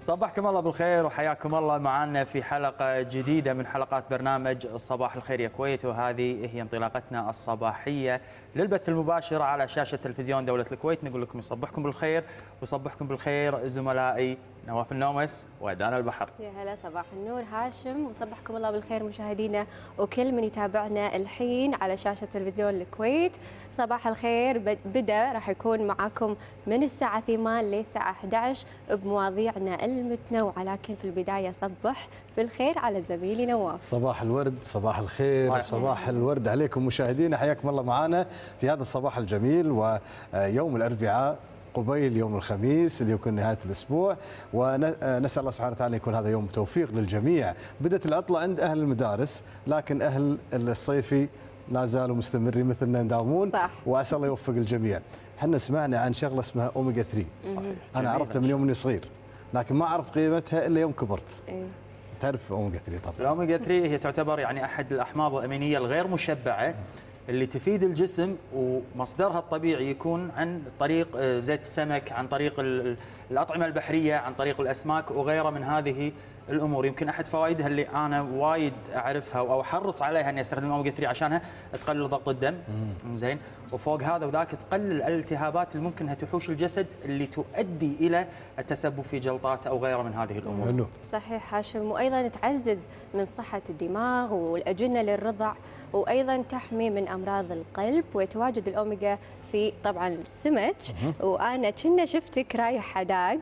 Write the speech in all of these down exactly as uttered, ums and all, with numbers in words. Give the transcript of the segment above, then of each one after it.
صباحكم الله بالخير وحياكم الله معنا في حلقة جديدة من حلقات برنامج صباح الخير يا كويت، وهذه هي انطلاقتنا الصباحية للبث المباشر على شاشة تلفزيون دولة الكويت. نقول لكم يصبحكم بالخير ويصبحكم بالخير زملائي نواف النومس ودانا البحر. يا هلا، صباح النور هاشم، وصبحكم الله بالخير مشاهدينا وكل من يتابعنا الحين على شاشة تلفزيون الكويت. صباح الخير بدأ راح يكون معاكم من الساعة ثمانية للساعة أحد عشر بمواضيعنا المتنوعة، لكن في البداية صبح بالخير على زميلي نواف. صباح الورد، صباح الخير، صباح الورد عليكم مشاهدينا، حياكم الله معنا في هذا الصباح الجميل ويوم الأربعاء قبيل يوم الخميس اللي يكون نهاية الأسبوع، ونسأل الله سبحانه وتعالى يكون هذا يوم توفيق للجميع. بدأت العطلة عند أهل المدارس، لكن أهل الصيفي لا زالوا مستمرين مثلنا يداومون، وأسأل الله يوفق الجميع. احنا سمعنا عن شغلة اسمها أوميجا ثلاثة. صحيح. أنا عرفتها من يوم اني صغير، لكن ما عرفت قيمتها إلا يوم كبرت. إيه؟ تعرف أوميجا ثلاثة طبعا. الأوميجا ثلاثة هي تعتبر يعني أحد الأحماض الأمينية الغير مشبعة اللي تفيد الجسم، ومصدرها الطبيعي يكون عن طريق زيت السمك، عن طريق الأطعمة البحرية، عن طريق الأسماك وغيرها من هذه الأمور. يمكن أحد فوائدها اللي أنا وايد أعرفها أو أحرص عليها أني أستخدم الأوميجا ثلاثة عشانها تقلل ضغط الدم. زين، وفوق هذا وذاك تقلل الالتهابات اللي ممكن انها تحوش الجسد اللي تؤدي الى التسبب في جلطات او غيرها من هذه الامور. حلو. صحيح هاشم، وايضا تعزز من صحه الدماغ والاجنه للرضع، وايضا تحمي من امراض القلب. ويتواجد الاوميجا في طبعا السمك، وانا كنا شفتك رايح حداق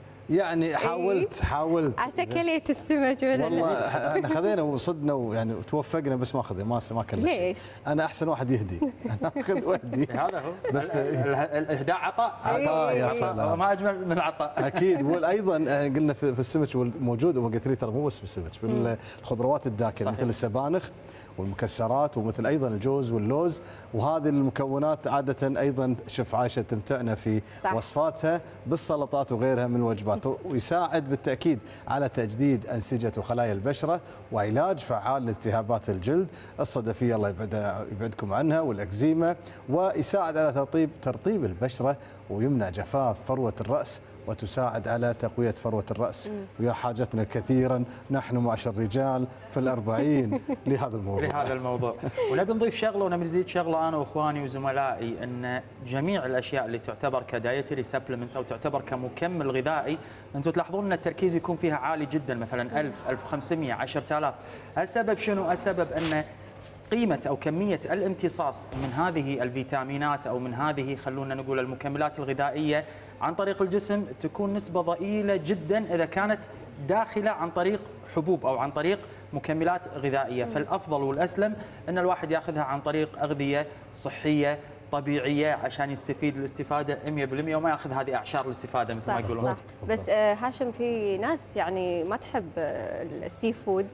يعني حاولت حاولت عسى كليت السمك ولا والله احنا خذينا وصدنا ويعني وتوفقنا، بس ما اخذ ما ما كلنا. ليش؟ انا احسن واحد يهدي، انا اخذ واهدي. هذا هو بس الاهداء عطاء. عطاء يا سلام، ما اجمل من العطاء. اكيد. وايضا قلنا في السمك موجود اوميجا ثلاثة، ترى مو بس بالسمك، بالخضروات الداكنه مثل السبانخ والمكسرات، ومثل ايضا الجوز واللوز، وهذه المكونات عاده ايضا شوف عايشه تمتعنا في صح. وصفاتها بالسلطات وغيرها من الوجبات، ويساعد بالتاكيد على تجديد انسجه وخلايا البشره وعلاج فعال لالتهابات الجلد الصدفيه الله يبعدكم عنها والاكزيما، ويساعد على ترطيب ترطيب البشره ويمنع جفاف فروه الراس، وتساعد على تقوية فروة الرأس. ويا حاجتنا كثيرا نحن معشر الرجال في الأربعين لهذا الموضوع لهذا الموضوع ونبي نضيف شغلة ونبي نزيد شغلة أنا وإخواني وزملائي، أن جميع الأشياء اللي تعتبر كدايتري سبلمنت أو تعتبر كمكمل غذائي، أنتم تلاحظون أن التركيز يكون فيها عالي جدا، مثلا ألف ألف وخمسمئة عشرة آلاف. السبب شنو؟ السبب أن قيمة أو كمية الامتصاص من هذه الفيتامينات أو من هذه خلونا نقول المكملات الغذائية عن طريق الجسم تكون نسبة ضئيلة جدا إذا كانت داخلة عن طريق حبوب أو عن طريق مكملات غذائية. فالأفضل والأسلم أن الواحد يأخذها عن طريق أغذية صحية طبيعية عشان يستفيد الاستفادة مئة بالمئة، وما ياخذ هذه أعشار الاستفادة مثل ما يقولون. بس هاشم، في ناس يعني ما تحب السي فود،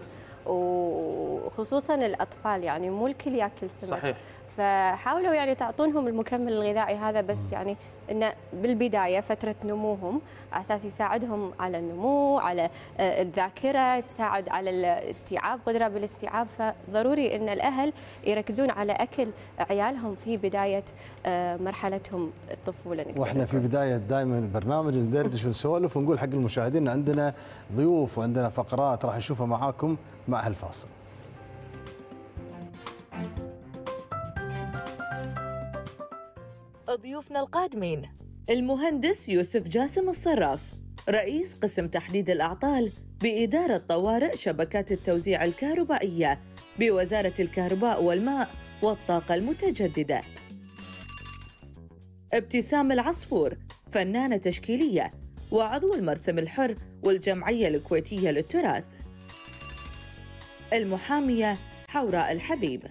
وخصوصا الاطفال، يعني مو الكل ياكل سمك. صحيح. فحاولوا يعني تعطونهم المكمل الغذائي هذا، بس يعني انه بالبدايه فتره نموهم على اساس يساعدهم على النمو، على الذاكره، تساعد على الاستيعاب، قدره بالاستيعاب. فضروري ان الاهل يركزون على اكل عيالهم في بدايه مرحلتهم الطفوله. واحنا في بدايه دائما البرنامج ندردش ونسولف ونقول حق المشاهدين عندنا ضيوف وعندنا فقرات راح نشوفها معاكم مع هالفاصل. ضيوفنا القادمين المهندس يوسف جاسم الصراف، رئيس قسم تحديد الأعطال بإدارة طوارئ شبكات التوزيع الكهربائية بوزارة الكهرباء والماء والطاقة المتجددة. ابتسام العصفور، فنانة تشكيلية وعضو المرسم الحر والجمعية الكويتية للتراث. المحامية حوراء الحبيب.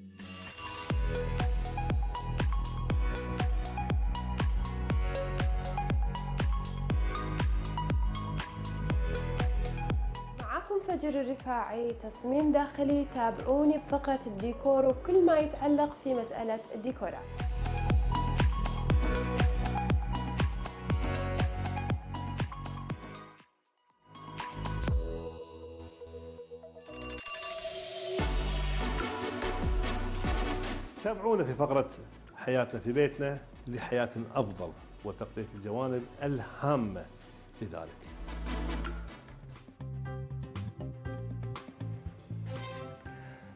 فجر الرفاعي، تصميم داخلي. تابعوني بفقرة الديكور وكل ما يتعلق في مسألة الديكورات. تابعونا في فقرة حياتنا في بيتنا لحياة أفضل وتغطية الجوانب الهامة لذلك.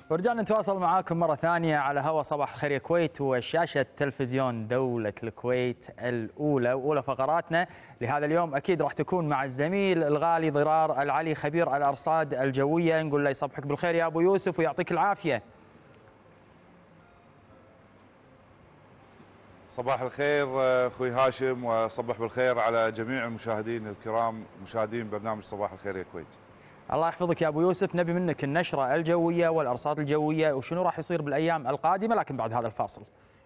ورجعنا نتواصل معاكم مرة ثانية على هوا صباح الخير يا كويت وشاشة تلفزيون دولة الكويت الأولى. وأولى فقراتنا لهذا اليوم أكيد راح تكون مع الزميل الغالي ضرار العلي خبير الأرصاد الجوية. نقول له يصبحك بالخير يا أبو يوسف ويعطيك العافية. صباح الخير أخوي هاشم، وصبح بالخير على جميع المشاهدين الكرام مشاهدين برنامج صباح الخير يا كويت. الله يحفظك يا أبو يوسف. نبي منك النشرة الجوية والأرصاد الجوية وشنو راح يصير بالأيام القادمة، لكن بعد هذا الفاصل.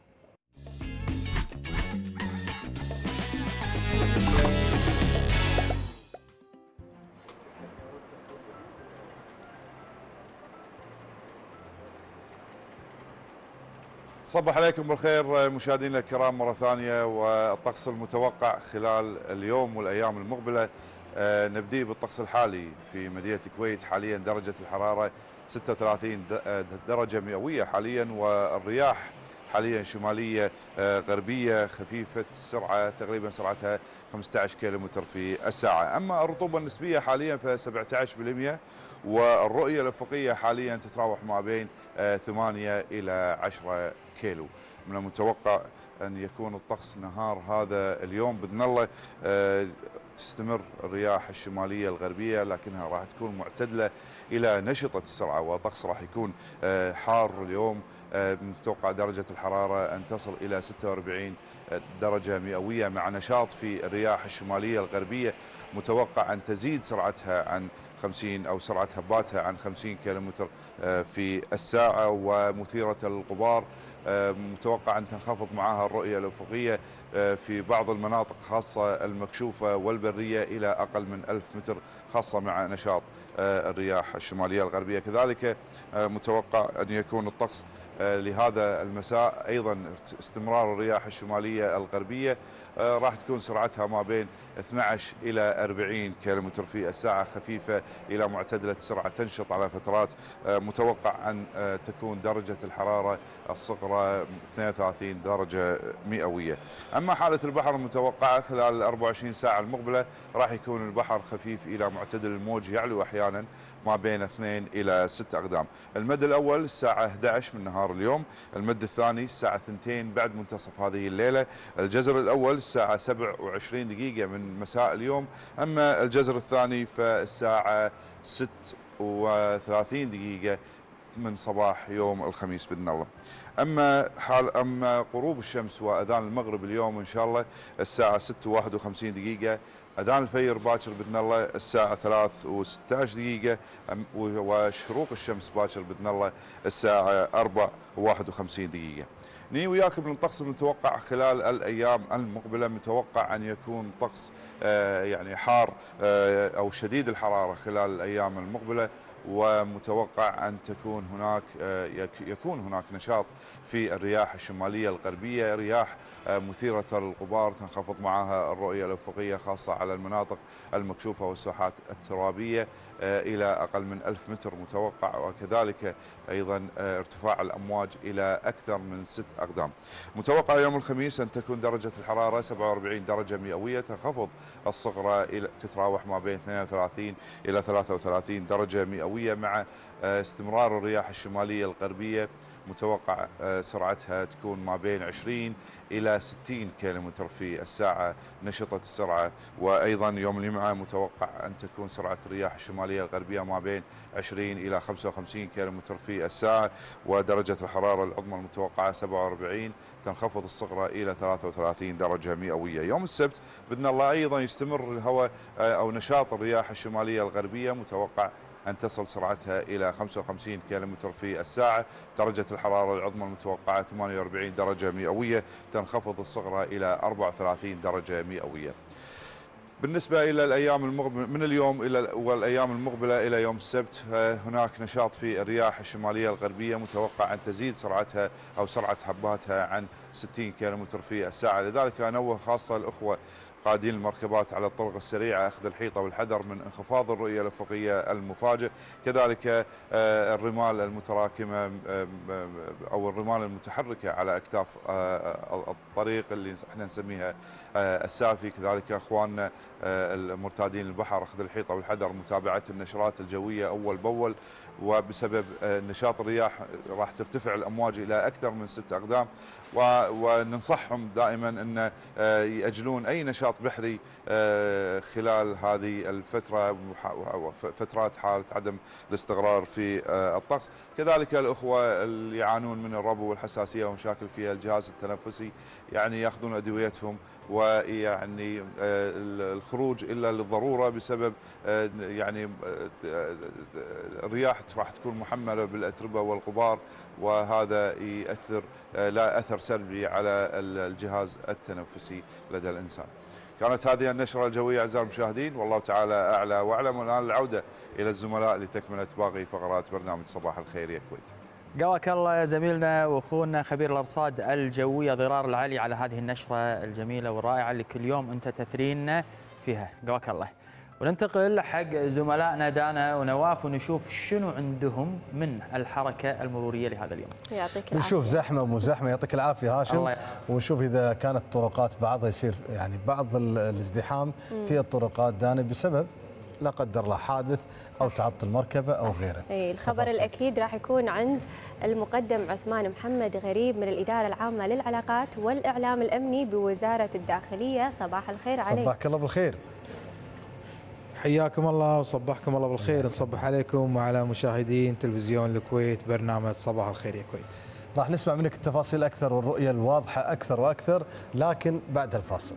صبح عليكم بالخير مشاهدينا الكرام مرة ثانية. والطقس المتوقع خلال اليوم والأيام المقبلة، آه نبدي بالطقس الحالي في مدينة الكويت. حاليا درجة الحرارة ستة وثلاثين درجة مئوية حاليا، والرياح حاليا شمالية آه غربية خفيفة السرعة، تقريبا سرعتها خمسة عشر كيلومتر في الساعة. أما الرطوبة النسبية حاليا ف سبعة عشر بالمئة، والرؤية الأفقية حاليا تتراوح ما بين آه ثمانية إلى عشرة كيلو. من المتوقع أن يكون الطقس نهار هذا اليوم بإذن الله آه تستمر الرياح الشمالية الغربية، لكنها راح تكون معتدلة إلى نشطة السرعة، والطقس راح يكون آه حار اليوم. آه متوقع درجة الحرارة أن تصل إلى ستة وأربعين درجة مئوية مع نشاط في الرياح الشمالية الغربية. متوقع أن تزيد سرعتها عن خمسين أو سرعة هباتها عن خمسين كيلومتر في الساعة، ومثيرة للغبار. متوقع أن تنخفض معها الرؤية الأفقية في بعض المناطق خاصة المكشوفة والبرية إلى أقل من ألف متر، خاصة مع نشاط الرياح الشمالية الغربية. كذلك متوقع أن يكون الطقس لهذا المساء أيضا استمرار الرياح الشمالية الغربية، راح تكون سرعتها ما بين اثني عشر إلى أربعين كيلومتر في الساعة، خفيفة إلى معتدلة السرعة، تنشط على فترات. متوقع أن تكون درجة الحرارة الصغرى اثنين وثلاثين درجة مئوية. أما حالة البحر المتوقعة خلال ال أربع وعشرين ساعة المقبلة، راح يكون البحر خفيف إلى معتدل، الموج يعلو أحيانا ما بين اثنين إلى ستة أقدام. المد الأول الساعة إحدى عشر من نهار اليوم، المد الثاني الساعة اثنتين بعد منتصف هذه الليلة، الجزر الأول الساعة سبعة وعشرين دقيقة من مساء اليوم، أما الجزر الثاني فالساعة ستة وثلاثين دقيقة من صباح يوم الخميس بإذن الله. أما حال أما غروب الشمس وأذان المغرب اليوم إن شاء الله الساعة ستة وواحد وخمسين دقيقة، أذان الفجر باكر بإذن الله الساعة ثلاث وستة عشر دقيقة، وشروق الشمس باكر بإذن الله الساعة أربع وواحد وخمسين دقيقة. ني وياكم من الطقس المتوقع خلال الأيام المقبلة. متوقع أن يكون طقس يعني حار أو شديد الحرارة خلال الأيام المقبلة، ومتوقع أن تكون هناك يكون هناك نشاط في الرياح الشمالية الغربية، رياح مثيرة للغبار تنخفض معها الرؤية الأفقية خاصة على المناطق المكشوفة والساحات الترابية إلى أقل من ألف متر متوقع، وكذلك أيضا ارتفاع الأمواج إلى أكثر من ست أقدام. متوقع يوم الخميس أن تكون درجة الحرارة سبعة وأربعين درجة مئوية، تنخفض الصغرى إلى تتراوح ما بين اثنين وثلاثين إلى ثلاثة وثلاثين درجة مئوية مع استمرار الرياح الشمالية الغربية. متوقع سرعتها تكون ما بين عشرين إلى ستين كيلومتر في الساعة نشطة السرعة. وأيضا يوم الجمعة متوقع أن تكون سرعة الرياح الشمالية الغربية ما بين عشرين إلى خمسة وخمسين كيلومتر في الساعة، ودرجة الحرارة العظمى المتوقعة سبعة وأربعين، تنخفض الصغرى إلى ثلاثة وثلاثين درجة مئوية. يوم السبت بإذن الله أيضا يستمر الهواء أو نشاط الرياح الشمالية الغربية، متوقع أن تصل سرعتها إلى خمسة وخمسين كيلومتر في الساعة، درجة الحرارة العظمى المتوقعة ثمانية وأربعين درجة مئوية، تنخفض الصغرى إلى أربعة وثلاثين درجة مئوية. بالنسبة إلى الأيام المقبلة من اليوم إلى والأيام المقبلة إلى يوم السبت، هناك نشاط في الرياح الشمالية الغربية، متوقع أن تزيد سرعتها أو سرعة هباتها عن ستين كيلومتر في الساعة. لذلك أنوه خاصة الأخوة قائدين المركبات على الطرق السريعة أخذ الحيطة والحذر من انخفاض الرؤية الأفقية المفاجئ، كذلك الرمال المتراكمة أو الرمال المتحركة على أكتاف الطريق اللي احنا نسميها السافي. كذلك أخواننا المرتادين البحر أخذ الحيطة والحذر، متابعة النشرات الجوية أول بأول، وبسبب نشاط الرياح راح ترتفع الأمواج إلى أكثر من ست أقدام، وننصحهم دائما أن يأجلون أي نشاط بحري خلال هذه الفترة، فترات حالة عدم الاستقرار في الطقس. كذلك الأخوة اللي يعانون من الربو والحساسية ومشاكل في الجهاز التنفسي يعني يأخذون أدويتهم، ويعني الخروج إلا للضرورة بسبب يعني الرياح راح تكون محملة بالأتربة والغبار، وهذا يأثر لا أثر سلبي على الجهاز التنفسي لدى الإنسان. كانت هذه النشرة الجوية أعزائي المشاهدين، والله تعالى أعلى وأعلم. والآن العودة إلى الزملاء لتكملة باقي فقرات برنامج صباح الخير يا كويت. قواك الله يا زميلنا واخونا خبير الارصاد الجويه ضرار العلي على هذه النشره الجميله والرائعه اللي كل يوم انت تثرينا فيها، قواك الله. وننتقل حق زملائنا دانا ونواف ونشوف شنو عندهم من الحركه المروريه لهذا اليوم. يعطيك العافيه. نشوف زحمه ومو زحمه، يعطيك العافيه هاشم. ونشوف اذا كانت الطرقات بعضها يصير يعني بعض الازدحام في الطرقات دانا بسبب لا قدر الله حادث او تعطل مركبه او غيره. اي الخبر تفاصيل. الاكيد راح يكون عند المقدم عثمان محمد غريب من الاداره العامه للعلاقات والاعلام الامني بوزاره الداخليه. صباح الخير عليك. صباحك الله بالخير. حياكم الله وصبحكم الله بالخير. نصبح عليكم وعلى مشاهدين تلفزيون الكويت برنامج صباح الخير يا كويت. راح نسمع منك التفاصيل اكثر والرؤيه الواضحه اكثر واكثر، لكن بعد الفاصل.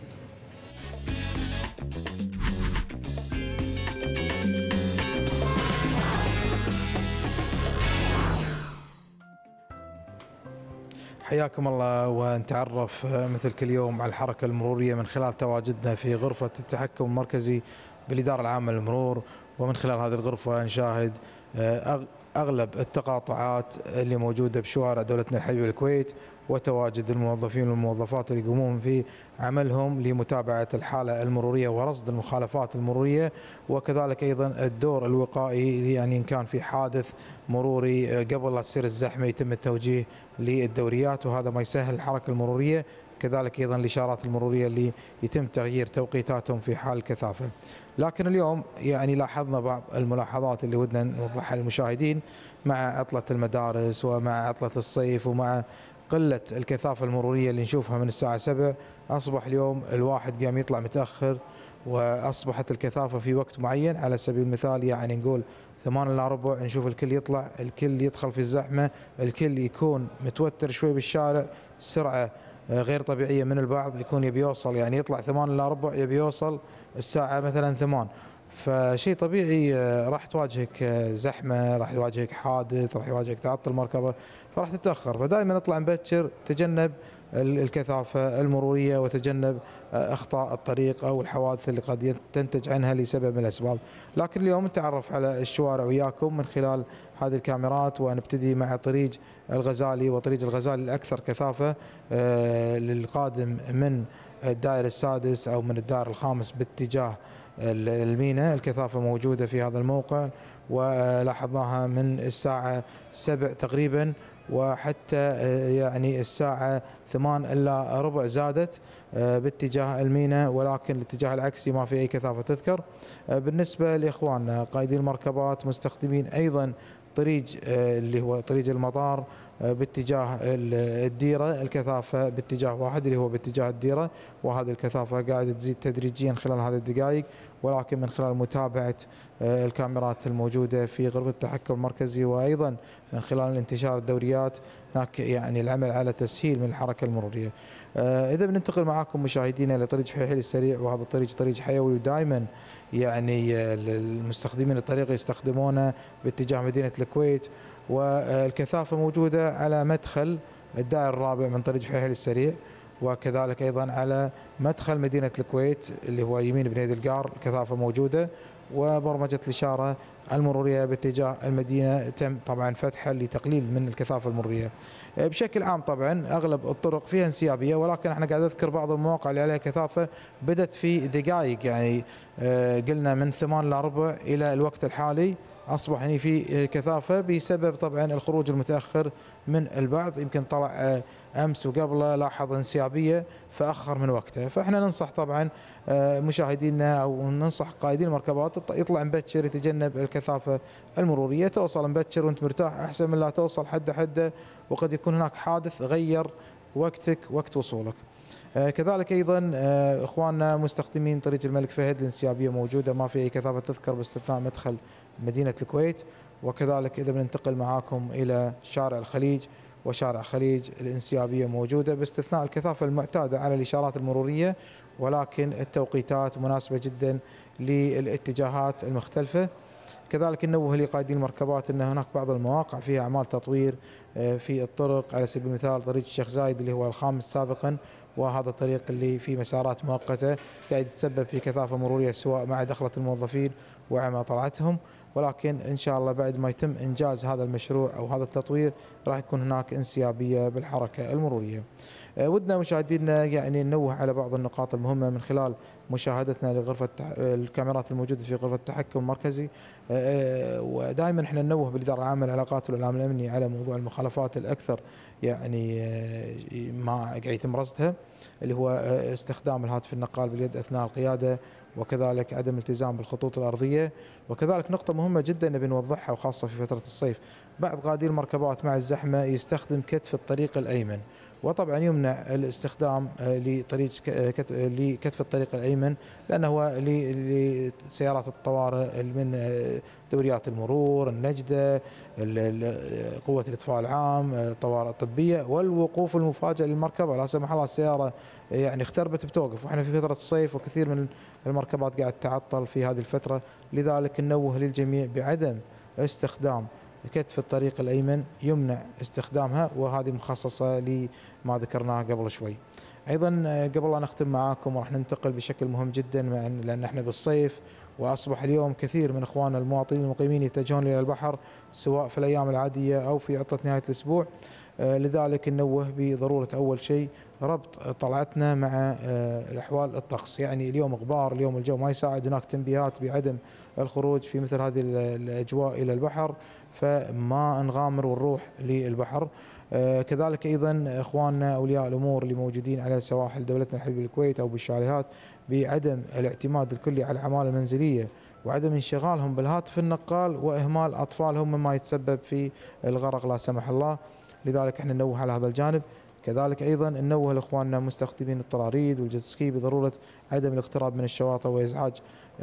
حياكم الله ونتعرف مثل كل يوم على الحركة المرورية من خلال تواجدنا في غرفة التحكم المركزي بالإدارة العامة للمرور، ومن خلال هذه الغرفة نشاهد أغلب التقاطعات اللي موجودة بشوارع دولتنا الحبيبة الكويت، وتواجد الموظفين والموظفات اللي يقومون في عملهم لمتابعة الحالة المرورية ورصد المخالفات المرورية، وكذلك أيضا الدور الوقائي، يعني إن كان في حادث مروري قبل لا تصير الزحمة يتم التوجيه للدوريات، وهذا ما يسهل الحركة المرورية. كذلك أيضا الإشارات المرورية اللي يتم تغيير توقيتاتهم في حال الكثافة. لكن اليوم يعني لاحظنا بعض الملاحظات اللي ودنا نوضحها للمشاهدين مع عطلة المدارس ومع عطلة الصيف ومع قلة الكثافة المرورية اللي نشوفها من الساعة سبع. أصبح اليوم الواحد قام يطلع متأخر، وأصبحت الكثافة في وقت معين. على سبيل المثال يعني نقول ثمان إلا ربع نشوف الكل يطلع، الكل يدخل في الزحمة، الكل يكون متوتر شوي بالشارع، سرعة غير طبيعية من البعض يكون يبي يوصل، يعني يطلع ثمان إلا ربع يبي يوصل الساعة مثلا ثمان، فشيء طبيعي راح تواجهك زحمة، راح يواجهك حادث، راح يواجهك تعطل مركبة، فراح تتأخر. فدائما اطلع مبكر، تجنب الكثافة المرورية وتجنب أخطاء الطريق أو الحوادث اللي قد تنتج عنها لسبب من الأسباب. لكن اليوم نتعرف على الشوارع وياكم من خلال هذه الكاميرات، ونبتدي مع طريق الغزالي، وطريق الغزالي الأكثر كثافة للقادم من الدائر السادس أو من الدائر الخامس باتجاه المينا. الكثافة موجودة في هذا الموقع ولاحظناها من الساعة سبع تقريبا وحتى يعني الساعة ثمان إلا ربع زادت باتجاه المينا، ولكن الاتجاه العكسي ما في أي كثافة تذكر. بالنسبة لإخواننا قائدي المركبات مستخدمين أيضا طريق اللي هو طريق المطار باتجاه الديرة، الكثافة باتجاه واحد اللي هو باتجاه الديرة، وهذه الكثافة قاعدة تزيد تدريجيا خلال هذه الدقائق، ولكن من خلال متابعة الكاميرات الموجودة في غرفة التحكم المركزي، وأيضا من خلال انتشار الدوريات هناك يعني العمل على تسهيل من الحركة المرورية. إذا بننتقل معاكم مشاهدينا لطريق حيحيل السريع، وهذا الطريق طريق حيوي، ودائما يعني المستخدمين الطريق يستخدمونه باتجاه مدينة الكويت، والكثافة موجودة على مدخل الدائر الرابع من طريق حيحيل السريع، وكذلك أيضا على مدخل مدينة الكويت اللي هو يمين بن عيد القار الكثافة موجودة، وبرمجة الإشارة المرورية باتجاه المدينة تم طبعا فتحها لتقليل من الكثافة المرورية. بشكل عام طبعا أغلب الطرق فيها انسيابية، ولكن احنا قاعد أذكر بعض المواقع اللي عليها كثافة بدت في دقائق، يعني قلنا من ثمان إلى ربع إلى الوقت الحالي أصبح هني في كثافة بسبب طبعا الخروج المتأخر من البعض، يمكن طلع أمس وقبله لاحظ انسيابية فأخر من وقته. فإحنا ننصح طبعا مشاهدينا أو ننصح قائدين المركبات يطلع مبكر، يتجنب الكثافة المرورية، توصل مبكر وانت مرتاح أحسن من لا توصل حده حده وقد يكون هناك حادث غير وقتك وقت وصولك. كذلك ايضا اخواننا مستخدمين طريق الملك فهد الانسيابيه موجوده، ما في اي كثافه تذكر باستثناء مدخل مدينه الكويت. وكذلك اذا بننتقل معاكم الى شارع الخليج وشارع خليج الانسيابيه موجوده باستثناء الكثافه المعتاده على الاشارات المروريه، ولكن التوقيتات مناسبه جدا للاتجاهات المختلفه. كذلك ننوه لقائدين المركبات ان هناك بعض المواقع فيها اعمال تطوير في الطرق، على سبيل المثال طريق الشيخ زايد اللي هو الخامس سابقا، وهذا الطريق اللي فيه مسارات مؤقته قاعد يتسبب في كثافه مروريه سواء مع دخله الموظفين ومع طلعتهم، ولكن ان شاء الله بعد ما يتم انجاز هذا المشروع او هذا التطوير راح يكون هناك انسيابيه بالحركه المروريه. ودنا مشاهدينا يعني ننوه على بعض النقاط المهمه من خلال مشاهدتنا لغرفه الكاميرات الموجوده في غرفه التحكم المركزي، ودائما احنا ننوه بالاداره العامه للعلاقات والاعلام الامني على موضوع المخالفات الاكثر يعني ما قاعد يتم رصدها، اللي هو استخدام الهاتف النقال باليد اثناء القياده، وكذلك عدم الالتزام بالخطوط الارضيه. وكذلك نقطه مهمه جدا نبي نوضحها وخاصه في فتره الصيف، بعض قائدي المركبات مع الزحمه يستخدم كتف الطريق الايمن، وطبعا يمنع الاستخدام لطريق لكتف الطريق الايمن لانه هو لسيارات الطوارئ من دوريات المرور، النجده، قوه الاطفاء العام، الطوارئ الطبيه، والوقوف المفاجئ للمركبه، لا سمح الله السياره يعني اختربت بتوقف، واحنا في فتره الصيف وكثير من المركبات قاعد تعطل في هذه الفتره، لذلك ننوه للجميع بعدم استخدام كتف الطريق الأيمن، يمنع استخدامها، وهذه مخصصة لما ذكرناه قبل شوي. أيضا قبل لا نختم معاكم راح ننتقل بشكل مهم جدا، لأن احنا بالصيف وأصبح اليوم كثير من إخواننا المواطنين المقيمين يتجهون إلى البحر سواء في الأيام العادية أو في عطلة نهاية الأسبوع، لذلك ننوه بضرورة أول شيء ربط طلعتنا مع الأحوال الطقس، يعني اليوم غبار، اليوم الجو ما يساعد، هناك تنبيهات بعدم الخروج في مثل هذه الأجواء إلى البحر، فما نغامر ونروح للبحر. كذلك أيضا إخواننا أولياء الأمور اللي موجودين على سواحل دولتنا الحبيبة الكويت أو بالشاليهات بعدم الاعتماد الكلي على العمالة المنزلية وعدم انشغالهم بالهاتف النقال وإهمال أطفالهم مما يتسبب في الغرق لا سمح الله، لذلك احنا ننوه على هذا الجانب. كذلك ايضا ننوه لاخواننا مستخدمين الطراريد والجيتسكي بضروره عدم الاقتراب من الشواطئ وازعاج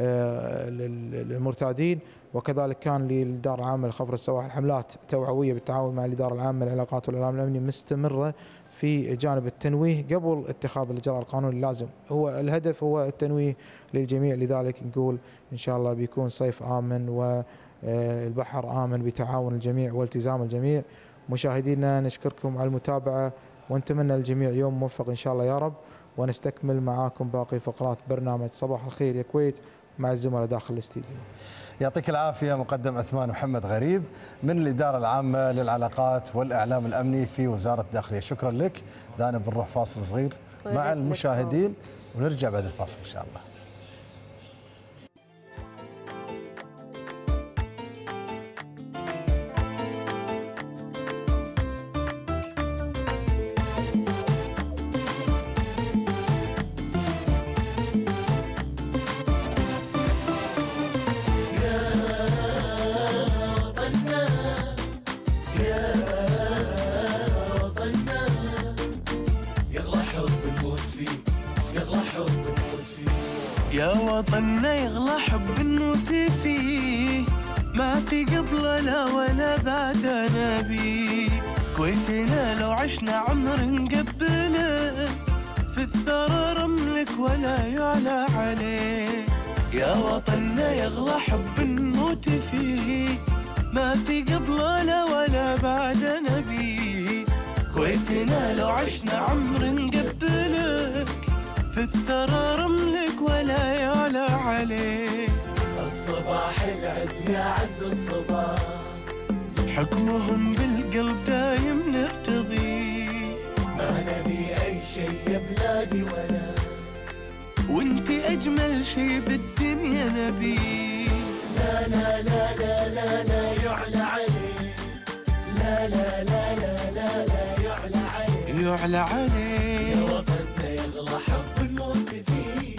المرتادين. وكذلك كان للاداره العامه لخفض السواحل حملات توعويه بالتعاون مع الاداره العامه للعلاقات والاعلام الامني مستمره في جانب التنويه قبل اتخاذ الاجراء القانوني اللازم، هو الهدف هو التنويه للجميع، لذلك نقول ان شاء الله بيكون صيف امن والبحر امن بتعاون الجميع والتزام الجميع. مشاهدينا نشكركم على المتابعة ونتمنى للجميع يوم موفق إن شاء الله يا رب، ونستكمل معاكم باقي فقرات برنامج صباح الخير يا كويت مع الزملاء داخل الاستديو. يعطيك العافية مقدم عثمان محمد غريب من الإدارة العامة للعلاقات والإعلام الأمني في وزارة الداخلية، شكرا لك. دانا بنروح فاصل صغير مع المشاهدين ونرجع بعد الفاصل إن شاء الله. يا وطننا يغلى حب نموت فيه، ما في قبله لا ولا بعده نبي، كويتنا لو عشنا عمر نقبله، في الثرى رملك ولا يعلى عليه. يا وطننا يغلى حب نموت فيه، ما في قبله لا ولا بعده نبي، كويتنا لو عشنا عمر نقبله، في الثرى رملك ولا يعلى عليه. الصباح العز يا عز الصباح حكمهم بالقلب دايم نرتضي ما نبي أي شي يا بلادي ولا وانتي أجمل شي بالدنيا نبي لا لا لا لا لا لا يعلى عليه لا لا لا لا لا لا يعلى عليه يعلى عليه يا وطننا يغلى حب الموت فيه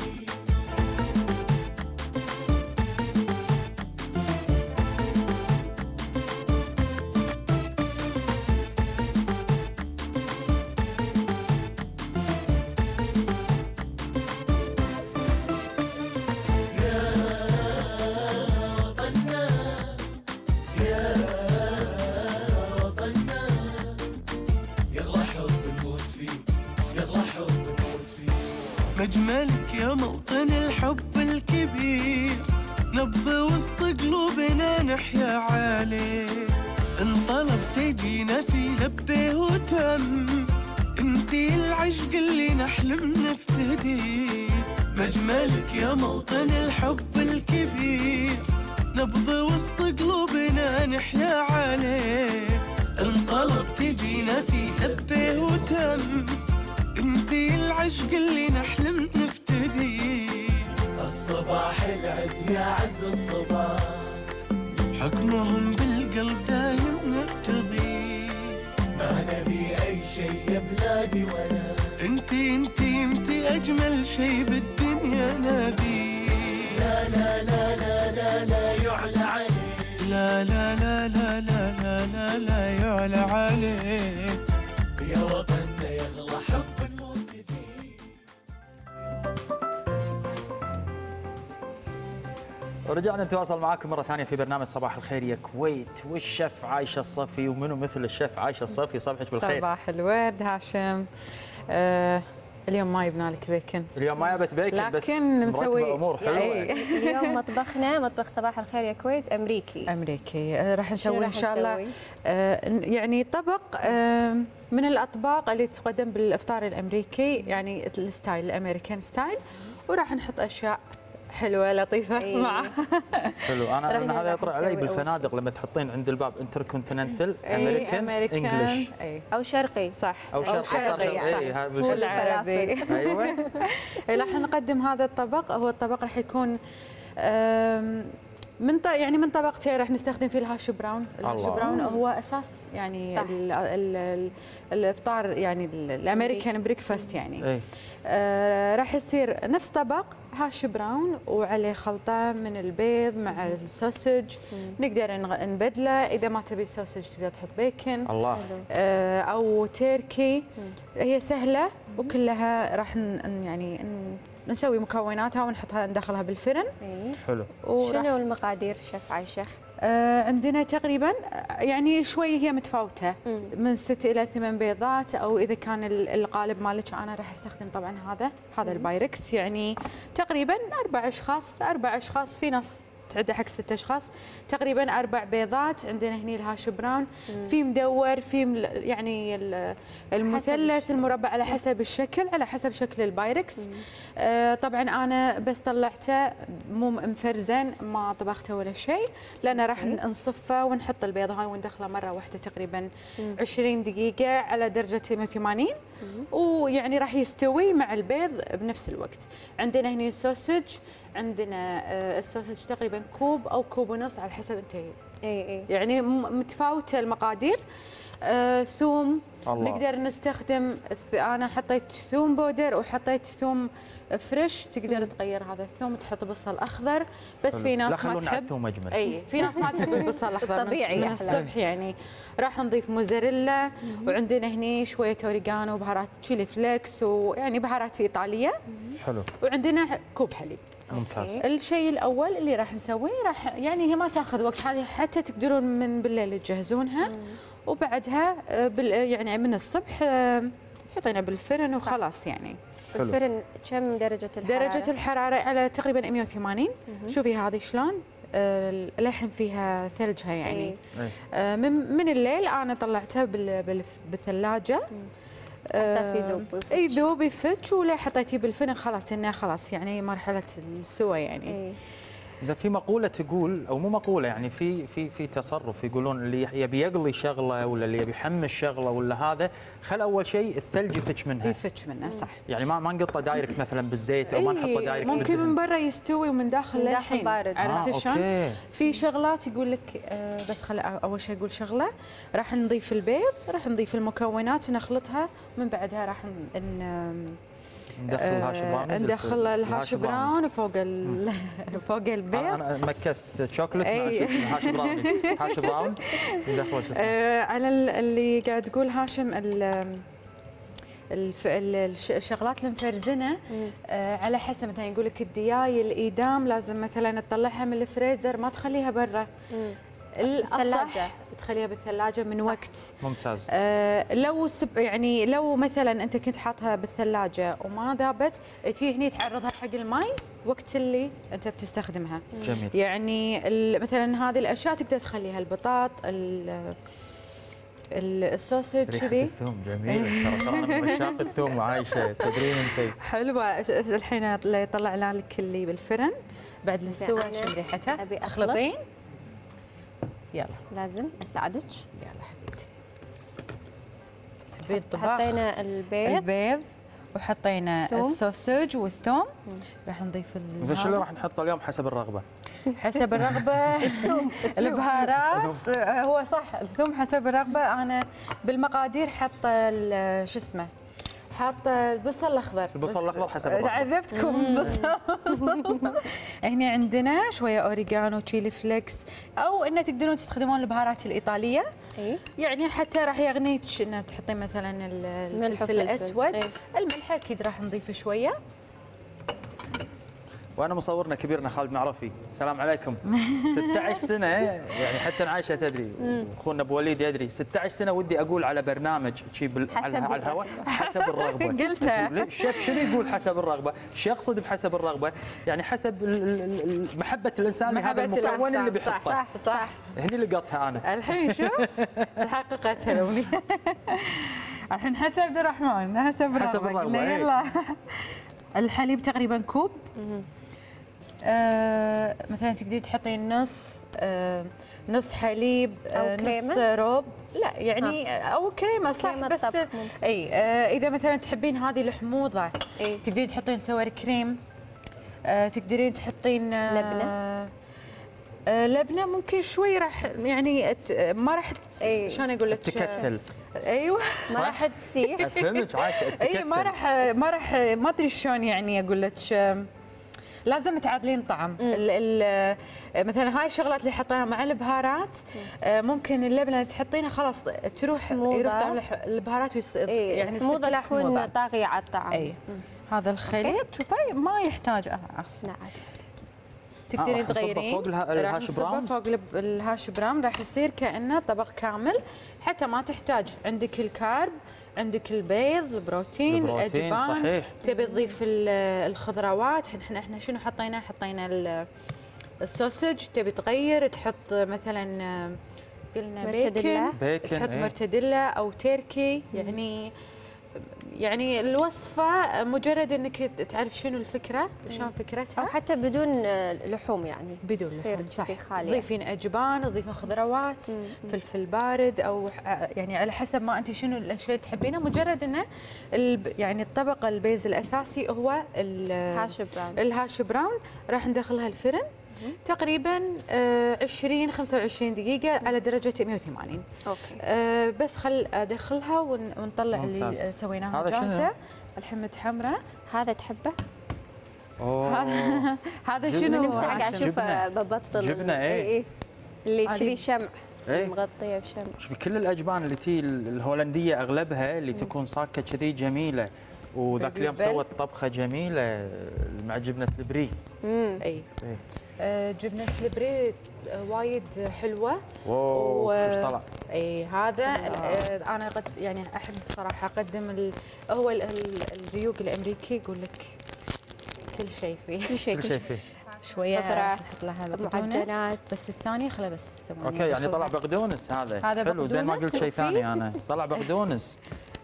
مجملك يا موطن الحب الكبير نبض وسط قلوبنا نحيا عليه انطلب تجينا في لبه وتم انتي العشق اللي نحلم نفتديه مجملك يا موطن الحب الكبير نبض وسط قلوبنا نحيا عليه انطلب تجينا في لبه وتم انتي العشق اللي نحلم نفتديه الصباح العز يا عز الصباح حكمهم بالقلب دايم نرتضي ما نبي أي شي يا بلادي ولا انتي انتي انتي أجمل شي بالدنيا نبي لا لا لا لا لا لا يعلى عليه لا لا لا لا لا لا لا لا يعلى عليه يا وطننا يغلى حب الموت فيه. ورجعنا نتواصل معاكم مرة ثانية في برنامج صباح الخير يا كويت، والشيف عايشة الصفي، ومنو مثل الشيف عايشة الصفي؟ صباحك بالخير. صباح الورد هاشم. آه اليوم ما يبنى لك بيكن، اليوم ما جبت بيكن بس لكن نسوي امور حلوه يعني. اليوم مطبخنا مطبخ صباح الخير يا كويت امريكي. امريكي آه راح نسوي ان شاء الله آه يعني طبق آه من الاطباق اللي تقدم بالافطار الامريكي، يعني الستايل الامريكان ستايل، وراح نحط اشياء حلوه لطيفه أيه. معه. حلو. انا انا هذا يطرح علي بالفنادق لما تحطين عند الباب انتركونتيننتال امريكان انجلش او شرقي صح او شرقي, أو شرقي. اي هذا فول عربي. ايوه. راح نقدم هذا الطبق، هو الطبق راح يكون من يعني من طبقتين، راح نستخدم فيه الهاش براون. الهاش براون هو اساس يعني ال ال ال الافطار يعني الامريكان بريكفاست يعني. أي. آه راح يصير نفس طبق هاش براون وعليه خلطه من البيض مع السوسج. نقدر نبدله، اذا ما تبي السوسج تقدر تحط بيكن الله. آه او تركي. مم. هي سهله وكلها راح يعني نسوي مكوناتها ونحطها ندخلها بالفرن. اي حلو. شنو المقادير شيف عايشه؟ آه عندنا تقريبا يعني شوي هي متفاوته، مم. من ست الى ثمان بيضات، او اذا كان القالب مالك انا راح استخدم طبعا هذا هذا البايركس، يعني تقريبا اربع اشخاص اربع اشخاص في ناس تعده حق ست اشخاص، تقريبا اربع بيضات. عندنا هني الهاش براون، مم. في مدور، في يعني المثلث، المربع، على حسب الشكل، على حسب شكل البايركس. آه طبعا انا بس طلعته مو مفرزن، ما طبخته ولا شيء، لان راح نصفه ونحط البيضه هاي وندخله مره واحده تقريبا مم. عشرين دقيقه على درجه مئة وثمانين، ويعني راح يستوي مع البيض بنفس الوقت. عندنا هني السوسج، عندنا السوسج تقريبا كوب او كوب ونص على حسب انت. اي اي يعني متفاوته المقادير. آه ثوم الله. نقدر نستخدم، انا حطيت ثوم بودر وحطيت ثوم فريش، تقدر مم. تغير هذا الثوم تحط بصل اخضر، بس حلو. في ناس ما تحب الثوم اجمل. اي في ناس ما تحب البصل الاخضر طبيعي من الصبح يعني. راح نضيف موزاريلا، مم. وعندنا هني شويه اوريجانو وبهارات تشيلي فليكس ويعني بهارات ايطاليه. مم. حلو. وعندنا كوب حليب. ممتاز. الشيء الاول اللي راح نسويه راح يعني هي ما تاخذ وقت، هذه حتى تقدرون من بالليل تجهزونها. مم. وبعدها يعني من الصبح حطينا بالفرن وخلاص يعني. حلو. الفرن كم درجة الحرارة؟ درجة الحرارة على تقريبا مئة وثمانين. مم. شوفي هذه شلون اللحم فيها ثلجها يعني. أي. آه من من الليل انا طلعتها بالثلاجة اساس يذوب يذوب يفتش، ولا حطيتيه بالفرن خلاص انه خلاص يعني مرحلة السوى يعني. أي. اذا في مقوله تقول او مو مقوله يعني في في في تصرف يقولون اللي يبي يقلي شغله ولا اللي يبي يحمس شغله ولا هذا خل اول شيء الثلج يفتش منها. يفتش منها صح. يعني ما ما نقطه دايركت مثلا بالزيت او ما نحطه دايركت ممكن من برا يستوي ومن داخل من داخل للحين بارد. عرفت آه، شلون؟ أوكي. في شغلات يقول لك آه بس خل اول شيء اقول شغله، راح نضيف البيض، راح نضيف المكونات ونخلطها، من بعدها راح ن ندخل الهاش براون. ندخل الهاش براون فوق فوق البيض. انا مكست شوكلت مع أي. شو اسمه هاش براون. هاش براون ندخل شو اسمه آه على اللي قاعد تقول هاشم ال الف... الشغلات المفرزنه آه على حسب، مثلا يقول لك الدياي الايدام لازم مثلا تطلعها من الفريزر ما تخليها برا، الثلاجة تخليها بالثلاجه من صح. وقت. ممتاز. آه لو سب يعني لو مثلا انت كنت حاطها بالثلاجه وما ذابت، تجي هني تعرضها حق الماء وقت اللي انت بتستخدمها. جميل. يعني مثلا هذه الاشياء تقدر تخليها البطاط، السوسج ريحة كذي. الثوم جميلة. ترى ترى انا من عشاق الثوم وعايشه تدرين انت. حلوه. الحين يطلع لنا لك اللي بالفرن بعد السوى. شو ريحتها؟ تخلطين. يلا لازم اساعدك. يلا حبيبتي. تحبين الطباخ؟ حطينا البيض البيض وحطينا الثوم. السوسج والثوم. راح نضيف زين شو اللي راح نحطه اليوم حسب الرغبه؟ حسب الرغبه. البهارات هو صح، الثوم حسب الرغبه. انا بالمقادير حاطه شو اسمه، حاطه البصل الاخضر. البصل الاخضر حسب الرغبه. عذبتكم بالبصل. هنا عندنا شويه اوريجانو، تشيلي فليكس، او انه تقدرون تستخدمون البهارات الايطاليه. اي يعني حتى راح يغنيك انه تحطين مثلا الفلفل الاسود. أي. الملح اكيد راح نضيف شويه. وانا مصورنا كبيرنا خالد معرفي، السلام عليكم. ستة عشر سنه يعني حتى عايشه تدري، واخونا ابو وليد يدري، ستة عشر سنه ودي اقول على برنامج شي على على الهواء حسب الرغبه. قلتها. الشيف شنو يقول حسب الرغبه؟ شو يقصد بحسب الرغبه؟ يعني حسب ال- ال- ال- محبه الانسان لهذا المكون اللي بيحطه. صح صح. هني لقطها انا. الحين شوف تحققت الأمنية. الحين حتى عبد الرحمن حسب حسب الرغبة. الرغبة، إيه. يلا. الحليب تقريبا كوب. آه مثلا تقدرين تحطين نص آه نص حليب أو آه كريمة؟ نص روب. لا يعني آه. او كريمه صح. كريمة بس طبخ ممكن. اي آه اذا مثلا تحبين هذه الحموضه إيه. تقدرين تحطين سوار كريم. آه تقدرين تحطين آه لبنة؟ آه لبنه ممكن شوي راح يعني ت- ما راح ت- إيه. شلون اقول لك تكتل. ايوه ما راح تسيح. فهمت عايشه. اي ما راح ما راح ما ادري شلون يعني اقول لك آم، لازم تعادلين طعم. ال ال مثلا هاي الشغلات اللي حطيناها مع البهارات آه، ممكن اللبنه تحطينها خلاص تروح حموضة. يروح طعم الح- البهارات ويص... إيه. يعني حموضة يستكلها تكون حموضة. طاغية على الطعم. اي هذا الخليط شوفي ما يحتاج آه، اسف. لا عادي. تقدرين راح نصبه تغيرين. فوق الها- راح الهاش نصبه براونز؟ فوق الب- الهاش براون راح يصير كانه طبق كامل، حتى ما تحتاج. عندك الكارب، عندك البيض، البروتين، البروتين، الاجبان. صحيح. تبي تضيف ال- الخضروات. احنا احنا شنو حطينا؟ حطينا ال- السوسج. تبي تغير تحط مثلا آه، قلنا مرتديلا. بيكن, بيكن، تحط إيه. مرتديلا او تركي. يعني يعني الوصفه مجرد انك تعرف شنو الفكره، شلون فكرتها. او حتى بدون آه، لحوم يعني. بدون يصير لحوم صح. كذي خالية. تضيفين اجبان، تضيفين خضروات، فلفل بارد، او ح- يعني على حسب ما انت شنو الاشياء اللي تحبينها. مجرد انه الب- يعني الطبق البيز الاساسي هو ال- هاش براون. الهاش براون. راح ندخلها الفرن تقريبا آه، عشرين خمسة وعشرين دقيقة على درجة مئة وثمانين. اوكي. آه، بس خل ادخلها ون- ونطلع ممتاز. اللي سويناها هذا شنو؟ جاهزة. الحمة حمراء. هذا تحبه؟ اوه هذا جبنة. شنو؟ من ساعة قاعد عشان- اشوفه جبنة. ببطل. جبنة، إيه. إيه. اللي عادي. كذي شمع. إيه. مغطية بشمع. شوفي كل الاجبان اللي تي الهولنديه اغلبها اللي تكون صاكه كذي جميله، وذاك اليوم بالبل. سوت طبخه جميله مع جبنه البري. امم اي إيه. آه، جبنة البري آه، وايد حلوة. واو و- ايش طلع؟ اي هذا آه، انا قد يعني احب بصراحة اقدم ال... هو ال... ال... الريوق الامريكي يقول لك كل شيء فيه. كل شيء كل شيء فيه. شوية بذرة، نحط لها بقدونس. معجنات. بس الثانية خله بس ثواني اوكي يعني أدخلها. طلع بقدونس هذا. هذا حلو زين ما بقدونس قلت شيء وفيه- ثاني انا. طلع بقدونس.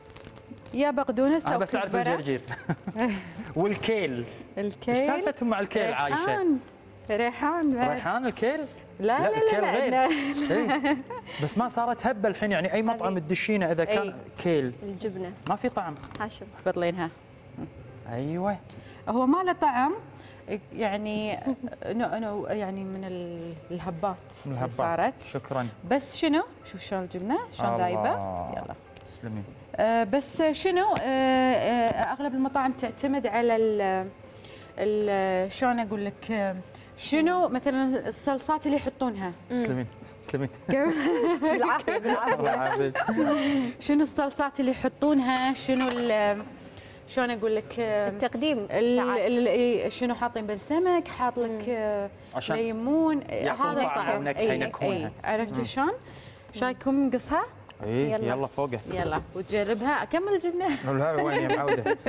يا بقدونس انا او بس اعرف كزبرة. الجرجير. والكيل. الكيل. ايش سالفتهم مع الكيل عايشه؟ ريحان. ريحان بعد. ريحان الكيل؟ لا لا الكيل لا, غير. لا. إيه. بس ما صارت هبه الحين، يعني اي مطعم تدشينه اذا كان أي. كيل الجبنه ما في طعم. هاشم بطلينها. ايوه هو ما له طعم، يعني نو نو يعني من ال- الهبات من اللي الهبات. صارت. شكرا. بس شنو؟ شوف شلون الجبنه شلون ذايبه. يلا تسلمين. آه بس شنو آه آه اغلب المطاعم تعتمد على ال ال- شلون اقول لك آه، شنو مثلا الصلصات اللي يحطونها. تسلمين تسلمين. بالعافيه بالعافيه. الله يعافيك. شنو الصلصات اللي يحطونها، شنو ال- شلون اقول لك آه، التقديم ال- ساعات. ال- إيه، شنو حاطين بالسمك، حاط لك آه، عشان ليمون. يعطون هذا طعم الطعم. ونكهة إي، ينكهونها. إي، عرفتوا شلون؟ ايش رايكم نقصها؟ اي يلا. يلا فوقه. يلا وتجربها. اكمل الجبنه. لا وين يا معوده.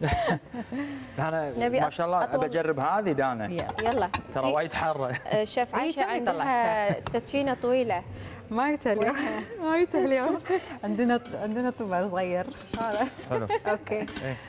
انا نبي ما شاء الله أطول. ابى اجرب هذه دانا. يلا ترى في- وايد حاره. آه، شيف إي، عايشه توي عندها طلعتها. سكينه طويله. ما يتهلي ما يتهلي عندنا عندنا طبع صغير. هذا حلو. اوكي.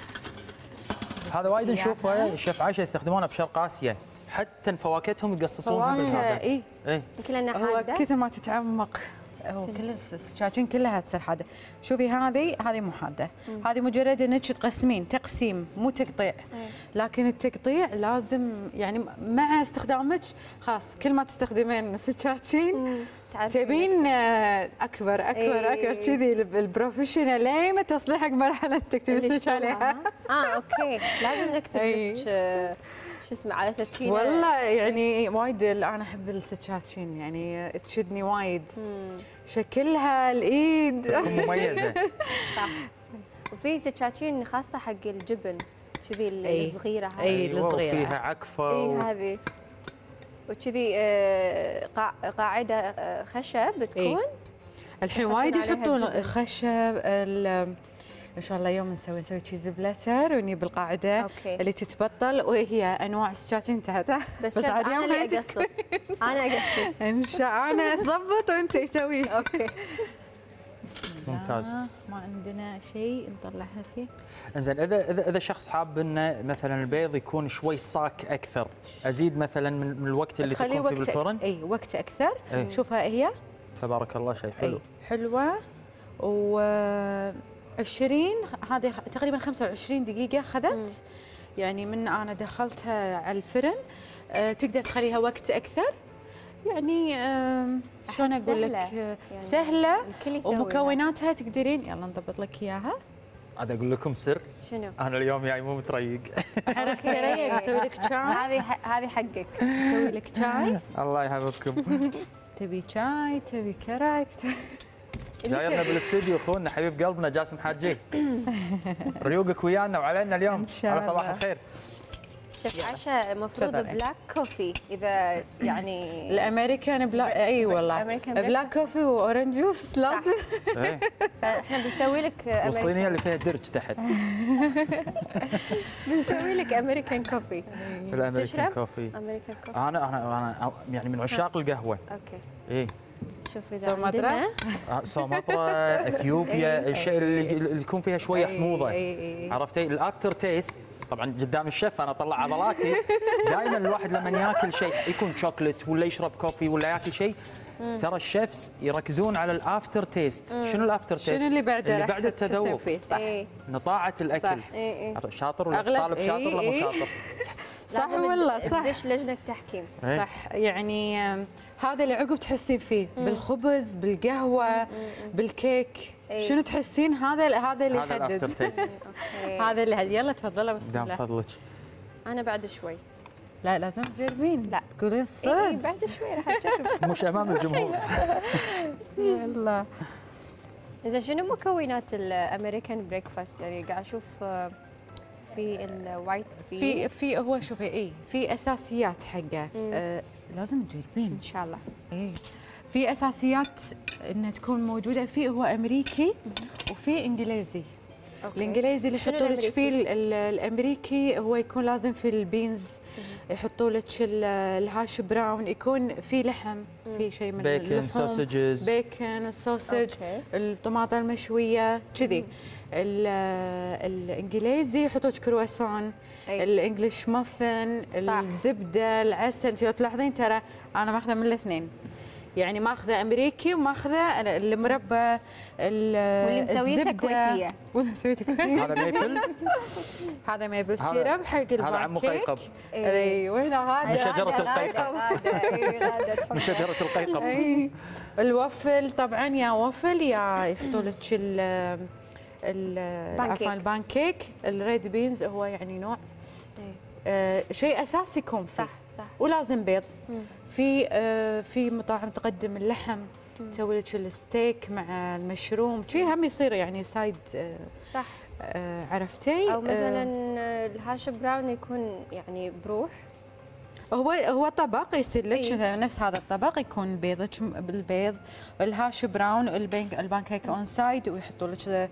هذا وايد نشوفه شيف عايشه يستخدمونه بشرق اسيا، حتى فواكههم يقصصونها بالهذا. اي اي يمكن لانها هو حاده. كثر ما تتعمق هو كل السكاكين كلها تصير حاده. شوفي هذه هذه مو حاده، هذه مجرد انك تقسمين تقسيم مو تقطيع. لكن التقطيع لازم يعني مع استخدامك خلاص كل ما تستخدمين سكاكين تعرفين. تبين آه، اكبر اكبر إيه. اكبر كذي البروفيشنال لين ما توصلي حق مرحله تكتبي اللي سك عليها. يشتغلها. اه اوكي لازم نكتب إي. لك آه، شو اسمه على سكينه. والله يعني وايد انا احب السكاكين يعني تشدني وايد. شكلها الايد تكون مميزه. صح. وفي سكاكين خاصه حق الجبن كذي إي. الصغيره هذه. إي. أيوة، الصغيرة. وفيها عكفه اي و... هذه وكذي آه، قاع- قاعده آه، خشب بتكون. الحين يحطون وايد عليها يحطون الجبن. خشب ال- ان شاء الله يوم نسوي نسوي تشيز بلاتر ونجيب القاعده أوكي. اللي تتبطل وهي انواع السكاكين تحتها. بس شوف عاد انا يوم اللي هيك اقصص انا اقصص. ان شاء انا اضبط وانت يسوي. اوكي. ممتاز. آه، ما عندنا شيء نطلعها فيه. انزين اذا اذا اذا شخص حاب انه مثلا البيض يكون شوي صاك اكثر، ازيد مثلا من من الوقت اللي تخليه تكون فيه وقت بالفرن. اي وقت اكثر. إي. شوفها هي تبارك الله شيء حلو. أي حلوة و عشرين هذه تقريبا خمسة وعشرين دقيقة أخذت. يعني من أنا دخلتها على الفرن آه، تقدر تخليها وقت أكثر. يعني آم، شلون أحس أقول لك سهلة. آه، يعني سهلة الكل يسويها. ومكوناتها تقدرين يلا نضبط لك إياها. عاد اقول لكم سر، شنو؟ انا اليوم جاي مو متريق. حركة ريق أسوي لك شاي. هذه ح- هذه حقك. أسوي لك شاي. الله يحفظكم. تبي شاي تبي كرك. زايرنا بالاستديو اخونا حبيب قلبنا جاسم حاجي. ريوقك ويانا وعلينا اليوم. إن شاء على صباح الله. الخير. شيف عشا المفروض تفضلي. بلاك كوفي اذا يعني الامريكان بلاك اي والله American بلاك breakfast. كوفي واورنج جوس لازم. إيه. فاحنا بنسوي لك والصينيه اللي فيها درج تحت. بنسوي لك امريكان كوفي. في الامريكان تشرب؟ كوفي. امريكان كوفي. انا انا انا يعني من عشاق القهوه. اوكي. ايه شوف اذا سومطرة؟ عندنا آه، سومطرة، اثيوبيا، الشيء اللي اللي يكون فيها شويه أي- حموضه. أي- أي. عرفتي الافتر تيست. طبعا قدام الشيف انا اطلع عضلاتي. دائما الواحد لما ياكل شيء يكون شوكليت ولا يشرب كوفي ولا ياكل شيء، ترى الشيفs يركزون على الافتر تيست. شنو الافتر تيست؟ شنو اللي بعده اللي راح بعد تحسن التذوق، فيه صح. ايه نطاعه الاكل. صح. ايه ايه شاطر ولا أغلب- طالب شاطر ولا مو إيه. شاطر؟ يس. صح لازم والله صح. تدش لجنه تحكيم. إيه. صح يعني آم، هذا اللي عقب تحسين فيه بالخبز بالقهوه بالكيك. إيه. شنو تحسين هذا هذا اللي هذا الافتر يحدد. تيست. اوكي. هذا اللي يحدد. يلا تفضلوا بسم دام الله. فضلك. انا بعد شوي. لا لازم تجربين. لا. تقولين ايه إيه، صدق. بعد شوي راح اجرب. مش امام الجمهور. يلا اذا شنو مكونات الامريكان بريكفاست؟ يعني قاعد اشوف آه، في الوايت بينز. في في هو شوفي اي في اساسيات حقه آه لازم تجربين. ان شاء الله. اي في اساسيات انها تكون موجوده. في هو امريكي وفي انجليزي. أوكي. الانجليزي اللي شنو يحطوا لك الأمريكي؟ فيه ال- ال- الامريكي هو يكون لازم في البينز يحطوا لك الهاش براون، يكون في لحم، في شيء من بيكن، اللحوم، سوسجز، بيكن، السوسج، الطماطم المشويه كذي. الانجليزي يحطوا لك كرواسون، الانجليش مافن، الزبده، العسل. انت لو تلاحظين ترى انا ماخذه من الاثنين، يعني ماخذه امريكي وماخذه المربى واللي مسويته كويتيه. واللي مسويته كويتيه. هذا ميبل. هذا ميبل سيرب حق البانكيك. هذا عمو قيقب. ايوه هنا هذا من شجره القيقب. من شجره القيقب. اي الوفل طبعا، يا وفل يا يحطوا لك ال عفوا البانكيك. الريد بينز هو يعني نوع آه شيء اساسي يكون فيه. صح صح. ولازم بيض. مم. في آه في مطاعم تقدم اللحم، تسوي لك الستيك مع المشروم، شيء هم يصير يعني سايد. آه صح. آه عرفتي؟ او مثلا آه الهاش براون يكون يعني بروح. هو هو طبق يصير لك مثلا نفس هذا الطبق، يكون بيضك بالبيض، الهاش براون، البانكيك اون سايد، ويحطوا لك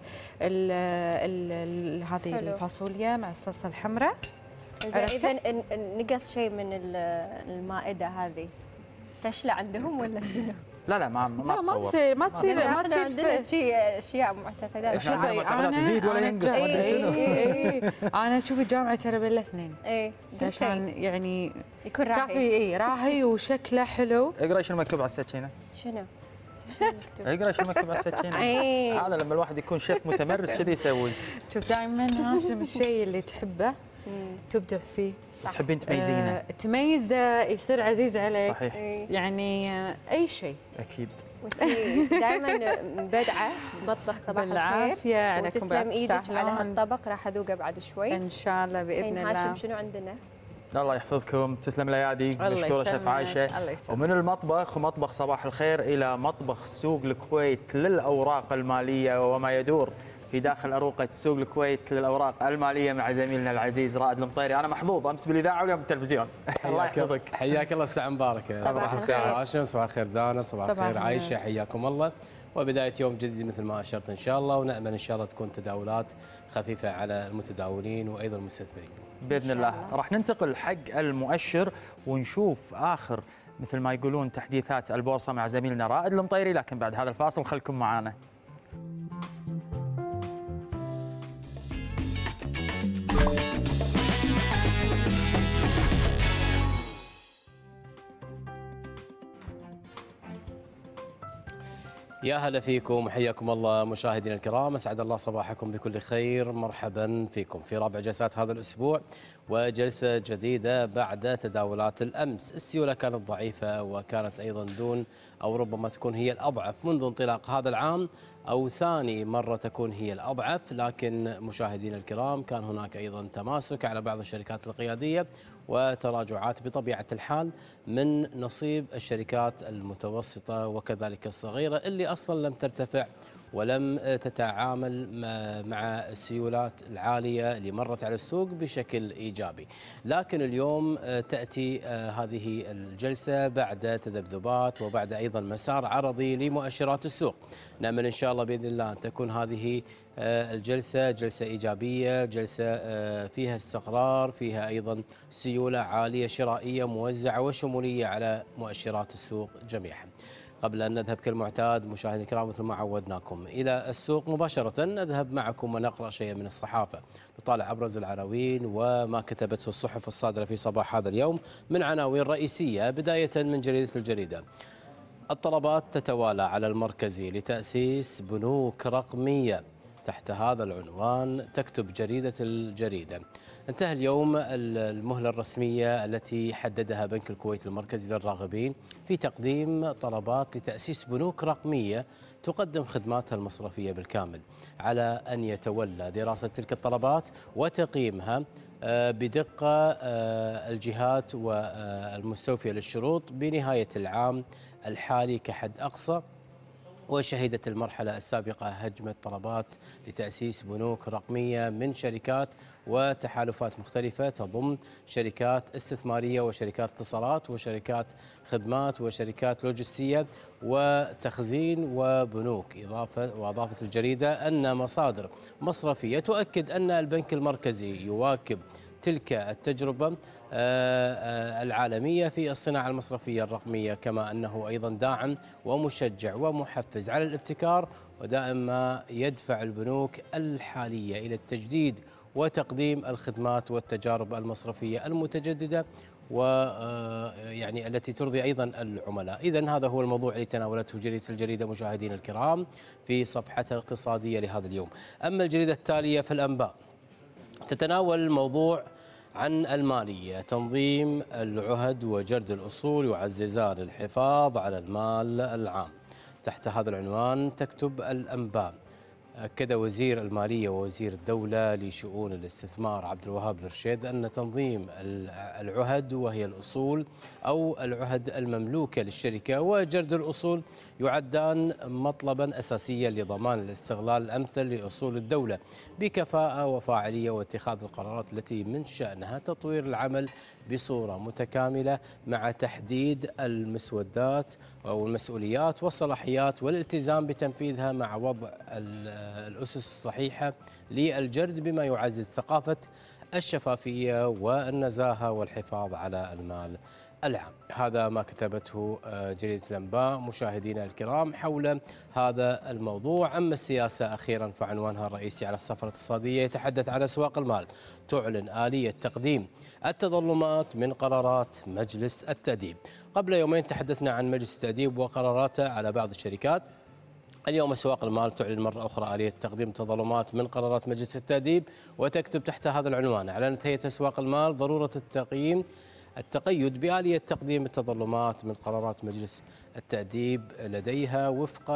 هذه الفاصوليا مع الصلصه الحمراء. اذا نقص شيء من المائده هذه فشله عندهم ولا شنو؟ لا لا ما ما تصور. ما تصير ما تصير ما تصير عندنا شيء اشياء معتقدات. شوفي انا يزيد ولا ينقص ما ادري شنو. اي انا شوفي جامعه ترى بالاثنين. اي عشان يعني يكون راهي. كافي اي راهي وشكله حلو. اقرا شنو مكتوب على السكينه. شنو؟ اقرا شو مكتوب على السكينه. هذا لما الواحد يكون شيف متمرس كذي يسوي. شوف دائما هاشم الشيء اللي تحبه تبدع فيه. تحبين تميزينه. آه تميزه يصير عزيز عليك. صحيح. يعني آه اي شيء. اكيد. وانتي دائما مبدعه مطبخ صباح الخير. وتسلم ايدك على هالطبق، راح اذوقه بعد شوي ان شاء الله باذن الله. هاشم شنو عندنا؟ الله يحفظكم، تسلم الايادي، مشكوره شيف عايشه. ومن المطبخ ومطبخ صباح الخير الى مطبخ سوق الكويت للاوراق الماليه وما يدور في داخل أروقة سوق الكويت للأوراق المالية مع زميلنا العزيز رائد المطيري. أنا محظوظ أمس بالإذاعة واليوم بالتلفزيون. الله يحفظك. حياك الله، الساعة مباركة. صباح الخير هاشم، صباح الخير دانا، صباح الخير عايشة، حياكم الله. وبداية يوم جديد مثل ما أشرت إن شاء الله، ونأمل إن شاء الله تكون تداولات خفيفة على المتداولين وأيضا المستثمرين. بإذن الله. راح ننتقل حق المؤشر ونشوف آخر مثل ما يقولون تحديثات البورصة مع زميلنا رائد المطيري، لكن بعد هذا الفاصل خلكم معانا. يا هلا فيكم، حياكم الله مشاهدينا الكرام، اسعد الله صباحكم بكل خير، مرحبا فيكم في رابع جلسات هذا الاسبوع وجلسه جديده بعد تداولات الامس. السيوله كانت ضعيفه وكانت ايضا دون او ربما تكون هي الاضعف منذ انطلاق هذا العام او ثاني مره تكون هي الاضعف، لكن مشاهدينا الكرام كان هناك ايضا تماسك على بعض الشركات القياديه وتراجعات بطبيعة الحال من نصيب الشركات المتوسطة وكذلك الصغيرة اللي أصلا لم ترتفع ولم تتعامل مع السيولات العالية اللي مرت على السوق بشكل إيجابي. لكن اليوم تأتي هذه الجلسة بعد تذبذبات وبعد أيضا مسار عرضي لمؤشرات السوق. نأمل إن شاء الله بإذن الله أن تكون هذه الجلسة جلسة إيجابية، جلسة فيها استقرار، فيها أيضا سيولة عالية شرائية موزعة وشمولية على مؤشرات السوق جميعا. قبل أن نذهب كالمعتاد مشاهدينا الكرام مثل ما عودناكم إلى السوق مباشرة، نذهب معكم ونقرأ شيئا من الصحافة، نطالع أبرز العناوين وما كتبته الصحف الصادرة في صباح هذا اليوم من عناوين رئيسية، بداية من جريدة الجريدة. الطلبات تتوالى على المركزي لتأسيس بنوك رقمية. تحت هذا العنوان تكتب جريدة الجريدة: انتهى اليوم المهلة الرسمية التي حددها بنك الكويت المركزي للراغبين في تقديم طلبات لتأسيس بنوك رقمية تقدم خدماتها المصرفية بالكامل، على أن يتولى دراسة تلك الطلبات وتقييمها بدقة الجهات والمستوفية للشروط بنهاية العام الحالي كحد أقصى. وشهدت المرحلة السابقة هجمة طلبات لتأسيس بنوك رقمية من شركات وتحالفات مختلفة تضم شركات استثمارية وشركات اتصالات وشركات خدمات وشركات لوجستية وتخزين وبنوك. إضافة وأضافت الجريدة أن مصادر مصرفية تؤكد أن البنك المركزي يواكب تلك التجربة العالمية في الصناعة المصرفية الرقمية، كما أنه أيضا داعم ومشجع ومحفز على الابتكار، ودائما يدفع البنوك الحالية إلى التجديد وتقديم الخدمات والتجارب المصرفية المتجددة ويعني التي ترضي أيضا العملاء. إذن هذا هو الموضوع اللي تناولته جريدة الجريدة مشاهدينا الكرام في صفحتها الاقتصادية لهذا اليوم. أما الجريدة التالية في الأنباء تتناول الموضوع عن المالية، تنظيم العهد وجرد الأصول يعززان الحفاظ على المال العام. تحت هذا العنوان تكتب الأنباء: أكد وزير المالية ووزير الدولة لشؤون الاستثمار عبد الوهاب الرشيد أن تنظيم العهد وهي الأصول أو العهد المملوكة للشركة وجرد الأصول يعدان مطلبا أساسيا لضمان الاستغلال الأمثل لأصول الدولة بكفاءة وفاعلية واتخاذ القرارات التي من شأنها تطوير العمل بصورة متكاملة مع تحديد المسودات أو المسؤوليات والصلاحيات والالتزام بتنفيذها مع وضع الأسس الصحيحة للجرد بما يعزز ثقافة الشفافية والنزاهة والحفاظ على المال العام. هذا ما كتبته جريدة الأنباء مشاهدينا الكرام حول هذا الموضوع. أما السياسة أخيرا فعنوانها الرئيسي على الصفحة الاقتصادية يتحدث عن أسواق المال، تعلن آلية تقديم التظلمات من قرارات مجلس التأديب. قبل يومين تحدثنا عن مجلس التأديب وقراراته على بعض الشركات. اليوم أسواق المال تعلن مرة أخرى آلية تقديم تظلمات من قرارات مجلس التأديب، وتكتب تحت هذا العنوان: أعلنت هيئة أسواق المال ضرورة التقييم التقيد بآلية تقديم التظلمات من قرارات مجلس التأديب لديها وفق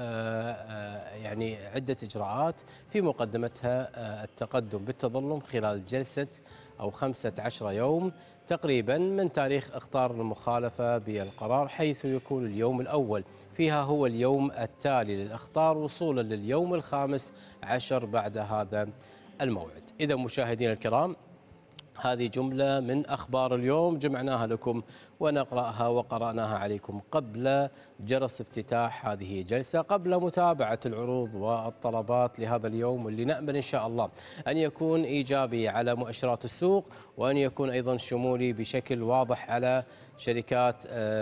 يعني عدة إجراءات، في مقدمتها التقدم بالتظلم خلال جلسة أو خمسة عشر يوم تقريبا من تاريخ إخطار المخالفة بالقرار، حيث يكون اليوم الأول فيها هو اليوم التالي للإخطار وصولا لليوم الخامس عشر بعد هذا الموعد. إذا مشاهدينا الكرام، هذه جملة من أخبار اليوم جمعناها لكم ونقرأها وقرأناها عليكم قبل جرس افتتاح هذه الجلسة، قبل متابعة العروض والطلبات لهذا اليوم، واللي نأمل إن شاء الله أن يكون إيجابي على مؤشرات السوق، وأن يكون أيضا شمولي بشكل واضح على شركات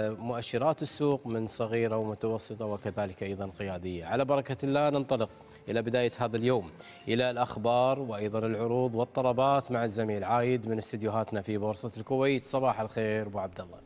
مؤشرات السوق من صغيرة ومتوسطة وكذلك أيضا قيادية. على بركة الله ننطلق إلى بداية هذا اليوم إلى الأخبار وأيضا العروض والطلبات مع الزميل عايد من استديوهاتنا في بورصة الكويت. صباح الخير أبو عبد الله.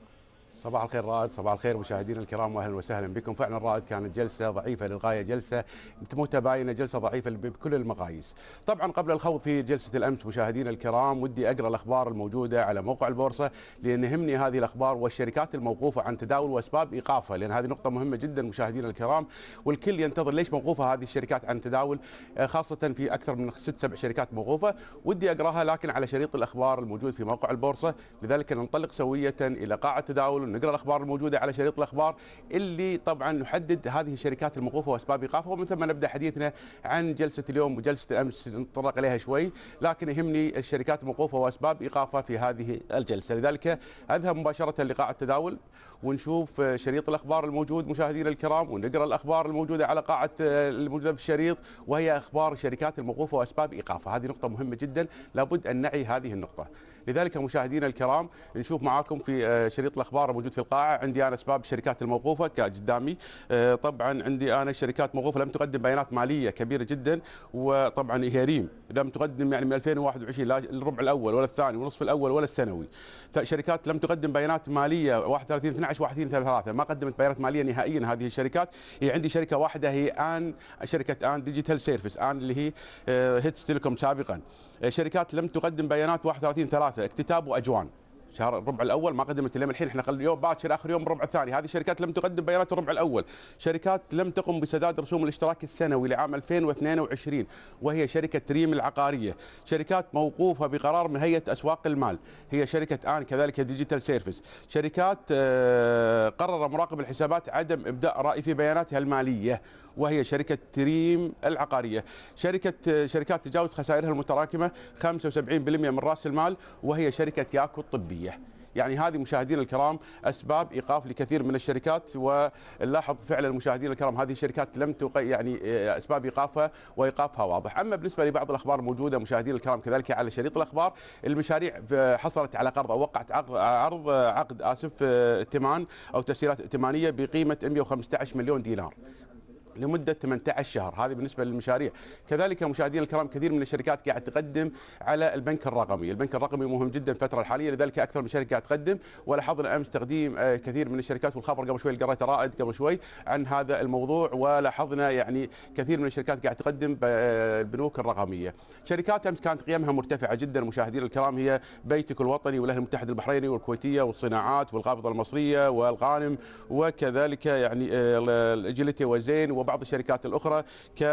صباح الخير رائد، صباح الخير مشاهدينا الكرام واهلا وسهلا بكم. فعلا رائد كانت جلسه ضعيفه للغايه، جلسه متباينه، جلسه ضعيفه بكل المقاييس. طبعا قبل الخوض في جلسه الامس مشاهدينا الكرام ودي اقرا الاخبار الموجوده على موقع البورصه، لان يهمني هذه الاخبار والشركات الموقوفه عن تداول واسباب ايقافها، لان هذه نقطه مهمه جدا مشاهدينا الكرام، والكل ينتظر ليش موقوفه هذه الشركات عن تداول، خاصه في اكثر من ست سبع شركات موقوفه. ودي اقراها لكن على شريط الاخبار الموجود في موقع البورصه، لذلك ننطلق سويه الى قاعه التداول ونقرا الاخبار الموجوده على شريط الاخبار اللي طبعا نحدد هذه الشركات الموقوفه واسباب ايقافها، ومن ثم نبدا حديثنا عن جلسه اليوم وجلسه الامس نتطرق اليها شوي، لكن يهمني الشركات الموقوفه واسباب ايقافها في هذه الجلسه. لذلك اذهب مباشره لقاعه التداول ونشوف شريط الاخبار الموجود مشاهدينا الكرام، ونقرا الاخبار الموجوده على قاعه الموجوده في الشريط، وهي اخبار الشركات الموقوفه واسباب ايقافها. هذه نقطه مهمه جدا لابد ان نعي هذه النقطه. لذلك مشاهدينا الكرام نشوف معاكم في شريط الاخبار الموجود في القاعه. عندي انا اسباب الشركات الموقوفه قدامي، طبعا عندي انا شركات موقوفه لم تقدم بيانات ماليه كبيره جدا، وطبعا هيريم لم تقدم يعني من ألفين وواحد وعشرين لا الربع الاول ولا الثاني والنصف الاول ولا السنوي. شركات لم تقدم بيانات ماليه واحد وثلاثين اثني عشر واحد وثلاثين ثلاثة ما قدمت بيانات ماليه نهائيا هذه الشركات. هي عندي شركه واحده هي ان شركه ان ديجيتال سيرفيس، ان اللي هي هيتس تيليكوم سابقا. شركات لم تقدم بيانات واحد وثلاثين ثلاثة اكتتاب واجوان، شهر الربع الاول ما قدمت اليوم الحين احنا اليوم باكر اخر يوم الربع الثاني. هذه شركات لم تقدم بيانات الربع الاول. شركات لم تقم بسداد رسوم الاشتراك السنوي لعام ألفين واثنين وعشرين وهي شركه ريم العقاريه. شركات موقوفه بقرار من هيئه اسواق المال هي شركه ان كذلك ديجيتال سيرفيس. شركات قرر مراقب الحسابات عدم ابداء راي في بياناتها الماليه وهي شركه ريم العقاريه. شركه شركات تجاوز خسائرها المتراكمه خمسة وسبعين بالمئة من راس المال وهي شركه ياكو الطبيه. يعني هذه مشاهدينا الكرام اسباب ايقاف لكثير من الشركات، ونلاحظ فعلا مشاهدينا الكرام هذه الشركات لم تق... يعني اسباب ايقافها وايقافها واضح. اما بالنسبه لبعض الاخبار الموجوده مشاهدينا الكرام كذلك على شريط الاخبار، المشاريع حصلت على قرض او وقعت عرض عقد اسف ائتمان او تسهيلات ائتمانيه بقيمه مئة وخمسة عشر مليون دينار لمدة ثمانية عشر شهر، هذه بالنسبة للمشاريع. كذلك مشاهدينا الكرام كثير من الشركات قاعد تقدم على البنك الرقمي، البنك الرقمي مهم جدا الفترة الحالية، لذلك أكثر من شركة قاعد تقدم، ولاحظنا أمس تقديم كثير من الشركات، والخبر قبل شوي قريته رائد قبل شوي عن هذا الموضوع، ولاحظنا يعني كثير من الشركات قاعد تقدم البنوك الرقمية. شركات أمس كانت قيمها مرتفعة جدا مشاهدينا الكرام، هي بيتك الوطني والأهلي المتحد البحريني والكويتية والصناعات والقابضة المصرية والغانم، وكذلك يعني الإجيليتي وزين وبعض الشركات الأخرى اخرى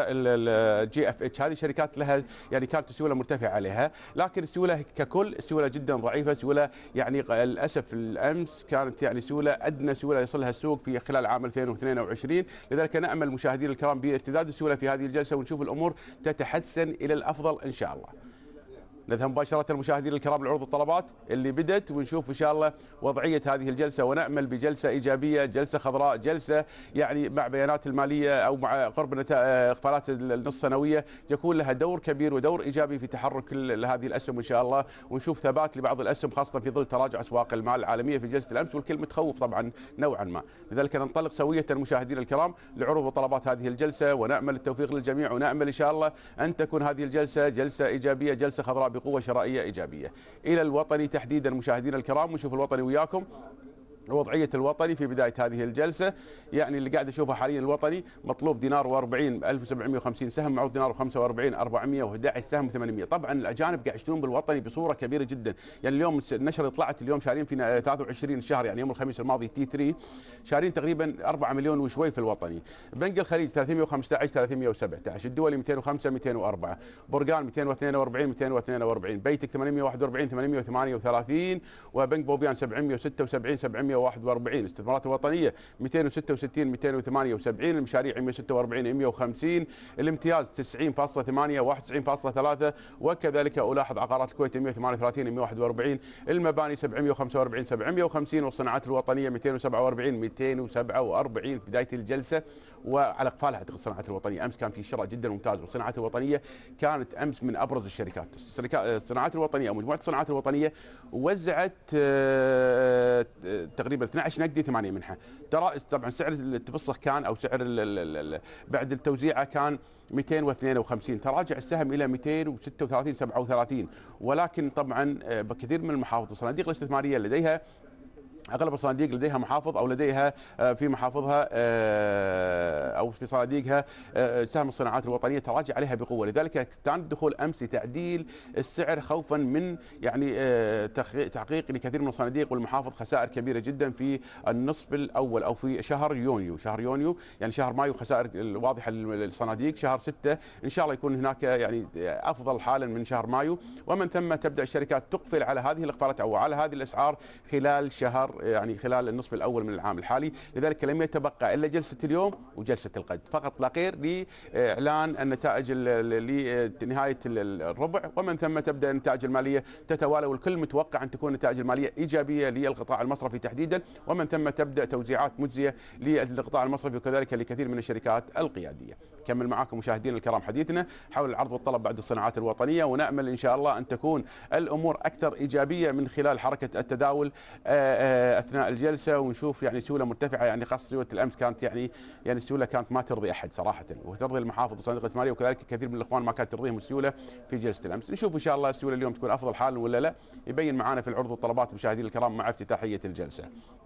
كالجي اف اتش. هذه شركات لها يعني كانت السيوله مرتفعه عليها، لكن السيوله ككل السيوله جدا ضعيفه، سيوله يعني للاسف الامس كانت يعني سيوله ادنى سيوله يصلها السوق في خلال عام ألفين واثنين وعشرين، لذلك نامل مشاهدينا الكرام بارتداد السيوله في هذه الجلسه ونشوف الامور تتحسن الى الافضل ان شاء الله. نذهب مباشرة مشاهدينا الكرام لعروض الطلبات اللي بدت، ونشوف إن شاء الله وضعية هذه الجلسة، ونأمل بجلسة إيجابية، جلسة خضراء، جلسة يعني مع بيانات المالية أو مع قرب إقبالات النص سنوية يكون لها دور كبير ودور إيجابي في تحرك كل هذه الأسهم إن شاء الله، ونشوف ثبات لبعض الأسهم خاصة في ظل تراجع أسواق المال العالمية في جلسة الأمس، والكل متخوف طبعا نوعا ما. لذلك ننطلق سوية مشاهدينا الكرام لعروض وطلبات هذه الجلسة، ونأمل التوفيق للجميع، ونأمل إن شاء الله أن تكون هذه الجلسة جلسة إيجابية، جلسة خضراء بقوة شرائية إيجابية. إلى الوطني تحديدا مشاهدينا الكرام، ونشوف الوطني وياكم. وضعية الوطني في بداية هذه الجلسة يعني اللي قاعد أشوفه حاليا الوطني مطلوب دينار وأربعين ألف وسبعمئة وخمسين سهم، معروض دينار وخمسة وأربعين أربعمئة وأحد عشر سهم وثمانمئة. طبعا الأجانب قاعد يشترون بالوطني بصورة كبيرة جدا، يعني اليوم النشرة اللي طلعت اليوم شارين في ثلاثة وعشرين الشهر، يعني يوم الخميس الماضي تي ثلاثة شارين تقريبا أربعة مليون وشوي في الوطني. بنك الخليج ثلاثمئة وخمسة عشر ثلاثمئة وسبعة عشر، الدولي مئتين وخمسة مئتين وأربعة، برقان مئتين واثنين وأربعين مئتين واثنين وأربعين، بيتك ثمانمئة وواحد وأربعين ثمانمئة وثمانية وثلاثين، وبنك بوبيان سبعمئة وستة وسبعين سبعمئة وواحد وأربعين. الاستثمارات الوطنيه مئتين وستة وستين مئتين وثمانية وسبعين، المشاريع مئة وستة وأربعين مئة وخمسين، الامتياز تسعين فاصلة ثمانية واحد وتسعين فاصلة ثلاثة، وكذلك الاحظ عقارات الكويت مئة وثمانية وثلاثين مئة وواحد وأربعين، المباني سبعمئة وخمسة وأربعين سبعمئة وخمسين، والصناعات الوطنيه مئتين وسبعة وأربعين مئتين وسبعة وأربعين في بدايه الجلسه. وعلى اقفالها اعتقد الصناعات الوطنيه امس كان في شراء جدا ممتاز، والصناعات الوطنيه كانت امس من ابرز الشركات. الصناعات الوطنيه او مجموعه الصناعات الوطنيه وزعت تقريبا اثني عشر نقدي ثمانية منها. ترى طبعا سعر التفسخ كان او سعر بعد التوزيعه كان مئتين واثنين وخمسين، تراجع السهم الى مئتين وستة وثلاثين سبعة وثلاثين، ولكن طبعا بكثير من المحافظ والصناديق الاستثماريه لديها اغلب الصناديق لديها محافظ او لديها في محافظها او في صناديقها سهم الصناعات الوطنيه تراجع عليها بقوه، لذلك كان الدخول امس لتعديل السعر خوفا من يعني تحقيق لكثير من الصناديق والمحافظ خسائر كبيره جدا في النصف الاول او في شهر يونيو، شهر يونيو يعني شهر مايو خسائر واضحه للصناديق، شهر ستة ان شاء الله يكون هناك يعني افضل حالا من شهر مايو، ومن ثم تبدا الشركات تقفل على هذه الاقفالات او على هذه الاسعار خلال شهر يعني خلال النصف الاول من العام الحالي، لذلك لم يتبقى الا جلسه اليوم وجلسه الغد فقط لا غير لاعلان النتائج لنهايه الربع، ومن ثم تبدا النتائج الماليه تتوالى، والكل متوقع ان تكون النتائج الماليه ايجابيه للقطاع المصرفي تحديدا، ومن ثم تبدا توزيعات مجزيه للقطاع المصرفي وكذلك لكثير من الشركات القياديه. كمل معاكم مشاهدينا الكرام حديثنا حول العرض والطلب بعد الصناعات الوطنيه، ونامل ان شاء الله ان تكون الامور اكثر ايجابيه من خلال حركه التداول اثناء الجلسه، ونشوف يعني سيوله مرتفعه، يعني خاصه سيوله الامس كانت يعني يعني السيوله كانت ما ترضي احد صراحه، وترضي المحافظ والصناديق الاستثماريه، وكذلك كثير من الاخوان ما كانت ترضيهم السيوله في جلسه الامس. نشوف ان شاء الله السيوله اليوم تكون افضل حال ولا لا، يبين معنا في العروض والطلبات مشاهدينا الكرام مع افتتاحيه الجلسه.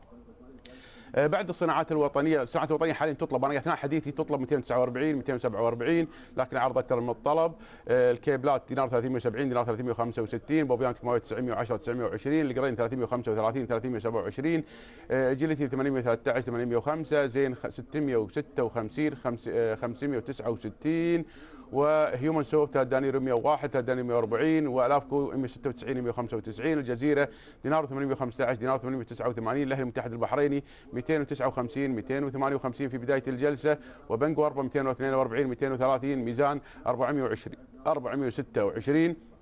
بعد الصناعات الوطنيه، الصناعات الوطنيه حاليا تطلب، انا اثناء حديثي تطلب مئتين وتسعة وأربعين مئتين وسبعة وأربعين، لكن عرض اكثر من الطلب. الكيبلات دينار ثلاثمئة وسبعين دينار ثلاثمئة وخمسة وستين، بوبيان كيماويه تسعمئة وعشرة تسعمئة وعشرين، القرين ثلاثمئة وخمسة وثلاثين ثلاثمئة وسبعة وعشرين، جيلتي ثمانمئة وثلاثة عشر ثمانمئة وخمسة، زين ستمئة وستة وخمسين خمسمئة وتسعة وستين، وهيومن سوفت ثلاثة دنانير مئة وواحد ثلاثة دنانير مئة وأربعين، والافكو مئة وستة وتسعين مئة وخمسة وتسعين، الجزيره دينار ثمانمئة وخمسة عشر دينار ثمانمئة وتسعة وثمانين، الاهلي المتحد البحريني مئتين وتسعة وخمسين مئتين وثمانية وخمسين في بدايه الجلسه، وبنك واربا مئتين واثنين وأربعين مئتين وثلاثين، ميزان أربعمئة وعشرين أربعمئة وستة وعشرين،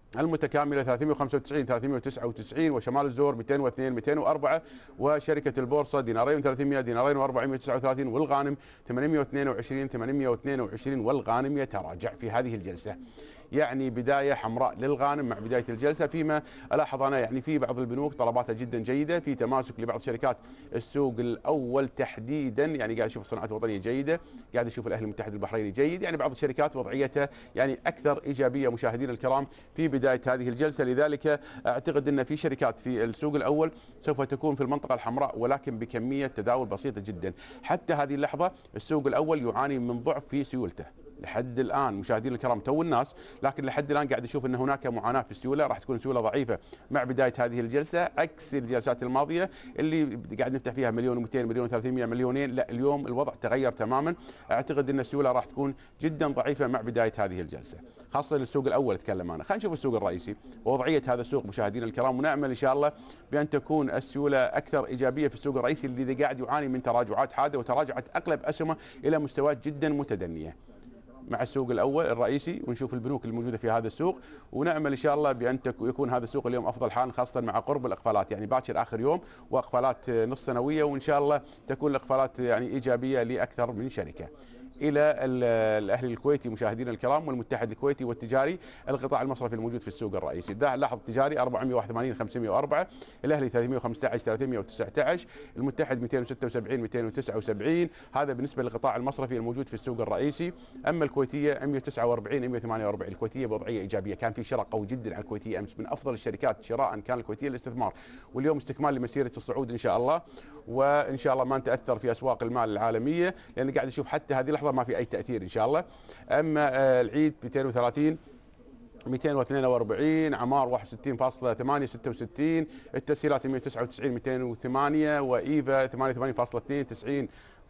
المتكامله ثلاثمئة وخمسة وتسعين ثلاثمئة وتسعة وتسعين، وشمال الزور مئتين واثنين مئتين وأربعة، وشركه البورصه دينارين وثلاثمئة دينارين وأربعمئة وتسعة وثلاثين، والغانم ثمانمئة واثنين وعشرين ثمانمئة واثنين وعشرين، والغانم يتراجع في هذه الجلسه. يعني بدايه حمراء للغانم مع بدايه الجلسه، فيما الاحظ انا يعني في بعض البنوك طلباتها جدا جيده، في تماسك لبعض شركات السوق الاول تحديدا، يعني قاعد اشوف الصناعات الوطنيه جيده، قاعد اشوف الاهلي المتحد البحريني جيد، يعني بعض الشركات وضعيتها يعني اكثر ايجابيه مشاهدينا الكرام في بدايه هذه الجلسه. لذلك اعتقد ان في شركات في السوق الاول سوف تكون في المنطقه الحمراء، ولكن بكميه تداول بسيطه جدا. حتى هذه اللحظه السوق الاول يعاني من ضعف في سيولته لحد الان مشاهدينا الكرام، تو الناس، لكن لحد الان قاعد اشوف ان هناك معاناه في السيوله، راح تكون سيوله ضعيفه مع بدايه هذه الجلسه، عكس الجلسات الماضيه اللي قاعد نفتح فيها مليون ومئتين مليون وثلاثمئة مليونين. لا، اليوم الوضع تغير تماما، اعتقد ان السيوله راح تكون جدا ضعيفه مع بدايه هذه الجلسه، خاصه السوق الاول اتكلم انا. خلينا نشوف السوق الرئيسي ووضعيه هذا السوق مشاهدينا الكرام، ونامل ان شاء الله بان تكون السيوله اكثر ايجابيه في السوق الرئيسي اللي قاعد يعاني من تراجعات حاده، وتراجعت اغلب اسهمه الى مستويات جدا متدنيه مع السوق الاول الرئيسي، ونشوف البنوك الموجوده في هذا السوق، ونامل ان شاء الله بان يكون هذا السوق اليوم افضل حال، خاصه مع قرب الاقفالات، يعني باكر اخر يوم واقفالات نص سنويه، وان شاء الله تكون الاقفالات يعني ايجابيه لاكثر من شركه. الى الاهلي الكويتي مشاهدينا الكرام والمتحد الكويتي والتجاري، القطاع المصرفي الموجود في السوق الرئيسي. لاحظ التجاري أربعمئة وواحد وثمانين خمسمئة وأربعة، الاهلي ثلاثمئة وخمسة عشر ثلاثمئة وتسعة عشر، المتحد مئتين وستة وسبعين مئتين وتسعة وسبعين، هذا بالنسبه للقطاع المصرفي الموجود في السوق الرئيسي. اما الكويتيه مئة وتسعة وأربعين مئة وثمانية وأربعين، الكويتيه بوضعيه ايجابيه، كان في شراء قوي جدا على الكويتيه امس، من افضل الشركات شراء كان الكويتيه للاستثمار، واليوم استكمال لمسيره الصعود ان شاء الله، وان شاء الله ما نتاثر في اسواق المال العالميه، لان قاعد نشوف حتى هذه اللحظه ما في اي تاثير ان شاء الله. اما العيد مئتين وثلاثين مئتين واثنين وأربعين، عمار واحد وستين فاصلة ثمانية ستة وستين، التسهيلات مئة وتسعة وتسعين مئتين وثمانية، وايفا ثمانية وثمانين فاصلة اثنين تسعين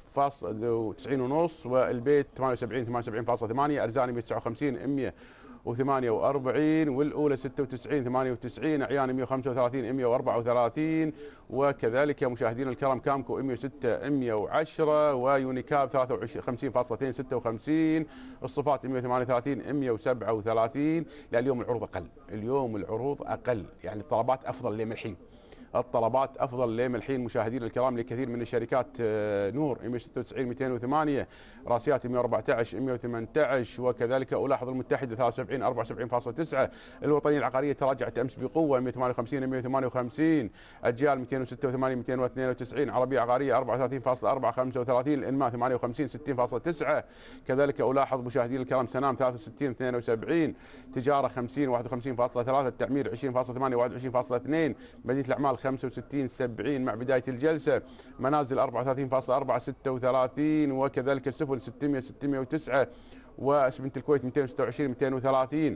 فاصلة تسعين ونص، والبيت ثمانية وسبعين ثمانية وسبعين فاصلة ثمانية، ارزاني مئة وتسعة وخمسين مئة وثمانية وأربعين، والاولى ستة وتسعين ثمانية وتسعين، اعيان مئة وخمسة وثلاثين مئة وأربعة وثلاثين، وكذلك مشاهدينا الكرام كامكو مئة وستة مئة وعشرة، ويونيكاب ثلاثة وخمسين فاصلة اثنين ستة وخمسين، الصفات مئة وثمانية وثلاثين مئة وسبعة وثلاثين. لا، اليوم العروض اقل، اليوم العروض اقل، يعني الطلبات افضل لين الحين، الطلبات افضل لين الحين مشاهدينا الكرام لكثير من الشركات. نور مئة وستة وتسعين مئتين وثمانية، راسيات مئة وأربعة عشر مئة وثمانية عشر، وكذلك الاحظ المتحده ثلاثة وسبعين أربعة وسبعين فاصلة تسعة، الوطنيه العقاريه تراجعت امس بقوه مئة وثمانية وخمسين مئة وثمانية وخمسين، اجيال مئتين وستة وثمانين مئتين واثنين وتسعين، عربيه عقاريه أربعة وثلاثين فاصلة أربعة خمسة وثلاثين، الانماء ثمانية وخمسين ستين فاصلة تسعة، كذلك الاحظ مشاهدينا الكرام سنام ثلاثة وستين اثنين وسبعين، تجاره خمسين واحد وخمسين فاصلة ثلاثة، التعمير عشرين فاصلة ثمانية واحد وعشرين فاصلة اثنين، مدينه الاعمال خمسة وستين سبعين مع بدايه الجلسه، منازل أربعة وثلاثين فاصلة أربعة ستة وثلاثين، وكذلك السفن ستمئة ستمئة وتسعة، واسمنت الكويت مئتين وستة وعشرين مئتين وثلاثين،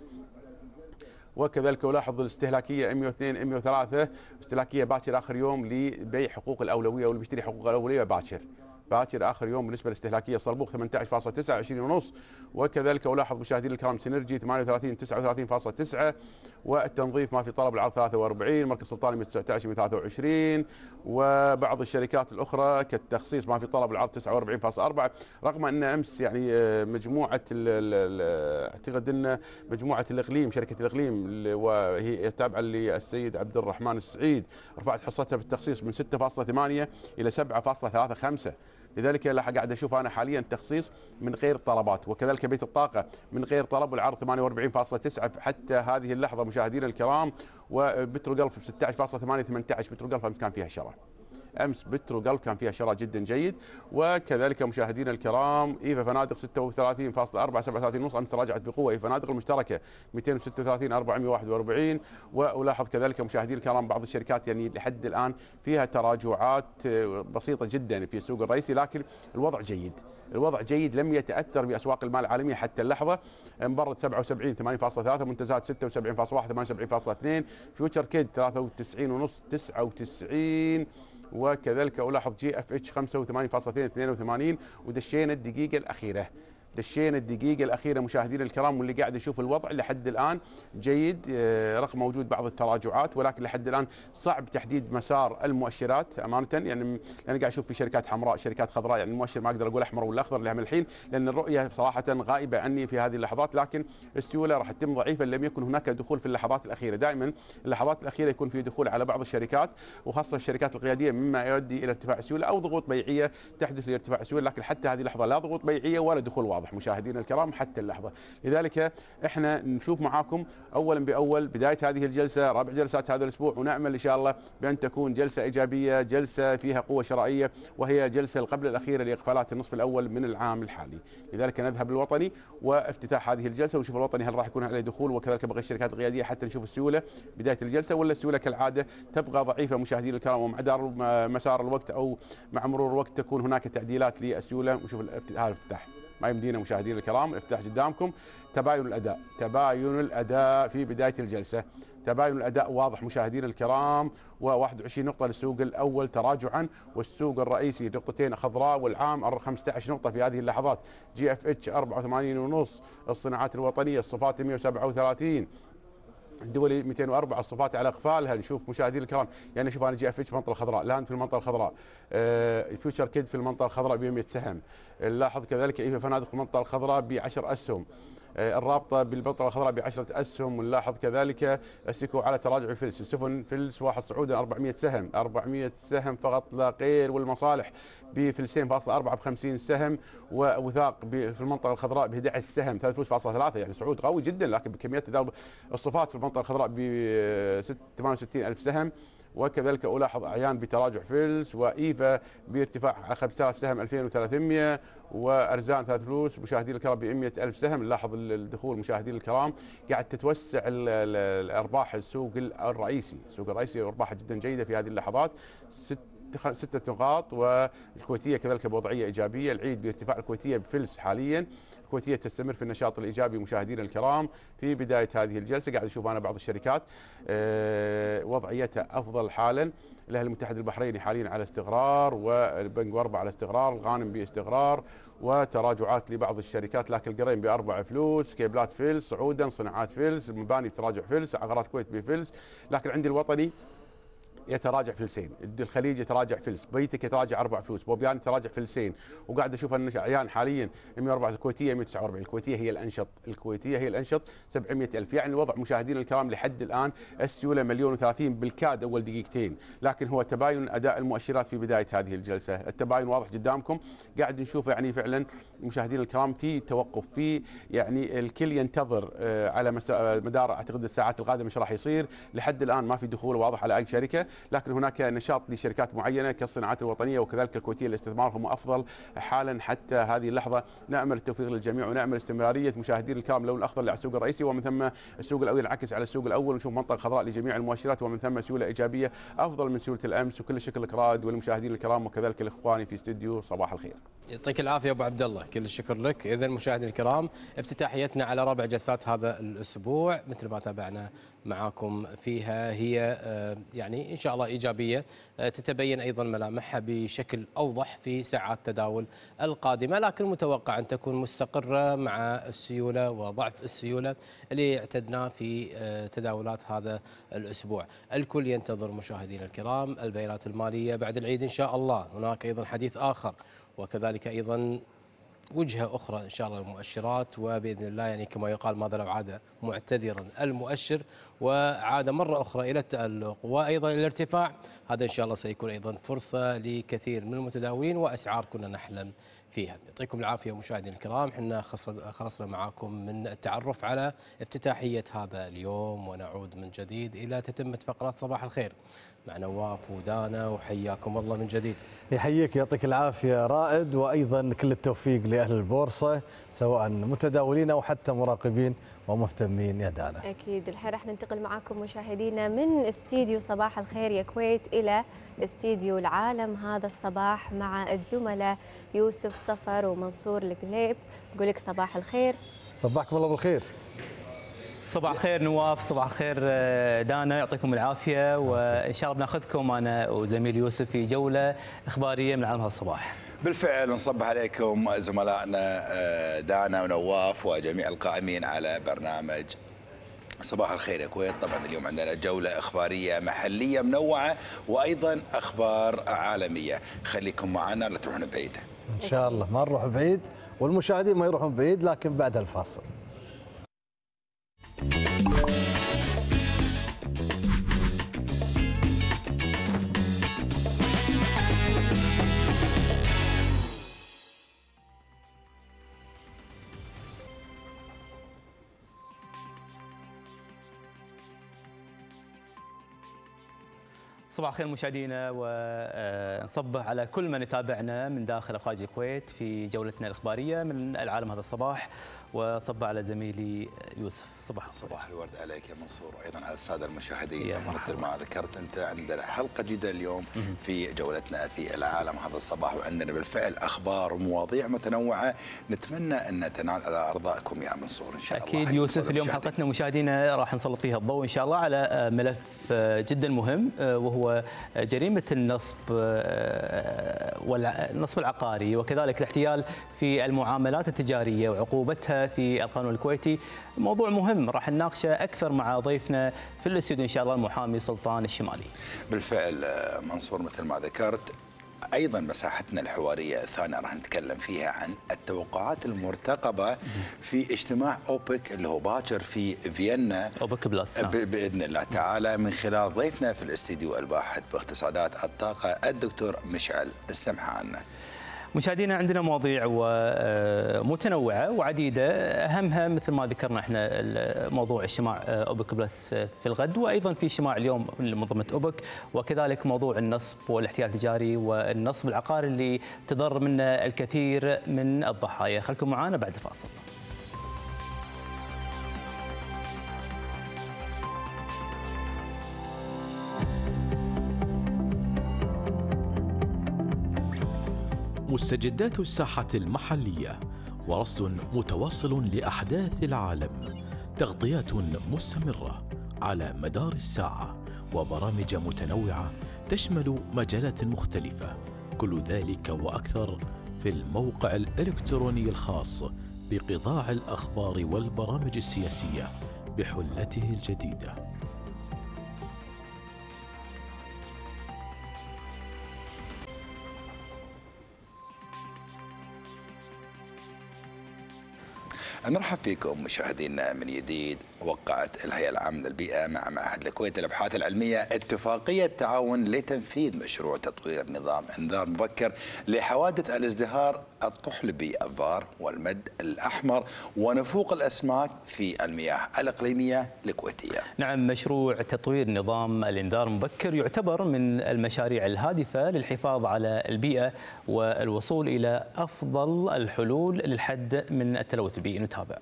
وكذلك الاحظ الاستهلاكيه مئة واثنين مئة وثلاثة، استهلاكيه باكر اخر يوم لبيع حقوق الاولويه، واللي بيشتري حقوق الاولويه باكر باكر اخر يوم بالنسبه للاستهلاكيه، صلبوق ثمانية عشر فاصلة تسعة عشرين ونص، وكذلك الاحظ مشاهدينا الكرام سينرجي ثمانية وثلاثين تسعة وثلاثين فاصلة تسعة، والتنظيف ما في طلب العرض ثلاثة وأربعين، مركز سلطاني مئة وتسعة عشر مئة وثلاثة وعشرين، وبعض الشركات الاخرى كالتخصيص ما في طلب العرض تسعة وأربعين فاصلة أربعة، رغم ان امس يعني مجموعه اعتقد ان مجموعه الاقليم شركه الاقليم وهي تابعه للسيد عبد الرحمن السعيد رفعت حصتها في التخصيص من ستة فاصلة ثمانية الى سبعة فاصلة ثلاثة خمسة، لذلك قاعد اشوف انا حاليا تخصيص من غير طلبات، وكذلك بيت الطاقه من غير طلب، والعرض ثمانية وأربعين فاصلة تسعة حتى هذه اللحظه مشاهدينا الكرام، وبترو جلف ب ستة عشر فاصلة ثمانية ثمانية عشر، بترو جلف امس كان فيها شراء، امس بترو جلف كان فيها شراء جدا جيد، وكذلك مشاهدينا الكرام ايفا فنادق ستة وثلاثين فاصلة أربعة سبعة وثلاثين ونص امس تراجعت بقوه، ايفا فنادق المشتركه مئتين وستة وثلاثين أربعمئة وواحد وأربعين، والاحظ كذلك مشاهدينا الكرام بعض الشركات يعني لحد الان فيها تراجعات بسيطه جدا في السوق الرئيسي، لكن الوضع جيد، الوضع جيد لم يتاثر باسواق المال العالميه حتى اللحظه، انبرد سبعة وسبعين ثمانية فاصلة ثلاثة، منتزهات ستة وسبعين فاصلة واحد ثمانية وسبعين فاصلة اثنين، فيوتشر كيد ثلاثة وتسعين ونص تسعة وتسعين، وكذلك الاحظ جي اف اتش خمسة وثمانين فاصلة اثنين اثنين وثمانين، ودشينا الدقيقه الاخيره دشينا الدقيقه الاخيره مشاهدينا الكرام، واللي قاعد يشوف الوضع لحد الان جيد، رغم وجود بعض التراجعات، ولكن لحد الان صعب تحديد مسار المؤشرات امانه، يعني انا قاعد اشوف في شركات حمراء شركات خضراء، يعني المؤشر ما اقدر اقول احمر ولا اخضر لهم الحين، لان الرؤيه صراحه غائبه عني في هذه اللحظات، لكن السيوله راح تتم ضعيفه لم يكن هناك دخول في اللحظات الاخيره. دائما اللحظات الاخيره يكون في دخول على بعض الشركات وخاصه الشركات القياديه، مما يؤدي الى ارتفاع السيوله او ضغوط بيعيه تحدث لارتفاع السيوله، لكن حتى هذه اللحظه لا ضغوط بيعيه ولا دخول واضح مشاهدينا الكرام حتى اللحظه. لذلك احنا نشوف معاكم اولا باول بدايه هذه الجلسه، رابع جلسات هذا الاسبوع، ونامل ان شاء الله بان تكون جلسه ايجابيه، جلسه فيها قوه شرائيه، وهي جلسه قبل الاخيره لاقفالات النصف الاول من العام الحالي. لذلك نذهب للوطني وافتتاح هذه الجلسه ونشوف الوطني هل راح يكون عليه دخول، وكذلك باقي الشركات القياديه حتى نشوف السيوله بدايه الجلسه، ولا السيوله كالعاده تبقى ضعيفه مشاهدينا الكرام، ومع دار مسار الوقت او مع مرور الوقت تكون هناك تعديلات للسيوله. ونشوف هذا الافتتاح ما يمدينا مشاهدينا الكرام، الافتتاح قدامكم. تباين الاداء، تباين الاداء في بدايه الجلسه، تباين الاداء واضح مشاهدينا الكرام، وواحد وعشرين نقطه للسوق الاول تراجعا، والسوق الرئيسي نقطتين خضراء، والعام خمسة عشر نقطه في هذه اللحظات. جي اف اتش أربعة وثمانين ونص، الصناعات الوطنيه الصفات مئة وسبعة وثلاثين، الدولي مئتين وأربعة، الصفات على اقفالها. نشوف مشاهدينا الكرام، يعني شوف انا جي اف اتش في المنطقه الخضراء، لاند في المنطقه الخضراء، آه فيوتشر كيد في المنطقه الخضراء ب مئة سهم، لاحظ كذلك ايفا فنادق في المنطقه الخضراء ب عشرة اسهم، آه الرابطه بالمنطقه الخضراء ب عشرة اسهم، ونلاحظ كذلك السيكو على تراجع الفلس، السفن فلس واحد صعودا أربعمئة سهم، أربعمئة سهم فقط لا غير، والمصالح بفلسين فاصلة أربعة ب خمسين سهم، ووثاق في المنطقه الخضراء ب أحد عشر سهم، ثلاث فلوس فاصلة ثلاثة، يعني صعود قوي جدا، لكن بكميات تداول. الصفات في المنطقه الخضراء ب ثمانية وستين ألف سهم، وكذلك ألاحظ أعيان بتراجع فلس، وإيفا بارتفاع على خمسة آلاف سهم ألفين وثلاثمئة، وأرزان ثلاث فلوس مشاهدين الكرام ب مئة ألف سهم. نلاحظ الدخول مشاهدين الكرام قاعد تتوسع الأرباح السوق الرئيسي، السوق الرئيسي أرباحه جدا جيدة في هذه اللحظات، ست ستة نقاط، والكويتية كذلك بوضعية إيجابية. العيد بارتفاع الكويتية بفلس حاليا، الكويتية تستمر في النشاط الإيجابي مشاهدينا الكرام في بداية هذه الجلسة. قاعد أشوف أنا بعض الشركات وضعيتها أفضل حالا، الأهلي المتحد البحريني حاليا على استقرار، والبنك أربعة على استقرار، الغانم باستقرار، وتراجعات لبعض الشركات، لكن القرين بأربع فلوس، كيبلات فلس صعودا، صناعات فلس، المباني بتراجع فلس، عقارات الكويت بفلس، لكن عندي الوطني يتراجع فلسين، الخليج يتراجع فلس، بيتك يتراجع اربع فلوس، بوبيان يتراجع فلسين، وقاعد اشوف ان اعيان حاليا مئة وأربعة، الكويتيه مئة وتسعة وأربعين، الكويتيه هي الانشط، الكويتيه هي الانشط سبعمئة ألف، يعني الوضع مشاهدينا الكرام لحد الان السيوله مليون وثلاثين بالكاد اول دقيقتين، لكن هو تباين اداء المؤشرات في بدايه هذه الجلسه، التباين واضح قدامكم، قاعد نشوف يعني فعلا مشاهدينا الكرام في توقف، في يعني الكل ينتظر على مدار اعتقد الساعات القادمه ايش راح يصير، لحد الان ما في دخول واضح على اي شركه، لكن هناك نشاط لشركات معينه كالصناعات الوطنيه وكذلك الكويتيه الاستثمار هم افضل حالا حتى هذه اللحظه. نامل التوفيق للجميع ونامل استمراريه مشاهدين الكرام لون الاخضر على السوق الرئيسي، ومن ثم السوق الاول ينعكس على السوق الاول، ونشوف منطقه خضراء لجميع المؤشرات، ومن ثم سيوله ايجابيه افضل من سيوله الامس. وكل الشكر لك رائد والمشاهدين الكرام وكذلك الاخواني في استديو صباح الخير. يعطيك العافيه ابو عبد الله، كل الشكر لك. اذا مشاهدينا الكرام افتتاحيتنا على رابع جلسات هذا الاسبوع مثل ما تابعنا معاكم فيها هي يعني ان شاء الله ايجابيه، تتبين ايضا ملامحها بشكل اوضح في ساعات التداول القادمه، لكن متوقع ان تكون مستقره مع السيوله وضعف السيوله اللي اعتدناه في تداولات هذا الاسبوع. الكل ينتظر مشاهدينا الكرام البيانات الماليه بعد العيد ان شاء الله، هناك ايضا حديث اخر وكذلك ايضا وجهه اخرى ان شاء الله للمؤشرات، وباذن الله يعني كما يقال ماذا لو عاد معتذرا المؤشر وعاد مره اخرى الى التالق وايضا الارتفاع، هذا ان شاء الله سيكون ايضا فرصه لكثير من المتداولين واسعار كنا نحلم فيها. يعطيكم العافيه مشاهدينا الكرام، احنا خلصنا معاكم من التعرف على افتتاحيه هذا اليوم، ونعود من جديد الى تتمه فقرات صباح الخير مع نواف ودانا، وحياكم الله من جديد. يحييك يعطيك العافيه رائد، وايضا كل التوفيق لاهل البورصه سواء متداولين او حتى مراقبين ومهتمين يا دانا. اكيد. الحين راح ننتقل معاكم مشاهدينا من استديو صباح الخير يا كويت الى استديو العالم هذا الصباح مع الزملاء يوسف صفر ومنصور القليب. نقول لك صباح الخير. صباحكم الله بالخير. صباح الخير نواف، صباح الخير دانا، يعطيكم العافيه، وان شاء الله بناخذكم انا وزميل يوسف في جوله اخباريه من عالم هالصباح. بالفعل نصبح عليكم زملائنا دانا ونواف وجميع القائمين على برنامج صباح الخير يا كويت. طبعا اليوم عندنا جولة إخبارية محلية منوعة وأيضا أخبار عالمية. خليكم معنا لا تروحون بعيد إن شاء الله. ما نروح بعيد والمشاهدين ما يروحون بعيد، لكن بعد الفاصل. صباح الخير مشاهدينا، ونصبح على كل من يتابعنا من داخل خارج الكويت في جولتنا الإخبارية من العالم هذا الصباح، وصبح على زميلي يوسف. صباح صباح الورد عليك يا منصور، وايضا على الساده المشاهدين. مثل ما ذكرت انت عندنا حلقه جديده اليوم في جولتنا في العالم هذا الصباح، وعندنا بالفعل اخبار ومواضيع متنوعه نتمنى ان تنال على ارضائكم يا منصور ان شاء الله. اكيد يوسف، اليوم حلقتنا مشاهدينا راح نسلط فيها الضوء ان شاء الله على ملف جدا مهم، وهو جريمه النصب والنصب العقاري وكذلك الاحتيال في المعاملات التجاريه وعقوبتها في القانون الكويتي. موضوع مهم راح نناقشه اكثر مع ضيفنا في الاستوديو ان شاء الله المحامي سلطان الشمالي. بالفعل منصور مثل ما ذكرت، ايضا مساحتنا الحواريه الثانيه راح نتكلم فيها عن التوقعات المرتقبه في اجتماع اوبك اللي هو باكر في فيينا، اوبك بلس باذن الله تعالى، من خلال ضيفنا في الاستوديو الباحث باقتصادات الطاقه الدكتور مشعل السمحان. مشاهدينا عندنا مواضيع متنوعة وعديدة، أهمها مثل ما ذكرنا احنا موضوع اجتماع أوبك بلس في الغد، وأيضا في اجتماع اليوم لمنظمة أوبك، وكذلك موضوع النصب والاحتيال التجاري والنصب العقاري اللي تضرر منه الكثير من الضحايا. خليكم معنا بعد الفاصل. مستجدات الساحة المحلية ورصد متواصل لأحداث العالم، تغطيات مستمرة على مدار الساعة، وبرامج متنوعة تشمل مجالات مختلفة. كل ذلك وأكثر في الموقع الإلكتروني الخاص بقطاع الأخبار والبرامج السياسية بحلته الجديدة. نرحب فيكم مشاهدينا من جديد. وقعت الهيئة العامة للبيئة مع معهد الكويت للأبحاث العلمية اتفاقية تعاون لتنفيذ مشروع تطوير نظام إنذار مبكر لحوادث الازدهار الطحلبي الضار والمد الأحمر ونفوق الأسماك في المياه الإقليمية الكويتية. نعم، مشروع تطوير نظام الإنذار المبكر يعتبر من المشاريع الهادفة للحفاظ على البيئة والوصول إلى أفضل الحلول للحد من التلوث البيئي. نتابع.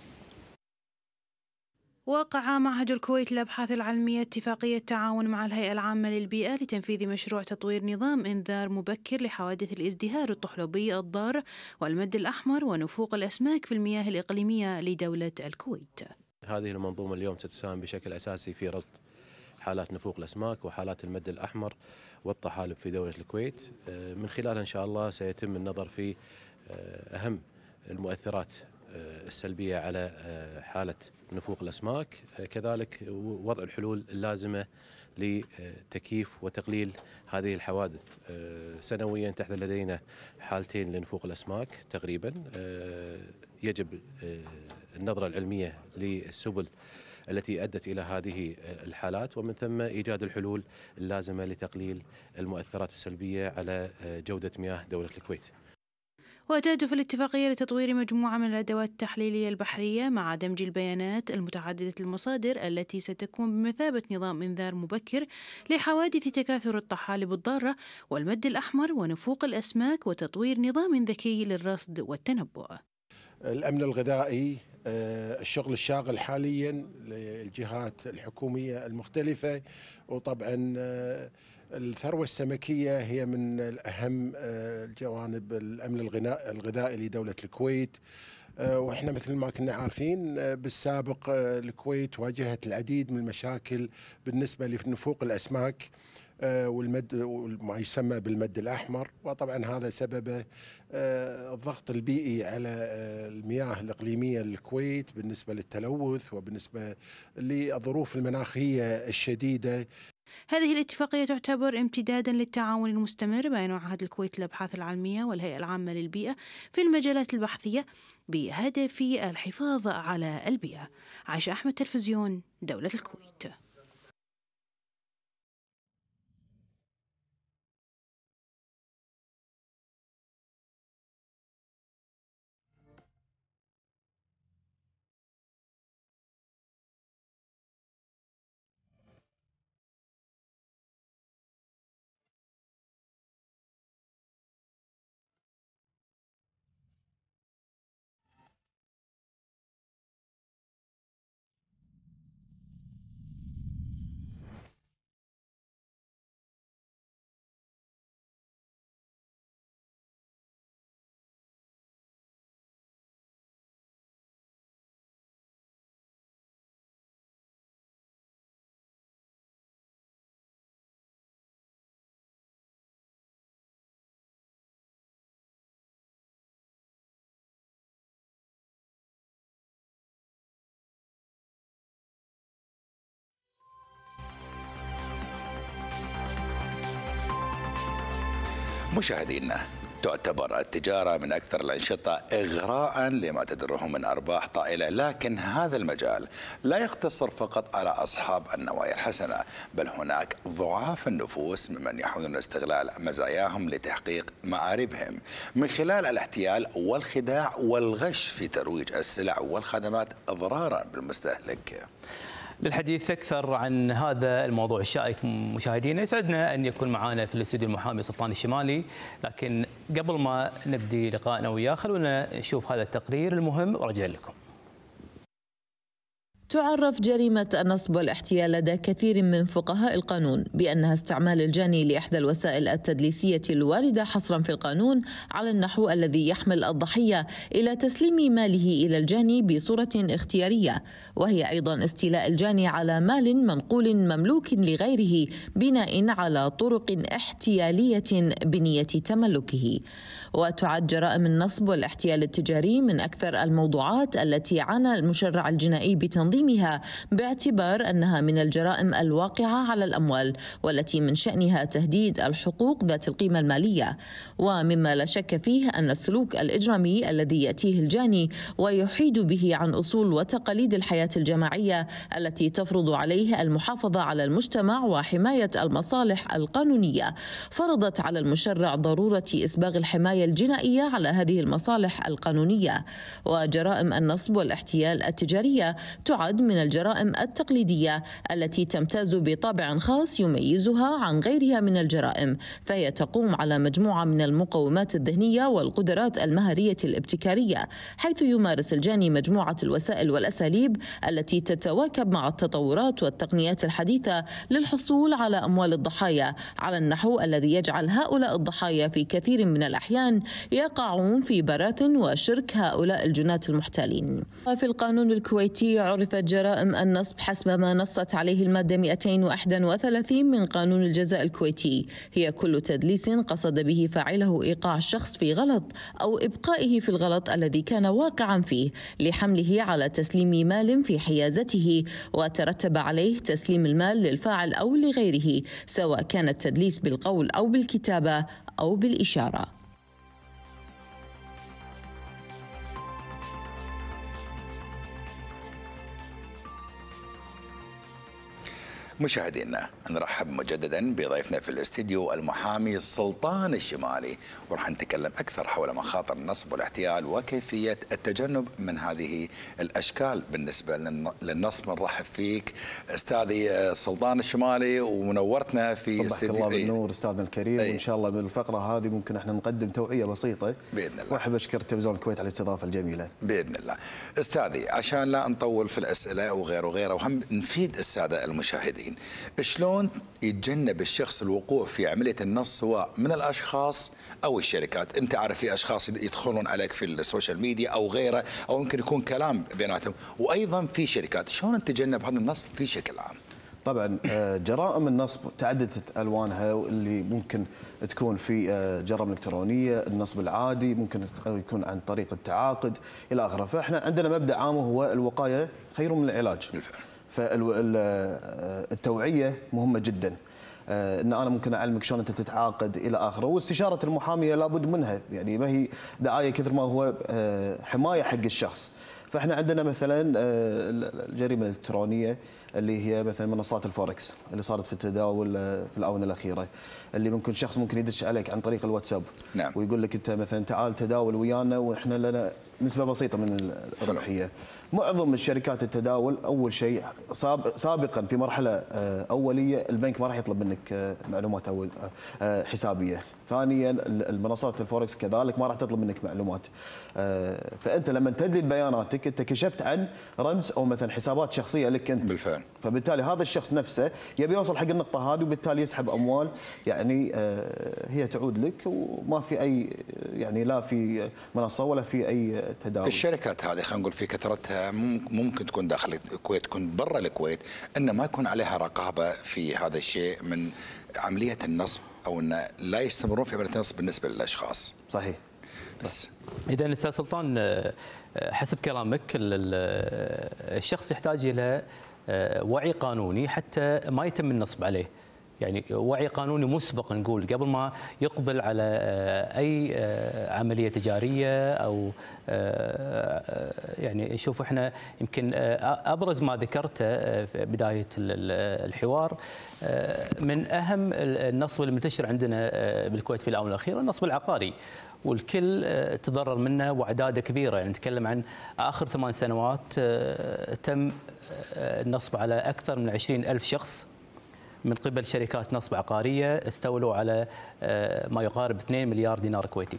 وقع معهد الكويت للأبحاث العلمية اتفاقية تعاون مع الهيئة العامة للبيئة لتنفيذ مشروع تطوير نظام إنذار مبكر لحوادث الازدهار الطحلبي الضار والمد الأحمر ونفوق الأسماك في المياه الإقليمية لدولة الكويت. هذه المنظومة اليوم ستساهم بشكل أساسي في رصد حالات نفوق الأسماك وحالات المد الأحمر والطحالب في دولة الكويت. من خلالها إن شاء الله سيتم النظر في أهم المؤثرات السلبية على حالة نفوق الأسماك، كذلك وضع الحلول اللازمة لتكييف وتقليل هذه الحوادث. سنويا تحدث لدينا حالتين لنفوق الأسماك تقريبا. يجب النظرة العلمية للسبل التي أدت إلى هذه الحالات، ومن ثم إيجاد الحلول اللازمة لتقليل المؤثرات السلبية على جودة مياه دولة الكويت. وتهدف الاتفاقية لتطوير مجموعة من الأدوات التحليلية البحرية مع دمج البيانات المتعددة المصادر التي ستكون بمثابة نظام إنذار مبكر لحوادث تكاثر الطحالب الضارة والمد الأحمر ونفوق الأسماك، وتطوير نظام ذكي للرصد والتنبؤ. الأمن الغذائي، الشغل الشاغل حاليا للجهات الحكومية المختلفة، وطبعا الثروة السمكية هي من أهم الجوانب الأمن الغذائي لدولة الكويت. واحنا مثل ما كنا عارفين بالسابق الكويت واجهت العديد من المشاكل بالنسبه لنفوق الاسماك والمد وما يسمى بالمد الأحمر، وطبعا هذا سببه الضغط البيئي على المياه الإقليمية للكويت بالنسبة للتلوث وبالنسبة للظروف المناخية الشديدة. هذه الاتفاقية تعتبر امتدادا للتعاون المستمر بين معهد الكويت للأبحاث العلمية والهيئة العامة للبيئة في المجالات البحثية بهدف الحفاظ على البيئة. عائشة أحمد، تلفزيون دولة الكويت. مشاهدينا، تعتبر التجارة من أكثر الأنشطة إغراء لما تدره من أرباح طائلة، لكن هذا المجال لا يقتصر فقط على أصحاب النوايا الحسنة، بل هناك ضعاف النفوس ممن يحاولون استغلال مزاياهم لتحقيق مآربهم من خلال الاحتيال والخداع والغش في ترويج السلع والخدمات إضرارا بالمستهلك. للحديث أكثر عن هذا الموضوع الشائك مشاهدينا، يسعدنا أن يكون معنا في الاستوديو المحامي سلطان الشمالي، لكن قبل ما نبدي لقائنا وياه خلونا نشوف هذا التقرير المهم ورجع لكم. تعرف جريمة النصب والاحتيال لدى كثير من فقهاء القانون بأنها استعمال الجاني لإحدى الوسائل التدليسية الواردة حصرا في القانون على النحو الذي يحمل الضحية إلى تسليم ماله إلى الجاني بصورة اختيارية، وهي أيضا استيلاء الجاني على مال منقول مملوك لغيره بناء على طرق احتيالية بنية تملكه. وتعد جرائم النصب والاحتيال التجاري من أكثر الموضوعات التي عانى المشرع الجنائي بتنظيمها، باعتبار أنها من الجرائم الواقعة على الأموال والتي من شأنها تهديد الحقوق ذات القيمة المالية. ومما لا شك فيه أن السلوك الإجرامي الذي يأتيه الجاني ويحيد به عن أصول وتقاليد الحياة الجماعية التي تفرض عليه المحافظة على المجتمع وحماية المصالح القانونية، فرضت على المشرع ضرورة إسباغ الحماية الجنائية على هذه المصالح القانونية. وجرائم النصب والاحتيال التجارية تعد من الجرائم التقليدية التي تمتاز بطابع خاص يميزها عن غيرها من الجرائم، فهي تقوم على مجموعة من المقومات الذهنية والقدرات المهارية الابتكارية، حيث يمارس الجاني مجموعة الوسائل والأساليب التي تتواكب مع التطورات والتقنيات الحديثة للحصول على أموال الضحايا على النحو الذي يجعل هؤلاء الضحايا في كثير من الأحيان يقعون في براثن وشرك هؤلاء الجناة المحتالين. وفي القانون الكويتي عرفت جرائم النصب حسب ما نصت عليه المادة مئتين وواحد وثلاثين من قانون الجزاء الكويتي هي كل تدليس قصد به فاعله إيقاع الشخص في غلط أو إبقائه في الغلط الذي كان واقعا فيه لحمله على تسليم مال في حيازته وترتب عليه تسليم المال للفاعل أو لغيره، سواء كان التدليس بالقول أو بالكتابة أو بالإشارة. مشاهدينا، نرحب مجددا بضيفنا في الاستديو المحامي سلطان الشمالي، وراح نتكلم اكثر حول مخاطر النصب والاحتيال وكيفيه التجنب من هذه الاشكال. بالنسبه للنصب نرحب فيك استاذي سلطان الشمالي ومنورتنا في استديو. الله بالنور استاذنا الكريم، وان شاء الله بالفقره هذه ممكن احنا نقدم توعيه بسيطه باذن الله. واحب اشكر تلفزيون الكويت على الاستضافه الجميله باذن الله. استاذي، عشان لا نطول في الاسئله وغيره وغيره وهم نفيد الساده المشاهدين، المشاهدين، شلون يتجنب الشخص الوقوع في عمليه النصب سواء من الاشخاص او الشركات؟ انت عارف في اشخاص يدخلون عليك في السوشيال ميديا او غيره، او يمكن يكون كلام بيناتهم، وايضا في شركات، شلون نتجنب هذا النصب في شكل عام؟ طبعا جرائم النصب تعددت الوانها، واللي ممكن تكون في جرائم الكترونيه، النصب العادي ممكن يكون عن طريق التعاقد الى اخره، فاحنا عندنا مبدا عام هو الوقايه خير من العلاج. فالتوعيه مهمه جدا، ان انا ممكن اعلمك شلون انت تتعاقد الى اخره، واستشاره المحاميه لابد منها، يعني ما هي دعايه كثر ما هو حمايه حق الشخص. فاحنا عندنا مثلا الجريمه الالكترونيه اللي هي مثلا منصات الفوركس اللي صارت في التداول في الاونه الاخيره، اللي ممكن شخص ممكن يدش عليك عن طريق الواتساب. نعم. ويقول لك انت مثلا تعال تداول ويانا واحنا لنا نسبه بسيطه من الربحيه. معظم الشركات التداول اول شيء سابقا في مرحله اوليه البنك ما راح يطلب منك معلومات او حسابيه. ثانيا المنصات الفوركس كذلك ما راح تطلب منك معلومات. فانت لما تدلي بياناتك انت كشفت عن رمز او مثلا حسابات شخصيه لك انت. بالفعل. فبالتالي هذا الشخص نفسه يبي يوصل حق النقطه هذه، وبالتالي يسحب اموال يعني هي تعود لك، وما في اي يعني لا في منصه ولا في اي تداول. الشركات هذه خلينا نقول في كثرتها ممكن تكون داخل الكويت، تكون برا الكويت، ان ما يكون عليها رقابه في هذا الشيء من عمليه النصب، او ان لا يستمرون في عمليه النصب بالنسبه للاشخاص. صحيح. بس اذا استاذ سلطان حسب كلامك الشخص يحتاج الى وعي قانوني حتى ما يتم النصب عليه، يعني وعي قانوني مسبق نقول قبل ما يقبل على اي عمليه تجاريه او يعني شوف احنا يمكن ابرز ما ذكرته في بدايه الحوار من اهم النصب المنتشر عندنا بالكويت في الاونه الاخيره النصب العقاري، والكل تضرر منه واعداده كبيره، يعني نتكلم عن اخر ثمان سنوات تم النصب على اكثر من عشرين ألف شخص من قبل شركات نصب عقاريه استولوا على ما يقارب اثنين مليار دينار كويتي.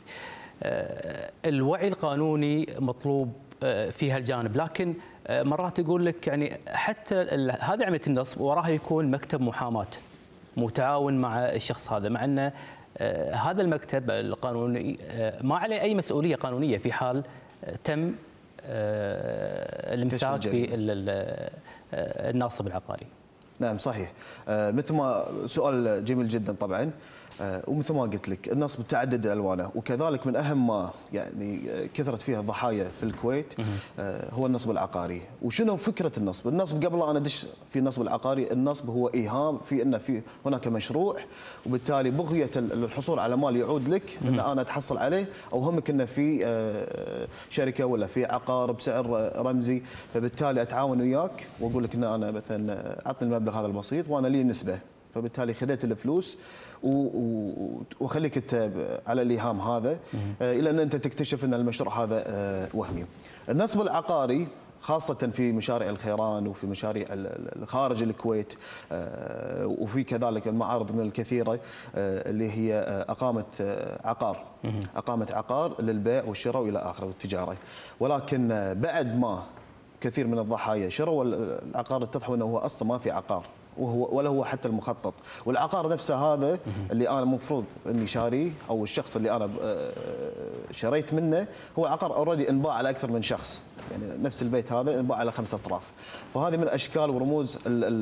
الوعي القانوني مطلوب في هالجانب، لكن مرات يقول لك يعني حتى هذه عمليه النصب وراها يكون مكتب محاماه متعاون مع الشخص هذا، مع انه هذا المكتب القانوني ما عليه اي مسؤوليه قانونيه في حال تم الامساك بالناصب العقاري. نعم صحيح. آه مثل ما سؤال جميل جدا طبعا، آه ومثل ما قلت لك النصب تعدد الوانه، وكذلك من اهم ما يعني كثرت فيها الضحايا في الكويت آه هو النصب العقاري. وشنو فكره النصب؟ النصب قبل لا انا ادش في النصب العقاري، النصب هو ايهام في ان في هناك مشروع، وبالتالي بغيه الحصول على مال يعود لك ان انا اتحصل عليه، او همك انه في آه شركه ولا في عقار بسعر رمزي، فبالتالي اتعاون وياك واقول لك ان انا مثلا اعطني المبلغ هذا البسيط وانا لي نسبه، فبالتالي خذيت الفلوس وخليك انت على الايهام هذا الى ان انت تكتشف ان المشروع هذا وهمي. النصب العقاري خاصة في مشاريع الخيران وفي مشاريع خارج الكويت، وفي كذلك المعارض من الكثيرة اللي هي أقامة عقار أقامة عقار للبيع والشراء وإلى آخره والتجارة، ولكن بعد ما كثير من الضحايا شروا العقار اتضحوا أنه هو أصلا ما في عقار، وهو ولا هو حتى المخطط، والعقار نفسه هذا اللي انا المفروض اني شاريه او الشخص اللي انا شريت منه هو عقار اوريدي انباع على اكثر من شخص، يعني نفس البيت هذا انباع على خمسة اطراف، فهذه من اشكال ورموز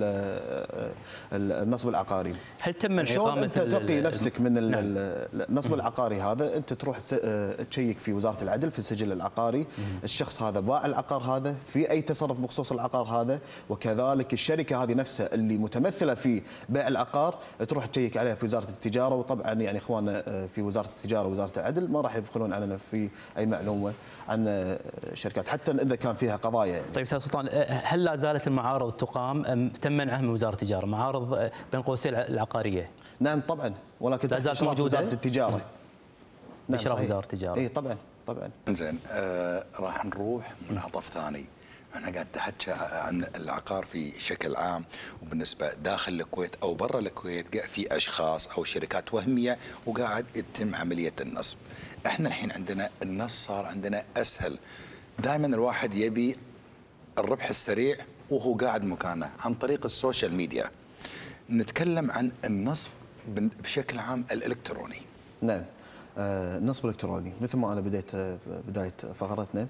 النصب العقاري. هل تم اقامه انت تقي نفسك من النصب العقاري هذا؟ انت تروح تشيك في وزاره العدل في السجل العقاري الشخص هذا باع العقار هذا، في اي تصرف بخصوص العقار هذا، وكذلك الشركه هذه نفسها اللي متمثله في بيع العقار تروح تشيك عليها في وزاره التجاره، وطبعا يعني اخواننا في وزاره التجاره ووزاره العدل ما راح يبخلون عننا في اي معلومه عن شركات حتى اذا كان فيها قضايا يعني. طيب استاذ سلطان، هل لا زالت المعارض تقام ام تم منعها من وزاره التجاره؟ معارض بين قوسين العقاريه. نعم طبعا، ولكن لا زالت موجوده وزاره التجاره. باشراف وزاره التجاره. اي طبعا طبعا. زين آه راح نروح منعطف ثاني. احنا قاعد نحكي عن العقار في شكل عام، وبالنسبه داخل الكويت او برا الكويت في اشخاص او شركات وهميه وقاعد يتم عمليه النصب. احنا الحين عندنا النصب صار عندنا اسهل، دائما الواحد يبي الربح السريع وهو قاعد مكانه عن طريق السوشيال ميديا. نتكلم عن النصب بشكل عام الالكتروني. نعم. آه النصب الالكتروني مثل ما انا بديت بدايه فقرتنا،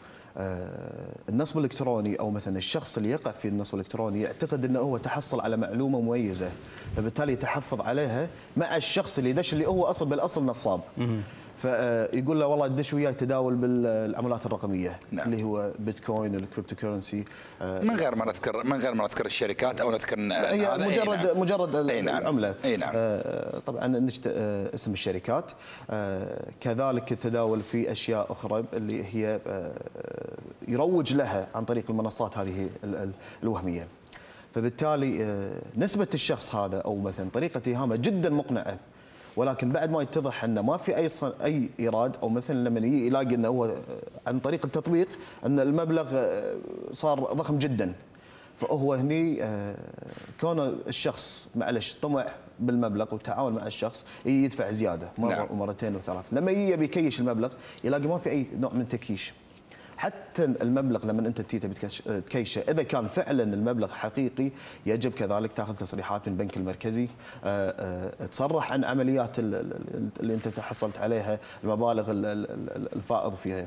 آه النصب الالكتروني او مثلا الشخص اللي يقع في النصب الالكتروني يعتقد انه هو تحصل على معلومه مميزه، فبالتالي يتحفظ عليها مع الشخص اللي دش اللي هو اصلا بالاصل نصاب. فيقول له والله دش وياي تداول بالعملات الرقميه. نعم. اللي هو بيتكوين الكريبتو كورنسي. من غير ما نذكر من غير ما نذكر الشركات او نذكر هي مجرد أي نعم. مجرد أي نعم. العمله. اي نعم. آه طبعا نجد آه اسم الشركات، آه كذلك التداول في اشياء اخرى اللي هي آه يروج لها عن طريق المنصات هذه الوهميه. فبالتالي آه نسبه الشخص هذا او مثلا طريقه اتهامه جدا مقنعه، ولكن بعد ما يتضح انه ما في اي اي ايراد، او مثلا لما يلاقي انه هو عن طريق التطبيق ان المبلغ صار ضخم جدا، فهو هني كونه الشخص معلش طمع بالمبلغ والتعاون مع الشخس يدفع زياده مره نعم. ومرتين وثلاث، لما يجي يكيش المبلغ يلاقي ما في اي نوع من التكييش. حتى المبلغ لما انت تيته بتكيشه اذا كان فعلا المبلغ حقيقي يجب كذلك تاخذ تصريحات من البنك المركزي، تصرح عن عمليات اللي انت تحصلت عليها، المبالغ الفائض فيها.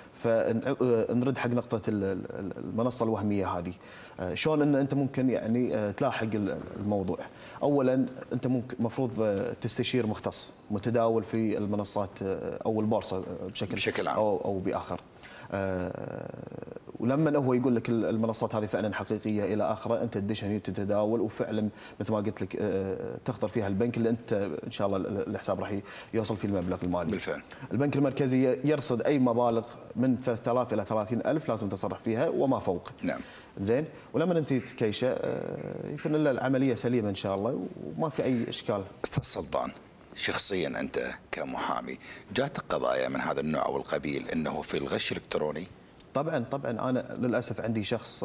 فنرد حق نقطه المنصه الوهميه هذه، شلون ان انت ممكن يعني تلاحق الموضوع. اولا انت ممكن المفروض تستشير مختص متداول في المنصات او البورصه بشكل بشكل عام او او باخر. آه ولما هو يقول لك المنصات هذه فعلا حقيقيه الى اخره، انت تدش هني تتداول وفعلا مثل ما قلت لك آه تخطر فيها البنك اللي انت ان شاء الله الحساب راح يوصل فيه المبلغ المالي. بالفعل. البنك المركزي يرصد اي مبالغ من ثلاثة آلاف الى ثلاثين ألف لازم تصرف فيها وما فوق. نعم. زين، ولما انت تكيشه آه يكون العمليه سليمه ان شاء الله وما في اي اشكال. استاذ سلطان، شخصيا انت كمحامي جاتك قضايا من هذا النوع او القبيل انه في الغش الالكتروني؟ طبعا طبعا انا للاسف عندي شخص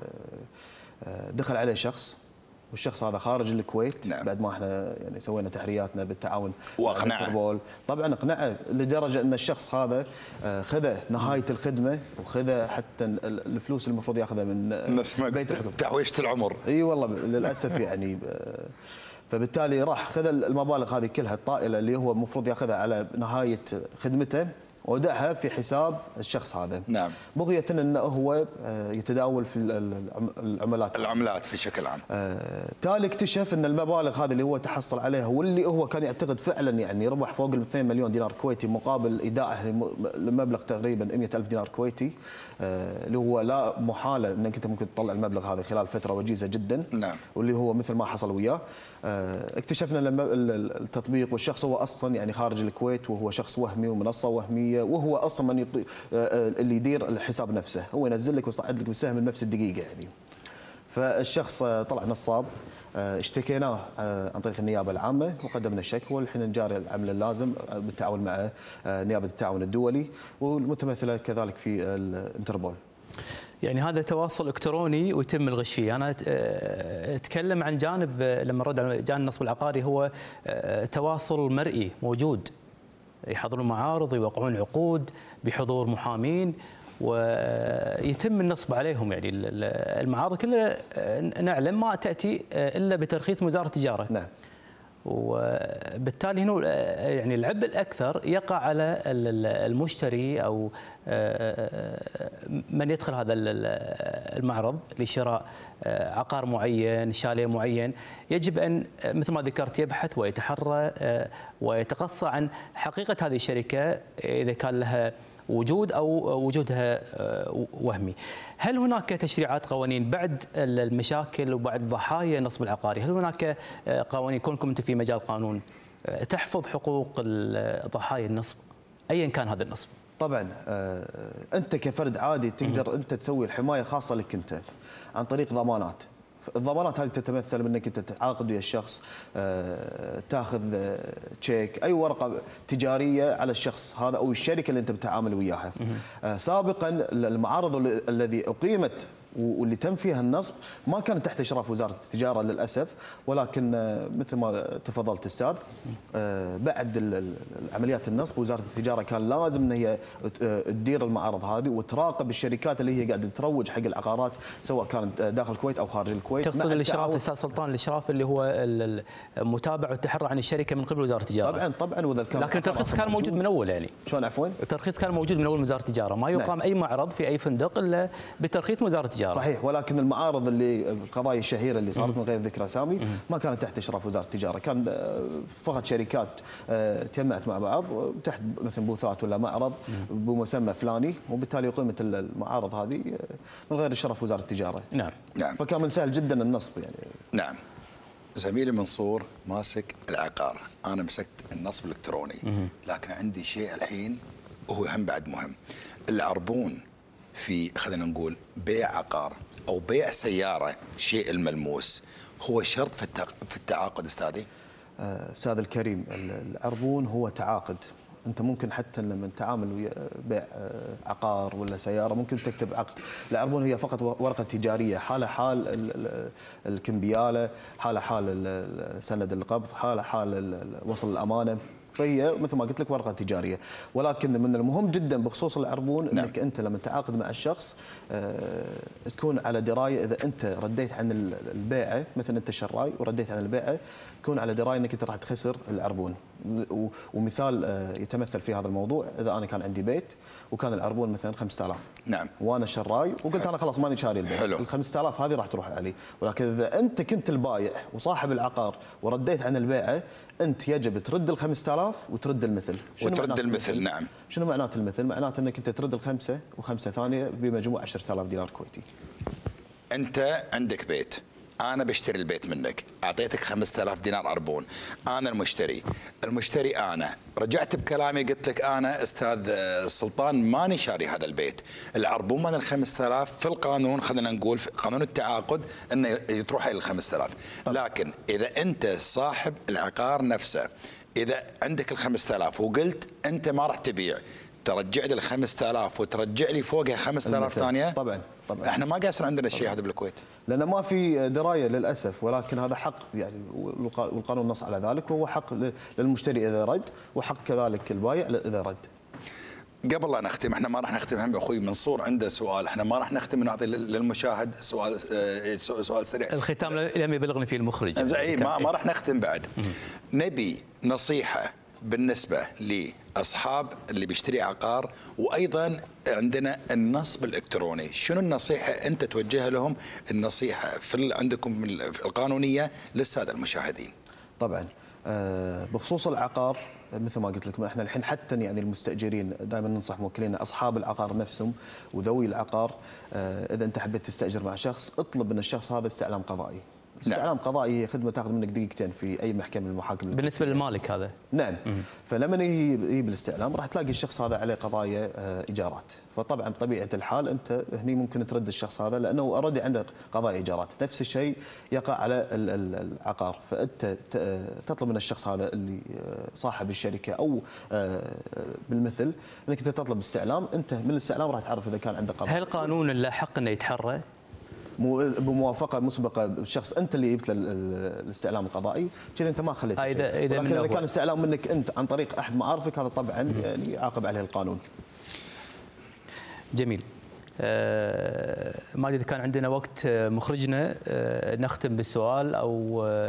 دخل عليه شخص والشخص هذا خارج الكويت. نعم. بعد ما احنا يعني سوينا تحرياتنا بالتعاون واقنعه. طبعا اقنعه لدرجه ان الشخص هذا خذ نهايه الخدمه وخذ حتى الفلوس المفروض ياخذها من بيت تعويشه العمر. اي والله للاسف يعني. فبالتالي راح خذ المبالغ هذه كلها الطائله اللي هو المفروض ياخذها على نهايه خدمته ودعها في حساب الشخص هذا. نعم. بغية انه هو يتداول في العملات العملات في شكل عام. آه تالي اكتشف ان المبالغ هذه اللي هو تحصل عليها واللي هو كان يعتقد فعلا يعني ربح فوق ال اثنين مليون دينار كويتي مقابل ايداعه لمبلغ تقريبا مئة ألف دينار كويتي، آه اللي هو لا محاله انك انت ممكن تطلع المبلغ هذا خلال فتره وجيزه جدا. نعم. واللي هو مثل ما حصل وياه. آه اكتشفنا ان التطبيق والشخص هو اصلا يعني خارج الكويت وهو شخص وهمي ومنصه وهميه، وهو اصلا من يطي... اللي يدير الحساب نفسه، هو ينزل لك ويصعد لك بالسهم بنفس الدقيقه يعني. فالشخص طلع نصاب، اشتكيناه عن طريق النيابه العامه وقدمنا الشكوى، والحين نجاري العمل اللازم بالتعاون مع نيابه التعاون الدولي والمتمثله كذلك في الانتربول. يعني هذا تواصل الكتروني ويتم الغش فيه. انا اتكلم عن جانب لما نرد على جانب النصب العقاري، هو تواصل مرئي موجود، يحضرون معارض، يوقعون عقود بحضور محامين ويتم النصب عليهم. يعني المعارض كلها نعلم ما تاتي الا بترخيص من وزاره التجاره. نعم. وبالتالي هنا يعني العبء الاكثر يقع على المشتري او من يدخل هذا المعرض لشراء عقار معين، شاليه معين. يجب ان مثل ما ذكرت يبحث ويتحرى ويتقصى عن حقيقه هذه الشركه اذا كان لها وجود او وجودها وهمي. هل هناك تشريعات قوانين بعد المشاكل وبعد ضحايا النصب العقاري؟ هل هناك قوانين كونكم انتم في مجال قانون تحفظ حقوق ضحايا النصب ايا كان هذا النصب؟ طبعا انت كفرد عادي تقدر انت تسوي الحمايه خاصه لك انت عن طريق ضمانات. الضمانات هذه تتمثل بانك انت تتعاقد ويا الشخص، تاخذ تشيك، اي ورقه تجاريه على الشخص هذا او الشركه اللي انت بتعامل وياها. سابقا المعارض الذي اقيمت واللي تم فيها النصب ما كانت تحت اشراف وزاره التجاره للاسف، ولكن مثل ما تفضلت استاذ بعد عمليات النصب وزاره التجاره كان لازم ان هي تدير المعارض هذه وتراقب الشركات اللي هي قاعده تروج حق العقارات سواء كانت داخل الكويت او خارج الكويت. تقصد الاشراف استاذ سلطان، الاشراف اللي هو المتابعه والتحرى عن الشركه من قبل وزاره التجاره؟ طبعا طبعا، واذا كان لكن الترخيص كان موجود من اول يعني. شلون عفوا؟ الترخيص كان موجود من اول وزاره التجاره، ما يقام نعم. اي معرض في اي فندق الا بترخيص وزاره التجاره. صحيح، ولكن المعارض اللي القضايا الشهيره اللي صارت من غير ذكر اسامي ما كانت تحت اشراف وزاره التجاره، كان فقط شركات تجمعت مع بعض تحت مثل بوثات ولا معرض بمسمى فلاني، وبالتالي قيمه المعارض هذه من غير اشراف وزاره التجاره. نعم نعم. فكان من سهل جدا النصب يعني. نعم. زميلي منصور ماسك العقار، انا مسكت النصب الالكتروني، لكن عندي شيء الحين وهو هم بعد مهم. العربون في خلينا نقول بيع عقار او بيع سياره، شيء الملموس هو شرط في التعاقد استاذي؟ استاذ الكريم، العربون هو تعاقد. انت ممكن حتى لما تعامل ويا بيع عقار ولا سياره ممكن تكتب عقد. العربون هي فقط ورقه تجاريه، حاله حال الكمبياله، حاله حال سند القبض، حاله حال وصل الامانه، فهي مثل ما قلت لك ورقه تجاريه. ولكن من المهم جدا بخصوص العربون نعم. انك انت لما تعاقد مع الشخص آه تكون على درايه اذا انت رديت عن البيعه، مثلا انت شراي ورديت عن البيعه، تكون على درايه انك انت راح تخسر العربون. ومثال آه يتمثل في هذا الموضوع، اذا انا كان عندي بيت وكان العربون مثلا خمسة آلاف نعم، وانا شراي وقلت حلو. انا خلاص ماني شاري البيت، حلو. ال خمسة آلاف هذه راح تروح علي. ولكن اذا انت كنت البايع وصاحب العقار ورديت عن البيعه، انت يجب ترد ال خمسة آلاف وترد المثل. وترد المثل نعم. شنو معناته المثل؟ معناته انك انت ترد الخمسه وخمسه ثانيه بمجموع عشرة آلاف دينار كويتي. انت عندك بيت، انا بشتري البيت منك، اعطيتك خمسة آلاف دينار عربون، انا المشتري، المشتري انا رجعت بكلامي قلت لك انا استاذ سلطان ماني شاري هذا البيت، العربون من ال خمسة آلاف في القانون خلينا نقول في قانون التعاقد انه تروح الى ال خمسة آلاف، لكن اذا انت صاحب العقار نفسه اذا عندك ال خمسة آلاف وقلت انت ما راح تبيع، ترجع لي ال خمسة آلاف وترجع لي فوقها خمسة آلاف ثانيه. طبعا طبعا احنا ما قاعد يصير عندنا الشيء هذا بالكويت لان ما في درايه للاسف، ولكن هذا حق يعني والقانون نص على ذلك، وهو حق للمشتري اذا رد وحق كذلك البايع اذا رد. قبل لا نختم، احنا ما راح نختم، هم اخوي منصور عنده سؤال، احنا ما راح نختم نعطي للمشاهد سؤال سؤال سريع. الختام لم يبلغني فيه المخرج. اي ما, ما راح نختم بعد. نبي نصيحه بالنسبه لاصحاب اللي بيشتري عقار، وايضا عندنا النصب الالكتروني، شنو النصيحه انت توجهها لهم، النصيحه في عندكم القانونيه للساده المشاهدين؟ طبعا بخصوص العقار مثل ما قلت لكم، احنا الحين حتى يعني المستاجرين دائما ننصح موكلينا اصحاب العقار نفسهم وذوي العقار، اذا انت حبيت تستاجر مع شخص اطلب من الشخص هذا استعلام قضائي. استعلام قضائي هي خدمه تاخذ منك دقيقتين في اي محكمه من المحاكم بالنسبه للمالك هذا. نعم. مم. فلما يجي بالاستعلام راح تلاقي الشخص هذا عليه قضايا ايجارات، فطبعا بطبيعه الحال انت هني ممكن ترد الشخص هذا لانه اوريدي عنده قضايا ايجارات، نفس الشيء يقع على العقار، فانت تطلب من الشخص هذا اللي صاحب الشركه او بالمثل انك انت تطلب استعلام، انت من الاستعلام راح تعرف اذا كان عنده قضايا. هل القانون له حق انه يتحرى؟ بموافقه مسبقه بالشخص انت اللي جبت الاستعلام القضائي، كذا انت ما خليت شيء. اذا اذا اذا كان استعلام منك انت عن طريق احد معارفك هذا طبعا يعني يعاقب عليه القانون. جميل. آه ما ادري اذا كان عندنا وقت مخرجنا آه نختم بالسؤال او آه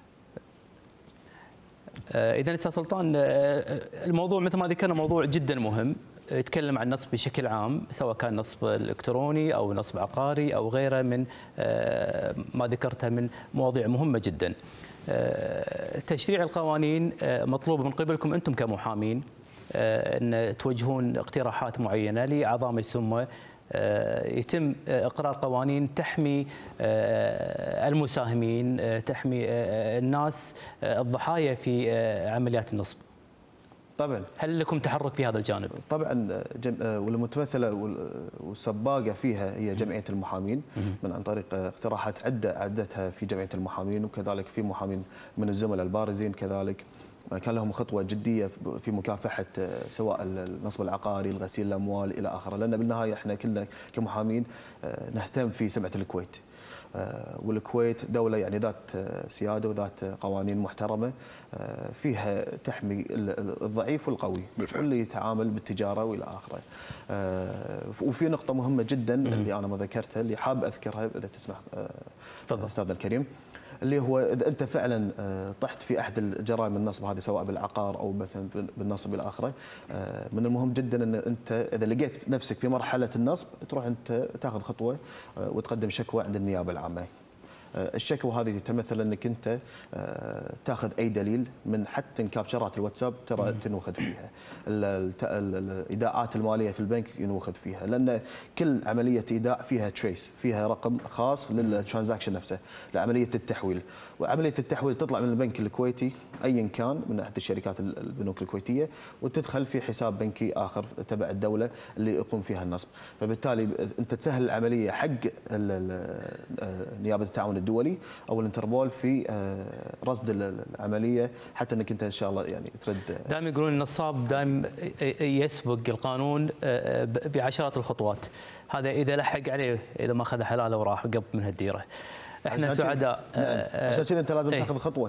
اذا استاذ سلطان آه الموضوع مثل ما ذكرنا موضوع جدا مهم، يتكلم عن النصب بشكل عام سواء كان نصب الكتروني او نصب عقاري او غيره من ما ذكرتها من مواضيع مهمه جدا. تشريع القوانين مطلوب من قبلكم انتم كمحامين ان توجهون اقتراحات معينه لاعضاء مجلس الامه، يتم اقرار قوانين تحمي المساهمين، تحمي الناس الضحايا في عمليات النصب. طبعا. هل لكم تحرك في هذا الجانب؟ طبعا، والمتمثله والسباقه فيها هي جمعيه المحامين من عن طريق اقتراحات عده عدتها في جمعيه المحامين، وكذلك في محامين من الزملاء البارزين كذلك، كان لهم خطوه جديه في مكافحه سواء النصب العقاري، الغسيل الاموال الى اخره، لان بالنهايه احنا كلنا كمحامين نهتم في سمعه الكويت. والكويت دولة يعني ذات سيادة وذات قوانين محترمة فيها تحمي الضعيف والقوي بالفعل. واللي يتعامل بالتجارة وإلى آخره. وفي نقطة مهمة جدا اللي أنا ما ذكرتها اللي حاب أذكرها إذا تسمح أستاذنا الكريم، اللي هو إذا أنت فعلا طحت في أحد الجرائم النصب هذه سواء بالعقار أو مثلا بالنصب إلى آخره، من المهم جدا أن أنت إذا لقيت نفسك في مرحلة النصب تروح أنت تاخذ خطوة وتقدم شكوى عند النيابة العامة. الشكوى هذه تتمثل انك انت تاخذ اي دليل من حتى كابشرات الواتساب ترى تنوخذ فيها، الايداعات الماليه في البنك ينوخذ فيها، لان كل عمليه ايداع فيها تريس، فيها رقم خاص للترانزاكشن نفسه لعمليه التحويل، وعمليه التحويل تطلع من البنك الكويتي ايا كان من احد الشركات البنوك الكويتيه وتدخل في حساب بنكي اخر تبع الدوله اللي يقوم فيها النصب، فبالتالي انت تسهل العمليه حق نيابه التعاون الدولي او الانتربول في رصد العمليه حتى انك انت ان شاء الله يعني ترد. دائما يقولون النصاب دائما يسبق القانون بعشرات الخطوات، هذا اذا لحق عليه، اذا ما اخذ حلاله وراح قبل من هالديره. احنا سعداء. عشان كذا انت لازم تاخذ خطوه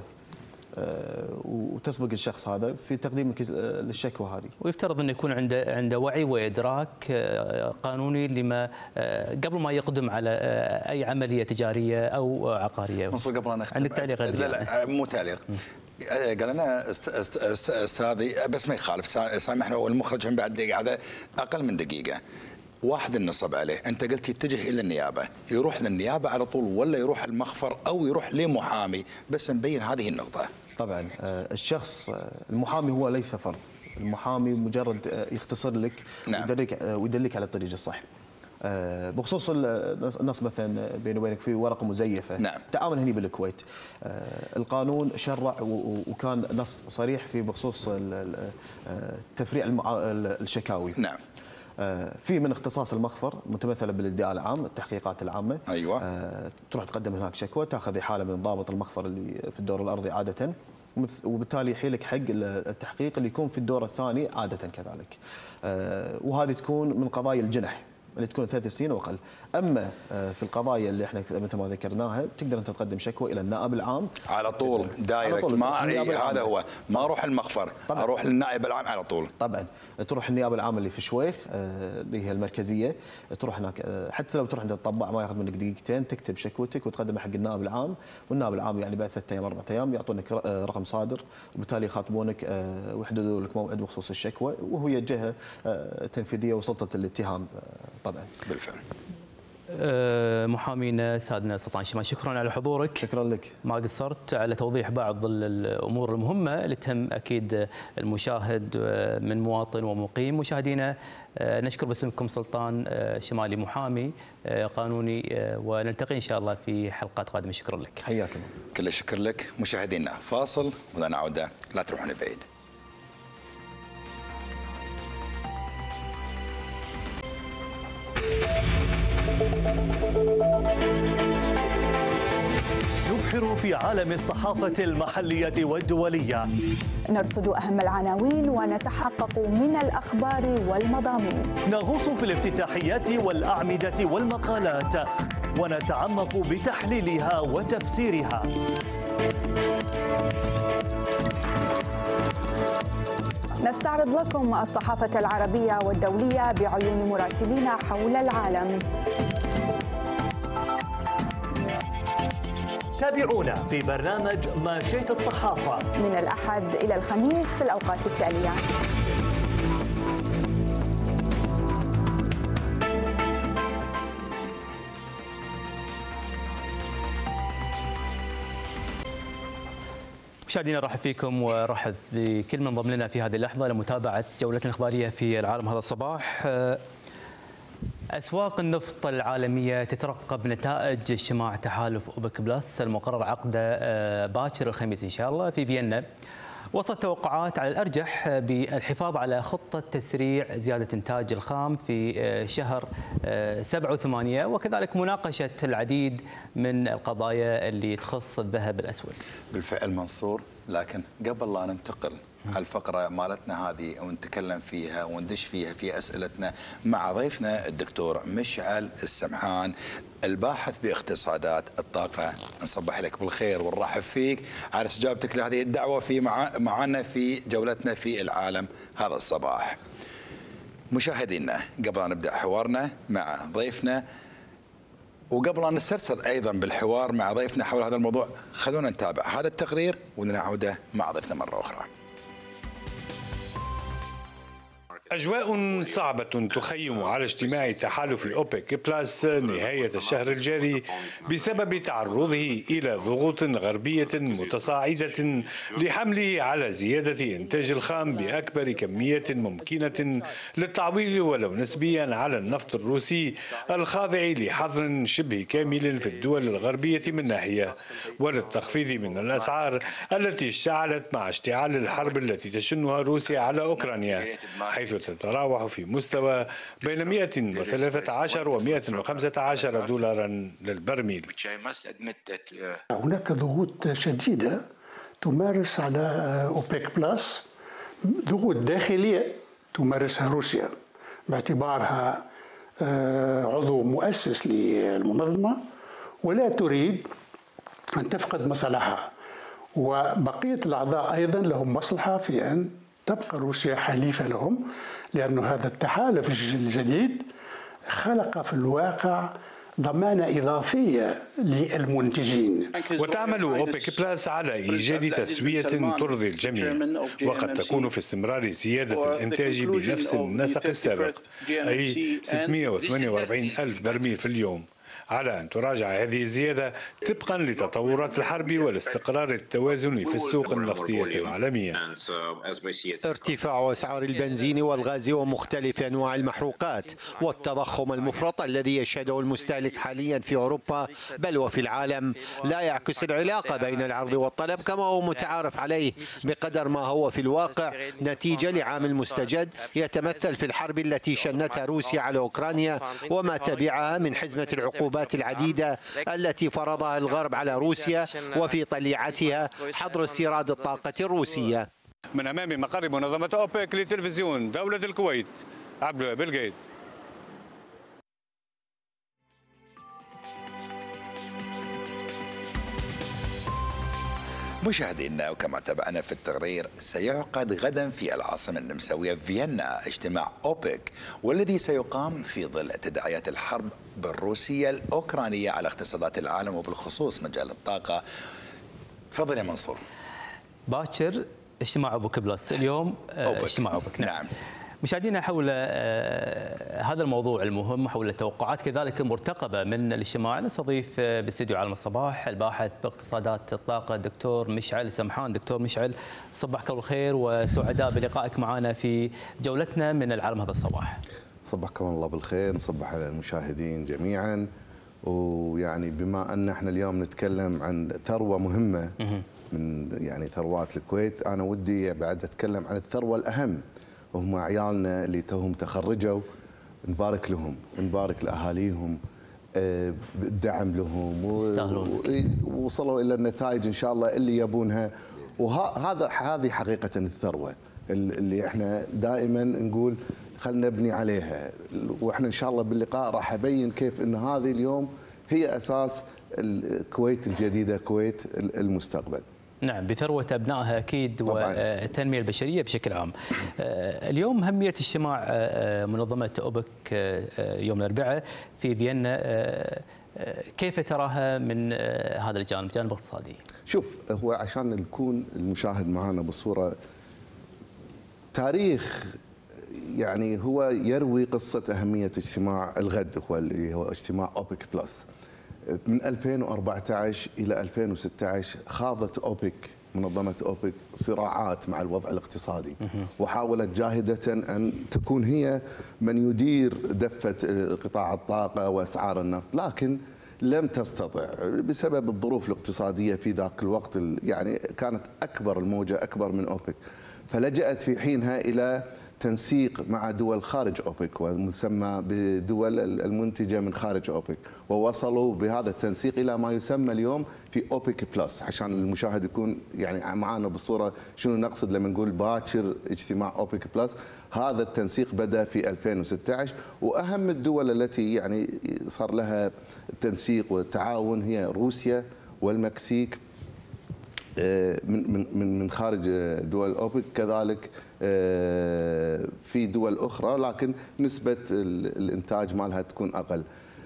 وتسبق الشخص هذا في تقديمك للشكوى هذه. ويفترض انه يكون عنده عنده وعي وادراك قانوني لما قبل ما يقدم على اي عمليه تجاريه او عقاريه. منصور قبل ان اختم عندك تعليق؟ لا لا مو تعليق. قال لنا استاذي بس ما يخالف سامحنا، والمخرج هم بعد قاعده اقل من دقيقه. واحد النصب عليه، انت قلت يتجه الى النيابه، يروح للنيابه على طول ولا يروح المخفر او يروح لمحامي؟ بس نبين هذه النقطه. طبعا الشخص المحامي هو ليس فرد، المحامي مجرد يختصر لك نعم. ويدلك ويدلك على الطريق الصح. بخصوص النص مثلا بيني وبينك في ورقه مزيفه نعم. تعامل هنا بالكويت القانون شرع وكان نص صريح في بخصوص تفريع الشكاوي نعم. في من اختصاص المخفر متمثله بالادعاء العام، التحقيقات العامه. ايوه. تروح تقدم هناك شكوى، تاخذ احاله من ضابط المخفر اللي في الدور الارضي عاده، وبالتالي يحيلك حق التحقيق اللي يكون في الدور الثاني عاده كذلك. وهذه تكون من قضايا الجنح اللي تكون ثلاث سنين واقل. اما في القضايا اللي احنا مثل ما ذكرناها تقدر انت تقدم شكوى الى النائب العام على طول دايركت، ما هذا هو ما اروح المخفر، طبعًا. اروح للنائب العام على طول. طبعا تروح النيابه العامه اللي في شويخ اللي هي المركزيه، تروح هناك حتى لو تروح عند الطباع ما ياخذ منك دقيقتين، تكتب شكوتك وتقدمها حق النائب العام، والنائب العام يعني بعد ثلاث ايام اربع ايام يعطونك رقم صادر، وبالتالي يخاطبونك ويحددوا لك موعد بخصوص الشكوى، وهي جهه تنفيذيه وسلطه الاتهام طبعا. بالفعل. محامينا سادنا سلطان شمال، شكرا على حضورك. شكرا لك. ما قصرت على توضيح بعض الامور المهمه اللي تهم اكيد المشاهد من مواطن ومقيم. مشاهدينا نشكر باسمكم سلطان شمالي محامي قانوني، ونلتقي ان شاء الله في حلقات قادمه. شكرا لك. حياكم. كل الشكر لك. مشاهدينا فاصل ونعود، لا تروحون بعيد. نبحر في عالم الصحافة المحلية والدولية، نرصد أهم العناوين ونتحقق من الأخبار والمضامين، نغوص في الافتتاحيات والأعمدة والمقالات ونتعمق بتحليلها وتفسيرها. نستعرض لكم الصحافة العربية والدولية بعيون مراسلين حول العالم. تابعونا في برنامج ماشية الصحافة من الأحد إلى الخميس في الأوقات التالية. مشاهدينا رحب فيكم ورحب بكل من ضم لنا في هذه اللحظة لمتابعة جولتنا الإخبارية في العالم هذا الصباح. أسواق النفط العالمية تترقب نتائج اجتماع تحالف أوبك بلس المقرر عقده باكر الخميس إن شاء الله في فيينا، وصلت توقعات على الأرجح بالحفاظ على خطة تسريع زيادة إنتاج الخام في شهر سبعة وثمانية، وكذلك مناقشة العديد من القضايا اللي تخص الذهب الأسود. بالفعل منصور، لكن قبل لا ننتقل على الفقرة مالتنا هذه ونتكلم فيها وندش فيها في أسئلتنا مع ضيفنا الدكتور مشعل السمحان الباحث باقتصادات الطاقة، نصبح لك بالخير ونرحب فيك على استجابتك لهذه الدعوة في معنا في جولتنا في العالم هذا الصباح. مشاهدينا، قبل أن نبدأ حوارنا مع ضيفنا وقبل أن نسترسل أيضا بالحوار مع ضيفنا حول هذا الموضوع، خلونا نتابع هذا التقرير ونعود مع ضيفنا مرة أخرى. أجواء صعبة تخيم على اجتماع تحالف أوبك بلاس نهاية الشهر الجاري بسبب تعرضه إلى ضغوط غربية متصاعدة لحمله على زيادة إنتاج الخام بأكبر كمية ممكنة للتعويض ولو نسبيا على النفط الروسي الخاضع لحظر شبه كامل في الدول الغربية من ناحية، وللتخفيض من الأسعار التي اشتعلت مع اشتعال الحرب التي تشنها روسيا على أوكرانيا، حيث تتراوح في مستوى بين مئة وثلاثة عشر و مئة وخمسة عشر دولارا للبرميل. هناك ضغوط شديدة تمارس على أوبك بلس، ضغوط داخلية تمارسها روسيا باعتبارها عضو مؤسس للمنظمة ولا تريد أن تفقد مصالحها، وبقية الأعضاء أيضا لهم مصلحة في أن تبقى روسيا حليفة لهم، لأن هذا التحالف الجديد خلق في الواقع ضمانة إضافية للمنتجين. وتعمل أوبك بلاس على إيجاد تسوية ترضي الجميع، وقد تكون في استمرار زيادة الإنتاج بنفس النسق السابق، أي ستمئة وثمانية وأربعين ألف برميل في اليوم، على أن تراجع هذه الزيادة طبقا لتطورات الحرب والاستقرار التوازني في السوق النفطية العالمية. ارتفاع أسعار البنزين والغاز ومختلف أنواع المحروقات والتضخم المفرط الذي يشهده المستهلك حاليا في أوروبا بل وفي العالم لا يعكس العلاقة بين العرض والطلب كما هو متعارف عليه، بقدر ما هو في الواقع نتيجة لعامل مستجد يتمثل في الحرب التي شنتها روسيا على أوكرانيا وما تبعها من حزمة العقوبات العديدة التي فرضها الغرب على روسيا، وفي طليعتها حظر استيراد الطاقة الروسية. من أمام مقر منظمة أوبك لتلفزيون دولة الكويت، عبد بالقيد. مشاهدينا، وكما تابعنا في التقرير، سيعقد غدا في العاصمة النمساوية فيينا اجتماع أوبك، والذي سيقام في ظل تداعيات الحرب بالروسية الأوكرانية على اقتصادات العالم وبالخصوص مجال الطاقة. تفضل يا منصور. باكر اجتماع أوبك بلس، اليوم أوبك. اجتماع أوبك. نعم, نعم. مشاهدينا، حول هذا الموضوع المهم وحول التوقعات كذلك المرتقبة من الاجتماع، نستضيف باستديو عالم الصباح الباحث باقتصادات الطاقة الدكتور مشعل السمحان. دكتور مشعل، صبحك بالخير وسعداء بلقائك معنا في جولتنا من العالم هذا الصباح. صبحكم الله بالخير، نصبح على المشاهدين جميعا. ويعني بما أن احنا اليوم نتكلم عن ثروة مهمة من يعني ثروات الكويت، أنا ودي بعد أتكلم عن الثروة الأهم وهم عيالنا اللي توهم تخرجوا، نبارك لهم ونبارك لأهاليهم بالدعم لهم، ووصلوا إلى النتائج إن شاء الله اللي يبونها. وهذا هذه حقيقة الثروة اللي احنا دائما نقول خلنا نبني عليها، واحنا إن شاء الله باللقاء راح أبين كيف أن هذه اليوم هي أساس الكويت الجديدة، كويت المستقبل. نعم، بثروة أبنائها أكيد والتنمية البشرية بشكل عام. اليوم أهمية اجتماع منظمة أوبك يوم الأربعاء في فيينا، كيف تراها من هذا الجانب، الجانب الاقتصادي؟ شوف، هو عشان نكون المشاهد معنا بصورة تاريخ، يعني هو يروي قصة أهمية اجتماع الغد هو اللي هو اجتماع أوبك بلس. من ألفين وأربعة عشر إلى ألفين وستة عشر خاضت أوبك، منظمة أوبك، صراعات مع الوضع الاقتصادي، وحاولت جاهدة أن تكون هي من يدير دفة قطاع الطاقة وأسعار النفط، لكن لم تستطع بسبب الظروف الاقتصادية في ذاك الوقت، يعني كانت أكبر الموجة أكبر من أوبك، فلجأت في حينها إلى تنسيق مع دول خارج أوبك ومسمى بدول المنتجة من خارج أوبك، ووصلوا بهذا التنسيق إلى ما يسمى اليوم في أوبك بلس، عشان المشاهد يكون يعني معنا بالصورة شنو نقصد لما نقول باكر اجتماع أوبك بلس. هذا التنسيق بدأ في ألفين وستة عشر، وأهم الدول التي يعني صار لها تنسيق وتعاون هي روسيا والمكسيك من من من خارج دول أوبك، كذلك في دول أخرى لكن نسبة الإنتاج مالها تكون أقل.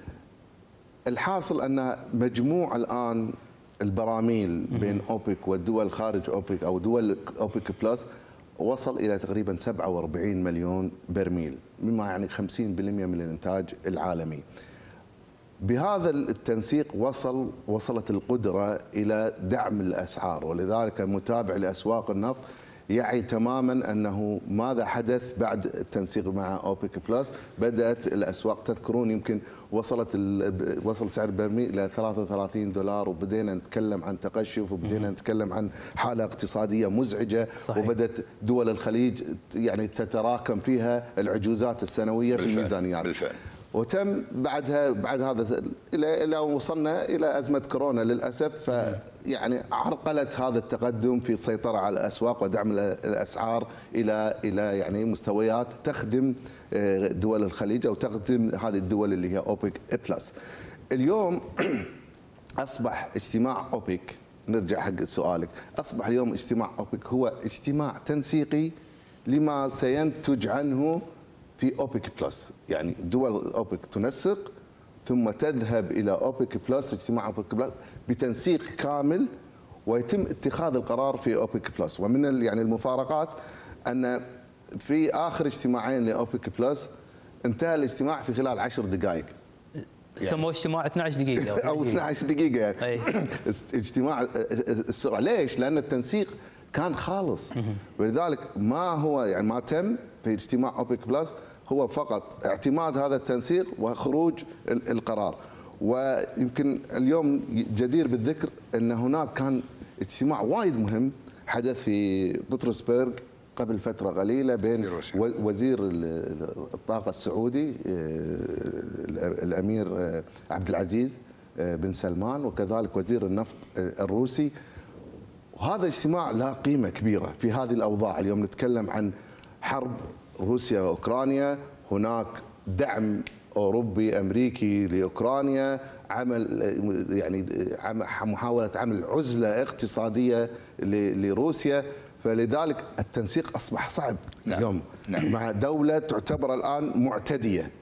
الحاصل أن مجموع الآن البراميل بين أوبك والدول خارج أوبك أو دول أوبك بلس وصل إلى تقريبا سبعة وأربعين مليون برميل، مما يعني خمسين بالمئة من الإنتاج العالمي. بهذا التنسيق وصل وصلت القدرة إلى دعم الأسعار، ولذلك المتابع لأسواق النفط يعي تماما أنه ماذا حدث بعد التنسيق مع أوبك بلس. بدأت الأسواق، تذكرون يمكن وصلت وصل سعر البرميل إلى ثلاثة وثلاثين دولار، وبدينا نتكلم عن تقشف، وبدينا نتكلم عن حالة اقتصادية مزعجة. صحيح. وبدأت دول الخليج يعني تتراكم فيها العجوزات السنوية في الميزانيات. بالفعل. وتم بعدها بعد هذا الى الى وصلنا الى ازمه كورونا للاسف، فيعني عرقلت هذا التقدم في السيطره على الاسواق ودعم الاسعار الى الى يعني مستويات تخدم دول الخليج او تخدم هذه الدول اللي هي اوبك بلس. اليوم اصبح اجتماع اوبك، نرجع حق سؤالك، اصبح اليوم اجتماع اوبك هو اجتماع تنسيقي لما سينتج عنه في أوبك بلس، يعني دول أوبك تنسق ثم تذهب إلى أوبك بلس، اجتماع أوبك بلس بتنسيق كامل، ويتم اتخاذ القرار في أوبك بلس. ومن يعني المفارقات أن في آخر اجتماعين لأوبك بلس انتهى الاجتماع في خلال عشر دقائق. يعني سموه اجتماع اثنتي عشرة دقيقة أو اثنتي عشرة دقيقة يعني اجتماع السرعة. ليش؟ لأن التنسيق كان خالص، ولذلك ما هو يعني ما تم في اجتماع أوبك بلس هو فقط اعتماد هذا التنسيق وخروج القرار. ويمكن اليوم جدير بالذكر أن هناك كان اجتماع وايد مهم حدث في بطرسبرغ قبل فترة قليلة بين وزير الطاقة السعودي الأمير عبد العزيز بن سلمان وكذلك وزير النفط الروسي. وهذا اجتماع له قيمة كبيرة في هذه الأوضاع. اليوم نتكلم عن حرب روسيا واوكرانيا، هناك دعم اوروبي امريكي لاوكرانيا، عمل يعني محاوله عمل عزله اقتصاديه لروسيا، فلذلك التنسيق اصبح صعب. نعم. اليوم نعم. مع دوله تعتبر الان معتديه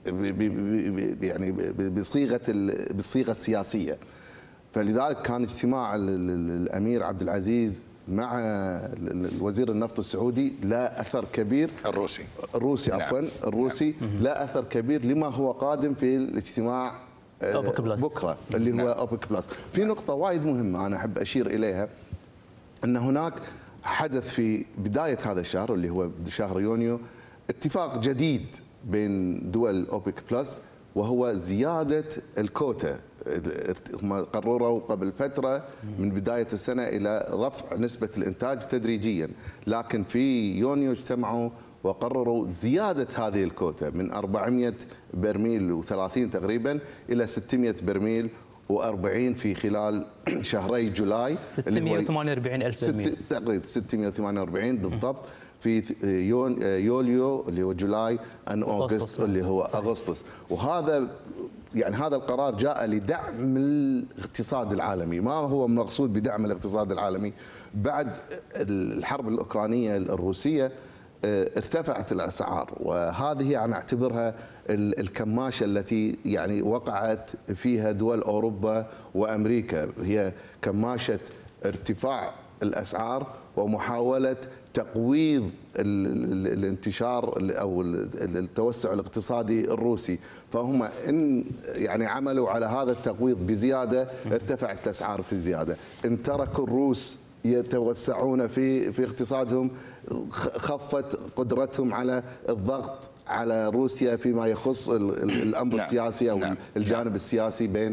يعني بصيغه بالصيغه السياسيه، فلذلك كان اجتماع الامير عبد العزيز مع وزير النفط السعودي لا اثر كبير. الروسي الروسي نعم. عفوا الروسي نعم. لا اثر كبير لما هو قادم في الاجتماع أوبك بلس. بكره اللي نعم. هو اوبك بلس. في نقطه وايد مهمه انا احب اشير اليها، ان هناك حدث في بدايه هذا الشهر اللي هو شهر يونيو اتفاق جديد بين دول اوبك بلس، وهو زياده الكوتا. هم قرروا قبل فترة من بداية السنة إلى رفع نسبة الإنتاج تدريجيا، لكن في يونيو اجتمعوا وقرروا زيادة هذه الكوتا من أربعمئة برميل وثلاثين تقريبا إلى ستمئة برميل وأربعين في خلال شهري جولاي. ستمئة وثمانية وأربعين ألف برميل تقريبا ستمئة وثمانية وأربعين بالضبط في يون يوليو اللي هو جولاي ان اوغست اللي هو اغسطس. وهذا يعني هذا القرار جاء لدعم الاقتصاد العالمي. ما هو مقصود بدعم الاقتصاد العالمي؟ بعد الحرب الاوكرانيه الروسيه ارتفعت الاسعار، وهذه انا اعتبرها الكماشه التي يعني وقعت فيها دول اوروبا وامريكا، هي كماشه ارتفاع الاسعار ومحاوله تقويض الانتشار او التوسع الاقتصادي الروسي. فهم ان يعني عملوا على هذا التقويض بزياده ارتفعت الاسعار في زياده. ان تركوا الروس يتوسعون في في اقتصادهم، خفت قدرتهم على الضغط على روسيا فيما يخص الامر نعم. السياسي او نعم. الجانب نعم. السياسي بين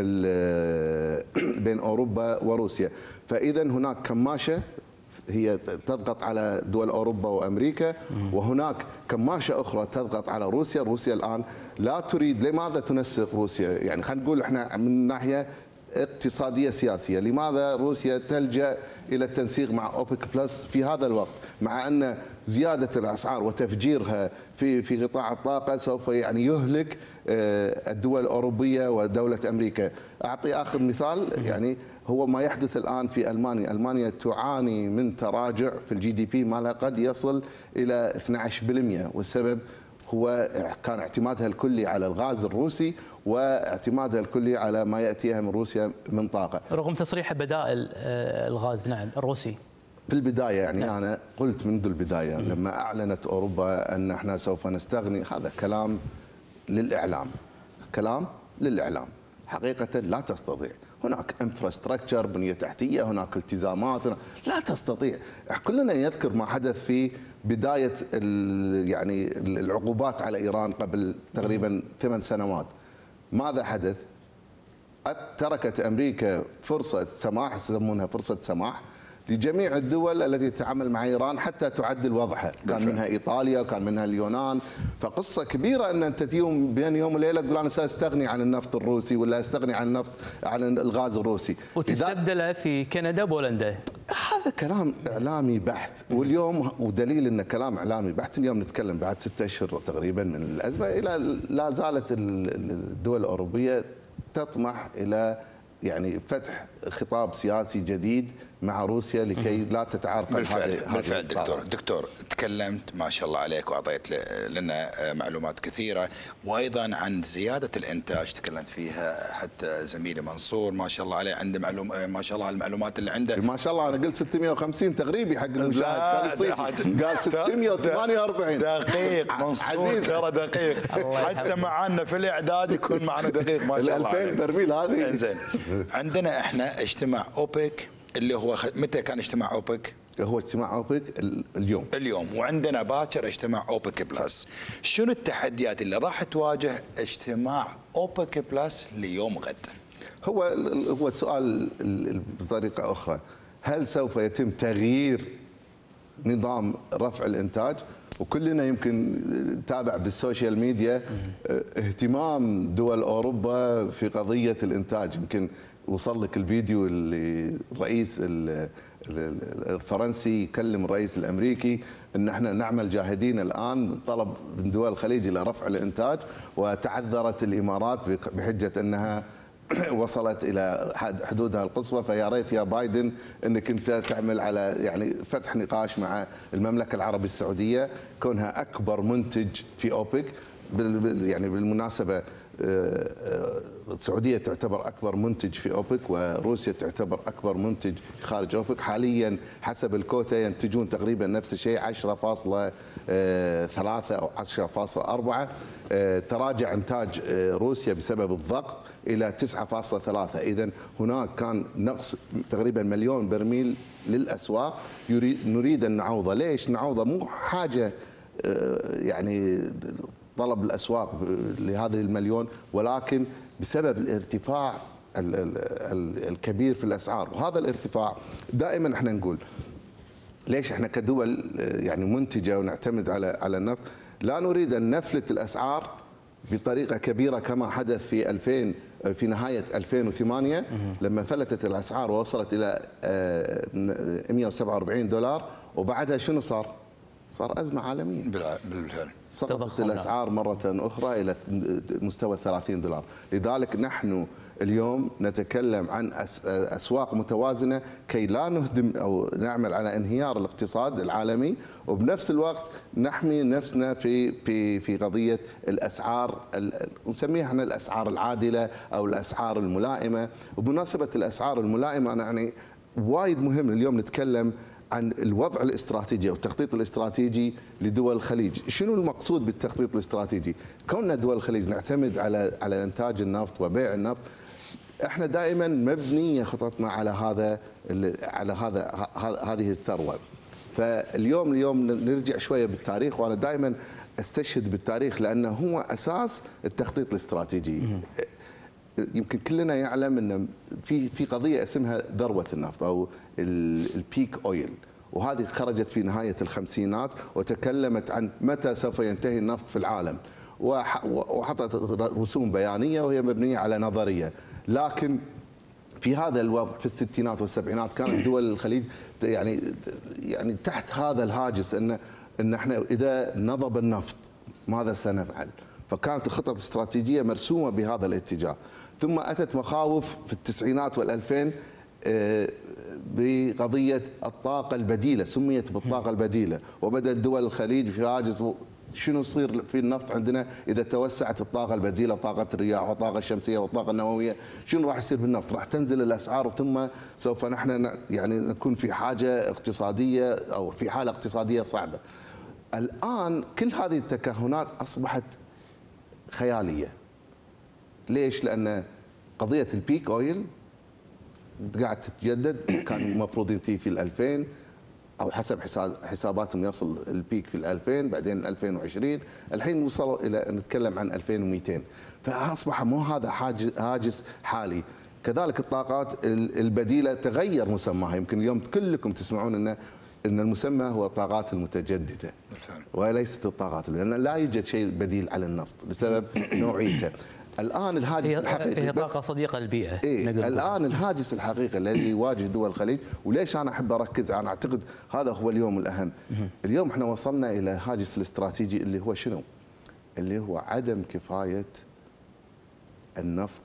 بين اوروبا وروسيا. فاذا هناك كماشه هي تضغط على دول اوروبا وامريكا، وهناك كماشه اخرى تضغط على روسيا. روسيا الان لا تريد، لماذا تنسق روسيا؟ يعني خلينا نقول احنا من ناحيه اقتصاديه سياسيه، لماذا روسيا تلجا الى التنسيق مع اوبك بلس في هذا الوقت، مع ان زياده الاسعار وتفجيرها في في قطاع الطاقه سوف يعني يهلك الدول الاوروبيه ودوله امريكا. اعطي اخر مثال، يعني هو ما يحدث الان في المانيا، المانيا تعاني من تراجع في الجي دي بي مالها قد يصل الى اثني عشر بالمئة، والسبب هو كان اعتمادها الكلي على الغاز الروسي واعتمادها الكلي على ما ياتيها من روسيا من طاقه. رغم تصريح بدائل الغاز نعم الروسي. في البدايه يعني نعم. انا قلت منذ البدايه م. لما اعلنت اوروبا ان احنا سوف نستغني، هذا كلام للاعلام. كلام للاعلام، حقيقه لا تستطيع. هناك انفراستراكشر، بنيه تحتيه، هناك التزامات، لا تستطيع. كلنا يذكر ما حدث في بدايه يعني العقوبات على ايران قبل تقريبا ثمان سنوات. ماذا حدث؟ تركت امريكا فرصه سماح، يسمونها فرصه سماح، لجميع الدول التي تتعامل مع ايران حتى تعدل وضعها، كان منها ايطاليا وكان منها اليونان. فقصه كبيره ان انت تجيهم بين يوم وليله تقول انا ساستغني عن النفط الروسي ولا استغني عن النفط عن الغاز الروسي وتستبدله في كندا بولندا. هذا كلام اعلامي بحت، واليوم ودليل انه كلام اعلامي بحت، اليوم نتكلم بعد ستة اشهر تقريبا من الازمه، الى لا زالت الدول الاوروبيه تطمح الى يعني فتح خطاب سياسي جديد مع روسيا لكي لا تتعرقل. بالفعل بالفعل دكتور دكتور تكلمت ما شاء الله عليك واعطيت لنا معلومات كثيره، وايضا عن زياده الانتاج تكلمت فيها حتى زميلي منصور ما شاء الله عليه عنده معلوم ما شاء الله على المعلومات اللي عنده. ما شاء الله انا قلت ستمئة وخمسين تغريبي حق المشاهد، قال ستمئة وثمانية وأربعين. دقيق منصور ترى دقيق، حتى معنا في الاعداد يكون معنا دقيق ما شاء الله. ألفين برميل هذه. انزين عندنا احنا اجتماع اوبك اللي هو متى كان اجتماع اوبك؟ هو اجتماع اوبك اليوم اليوم وعندنا باكر اجتماع اوبك بلس. شنو التحديات اللي راح تواجه اجتماع اوبك بلس ليوم غد؟ هو هو السؤال بطريقه اخرى، هل سوف يتم تغيير نظام رفع الانتاج؟ وكلنا يمكن نتابع بالسوشيال ميديا اهتمام دول اوروبا في قضيه الانتاج. يمكن وصل لك الفيديو اللي الرئيس الفرنسي يكلم الرئيس الامريكي ان احنا نعمل جاهدين الان، طلب من دول الخليج الى رفع الانتاج، وتعذرت الامارات بحجه انها وصلت الى حدودها القصوى. فيا ريت يا بايدن انك انت تعمل على يعني فتح نقاش مع المملكه العربيه السعوديه كونها اكبر منتج في اوبك. يعني بالمناسبه السعوديه تعتبر اكبر منتج في اوبك، وروسيا تعتبر اكبر منتج خارج اوبك. حاليا حسب الكوتا ينتجون تقريبا نفس الشيء عشرة فاصلة ثلاثة او عشرة فاصلة أربعة. تراجع انتاج روسيا بسبب الضغط الى تسعة فاصلة ثلاثة. اذا هناك كان نقص تقريبا مليون برميل للاسواق، نريد ان نعوضه. ليش نعوضه؟ مو حاجه يعني طلب الاسواق لهذه المليون، ولكن بسبب الارتفاع الكبير في الاسعار. وهذا الارتفاع دائما احنا نقول ليش احنا كدول يعني منتجه ونعتمد على على النفط لا نريد ان نفلت الاسعار بطريقه كبيره كما حدث في ألفين في نهايه ألفين وثمانية لما فلتت الاسعار ووصلت الى مئة وسبعة وأربعين دولار، وبعدها شنو صار؟ صار ازمه عالميه. بالفعل سقطت الاسعار مره اخرى الى مستوى ثلاثين دولار. لذلك نحن اليوم نتكلم عن اسواق متوازنه كي لا نهدم او نعمل على انهيار الاقتصاد العالمي، وبنفس الوقت نحمي نفسنا في في في قضيه الاسعار، نسميها احنا الاسعار العادله او الاسعار الملائمه. وبمناسبه الاسعار الملائمه انا يعني وايد مهم اليوم نتكلم عن الوضع الاستراتيجي او التخطيط الاستراتيجي لدول الخليج. شنو المقصود بالتخطيط الاستراتيجي؟ كوننا دول الخليج نعتمد على على انتاج النفط وبيع النفط، احنا دائما مبنيه خططنا على هذا على هذا هذه الثروه. فاليوم اليوم نرجع شويه بالتاريخ، وانا دائما استشهد بالتاريخ لانه هو اساس التخطيط الاستراتيجي. يمكن كلنا يعلم ان في في قضيه اسمها ذروه النفط او البيك اويل، وهذه خرجت في نهايه الخمسينات وتكلمت عن متى سوف ينتهي النفط في العالم، وحطت رسوم بيانيه وهي مبنيه على نظريه. لكن في هذا الوضع في الستينات والسبعينات كانت دول الخليج يعني يعني تحت هذا الهاجس ان ان احنا اذا نضب النفط ماذا سنفعل؟ فكانت الخطط الاستراتيجيه مرسومه بهذا الاتجاه. ثم اتت مخاوف في التسعينات والألفين بقضيه الطاقه البديله، سميت بالطاقه البديله، وبدات دول الخليج في هاجس شنو يصير في النفط عندنا اذا توسعت الطاقه البديله، طاقه الرياح والطاقه الشمسيه والطاقه النوويه، شنو راح يصير بالنفط؟ راح تنزل الاسعار، ثم سوف نحن يعني نكون في حاجه اقتصاديه او في حاله اقتصاديه صعبه. الان كل هذه التكهنات اصبحت خياليه. ليش؟ لان قضيه البيك اويل قاعد تتجدد، كان المفروض ينتهي في الألفين او حسب حساباتهم يصل البيك في الألفين، بعدين ألفين وعشرين، الحين وصلوا الى نتكلم عن ألفين ومئتين، فاصبح مو هذا هاجس حالي. كذلك الطاقات البديله تغير مسماها، يمكن اليوم كلكم تسمعون ان ان المسمى هو الطاقات المتجدده وليست الطاقات، لان لا يوجد شيء بديل على النفط بسبب نوعيته. الان الهاجس الحقيقي هي طاقه صديقه للبيئه. إيه الان الهاجس الحقيقي الذي يواجه دول الخليج، وليش انا احب اركز، انا اعتقد هذا هو اليوم الاهم. اليوم احنا وصلنا الى الهاجس الاستراتيجي اللي هو شنو؟ اللي هو عدم كفايه النفط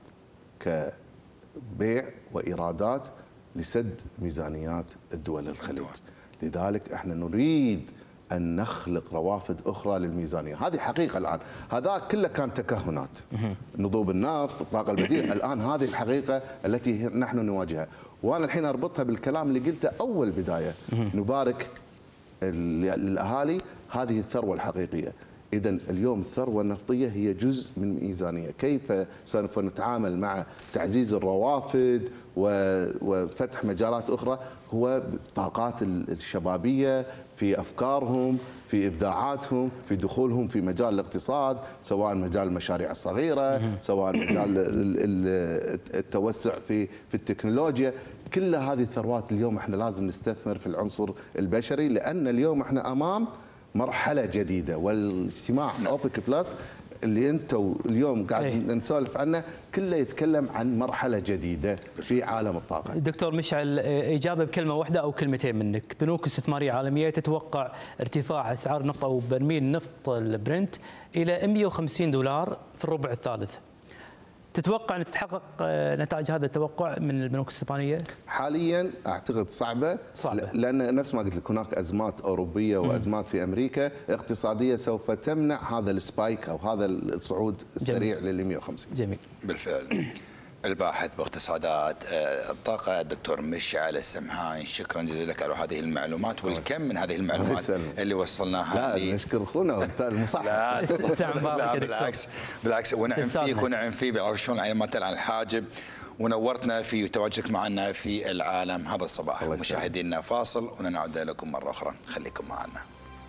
كبيع وايرادات لسد ميزانيات الدول الخليج. لذلك احنا نريد أن نخلق روافد أخرى للميزانية، هذه حقيقة الآن. هذا كله كان تكهنات، نضوب النفط، الطاقة البديلة، الآن هذه الحقيقة التي نحن نواجهها. وأنا الحين أربطها بالكلام اللي قلته أول بداية، نبارك الأهالي هذه الثروة الحقيقية. إذا اليوم الثروة النفطية هي جزء من ميزانية، كيف سوف نتعامل مع تعزيز الروافد وفتح مجالات أخرى؟ هو الطاقات الشبابية في أفكارهم، في إبداعاتهم، في دخولهم في مجال الاقتصاد، سواء مجال المشاريع الصغيرة، سواء مجال التوسع في في التكنولوجيا. كل هذه الثروات اليوم احنا لازم نستثمر في العنصر البشري، لأن اليوم احنا أمام مرحلة جديدة. والاجتماع أوبك بلس اللي انتم اليوم قاعد نسولف عنه كله يتكلم عن مرحله جديده في عالم الطاقه. دكتور مشعل، اجابه بكلمه واحده او كلمتين منك. بنوك استثماريه عالميه تتوقع ارتفاع اسعار النفط او برميل نفط البرنت الى مئة وخمسين دولار في الربع الثالث. تتوقع ان تتحقق نتائج هذا التوقع من البنوك الاستثماريه؟ حاليا اعتقد صعبه، صعبه لان نفس ما قلت لك هناك ازمات اوروبيه وازمات في امريكا اقتصاديه سوف تمنع هذا السبايك او هذا الصعود السريع لل مئة وخمسين. جميل. بالفعل. الباحث باقتصادات الطاقه الدكتور مشعل السمهاين، شكرا جزيلا لك على هذه المعلومات والكم من هذه المعلومات اللي وصلناها. لا نشكر اخونا المصحح. لا, لا بالعكس بالعكس ونعم فيك ونعم فيه بيعرف شلون علامة عن الحاجب، ونورتنا في تواجدك معنا في العالم هذا الصباح. مشاهدينا فاصل ونعود لكم مره اخرى، خليكم معنا.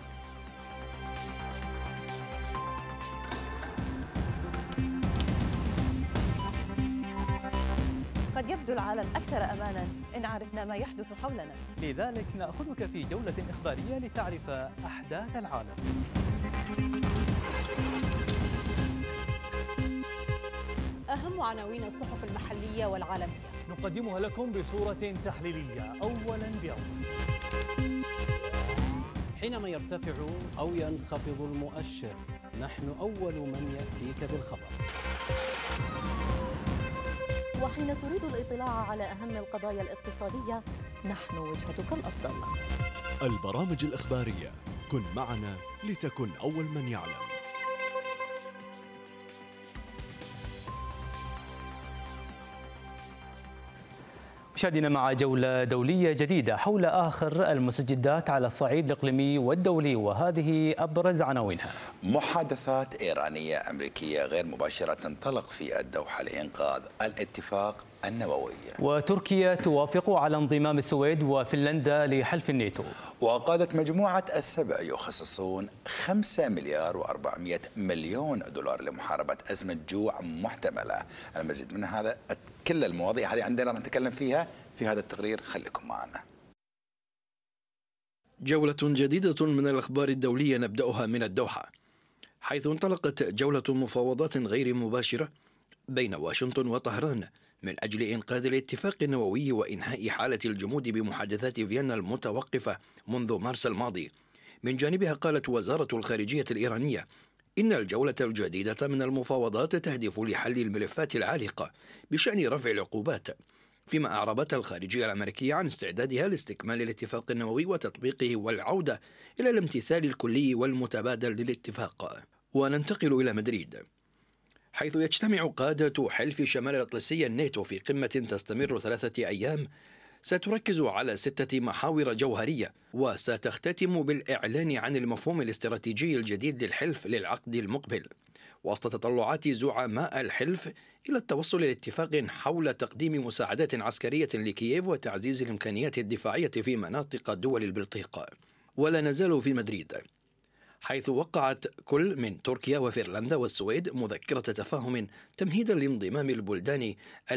قد يبدو العالم أكثر أماناً إن عرفنا ما يحدث حولنا. لذلك نأخذك في جولة إخبارية لتعرف أحداث العالم. أهم عناوين الصحف المحلية والعالمية نقدمها لكم بصورة تحليلية أولاً بأول. حينما يرتفع أو ينخفض المؤشر نحن أول من يأتيك بالخبر. وحين تريد الاطلاع على أهم القضايا الاقتصادية نحن وجهتك الأفضل. البرامج الإخبارية، كن معنا لتكن أول من يعلم. مشاهدينا مع جولة دولية جديدة حول آخر المستجدات على الصعيد الإقليمي والدولي، وهذه أبرز عناوينها. محادثات إيرانية أمريكية غير مباشرة تنطلق في الدوحة لإنقاذ الاتفاق النووية. وتركيا توافق على انضمام السويد وفنلندا لحلف الناتو. وقادة مجموعة السبع يخصصون خمسة مليار وأربعمائة مليون دولار لمحاربة أزمة جوع محتملة. المزيد من هذا كل المواضيع هذه عندنا راح نتكلم فيها في هذا التقرير، خليكم معنا. جولة جديدة من الأخبار الدولية نبدأها من الدوحة، حيث انطلقت جولة مفاوضات غير مباشرة بين واشنطن وطهران من أجل إنقاذ الاتفاق النووي وإنهاء حالة الجمود بمحادثات فيينا المتوقفة منذ مارس الماضي. من جانبها قالت وزارة الخارجية الإيرانية إن الجولة الجديدة من المفاوضات تهدف لحل الملفات العالقة بشأن رفع العقوبات، فيما أعربت الخارجية الأمريكية عن استعدادها لاستكمال الاتفاق النووي وتطبيقه والعودة إلى الامتثال الكلي والمتبادل للاتفاق. وننتقل إلى مدريد، حيث يجتمع قادة حلف شمال الأطلسي الناتو في قمة تستمر ثلاثة أيام ستركز على ستة محاور جوهرية، وستختتم بالإعلان عن المفهوم الاستراتيجي الجديد للحلف للعقد المقبل، وسط تطلعات زعماء الحلف إلى التوصل لاتفاق حول تقديم مساعدات عسكرية لكييف وتعزيز الإمكانيات الدفاعية في مناطق دول البلطيق. ولا نزال في مدريد، حيث وقعت كل من تركيا وفنلندا والسويد مذكرة تفاهم تمهيدا لانضمام البلدان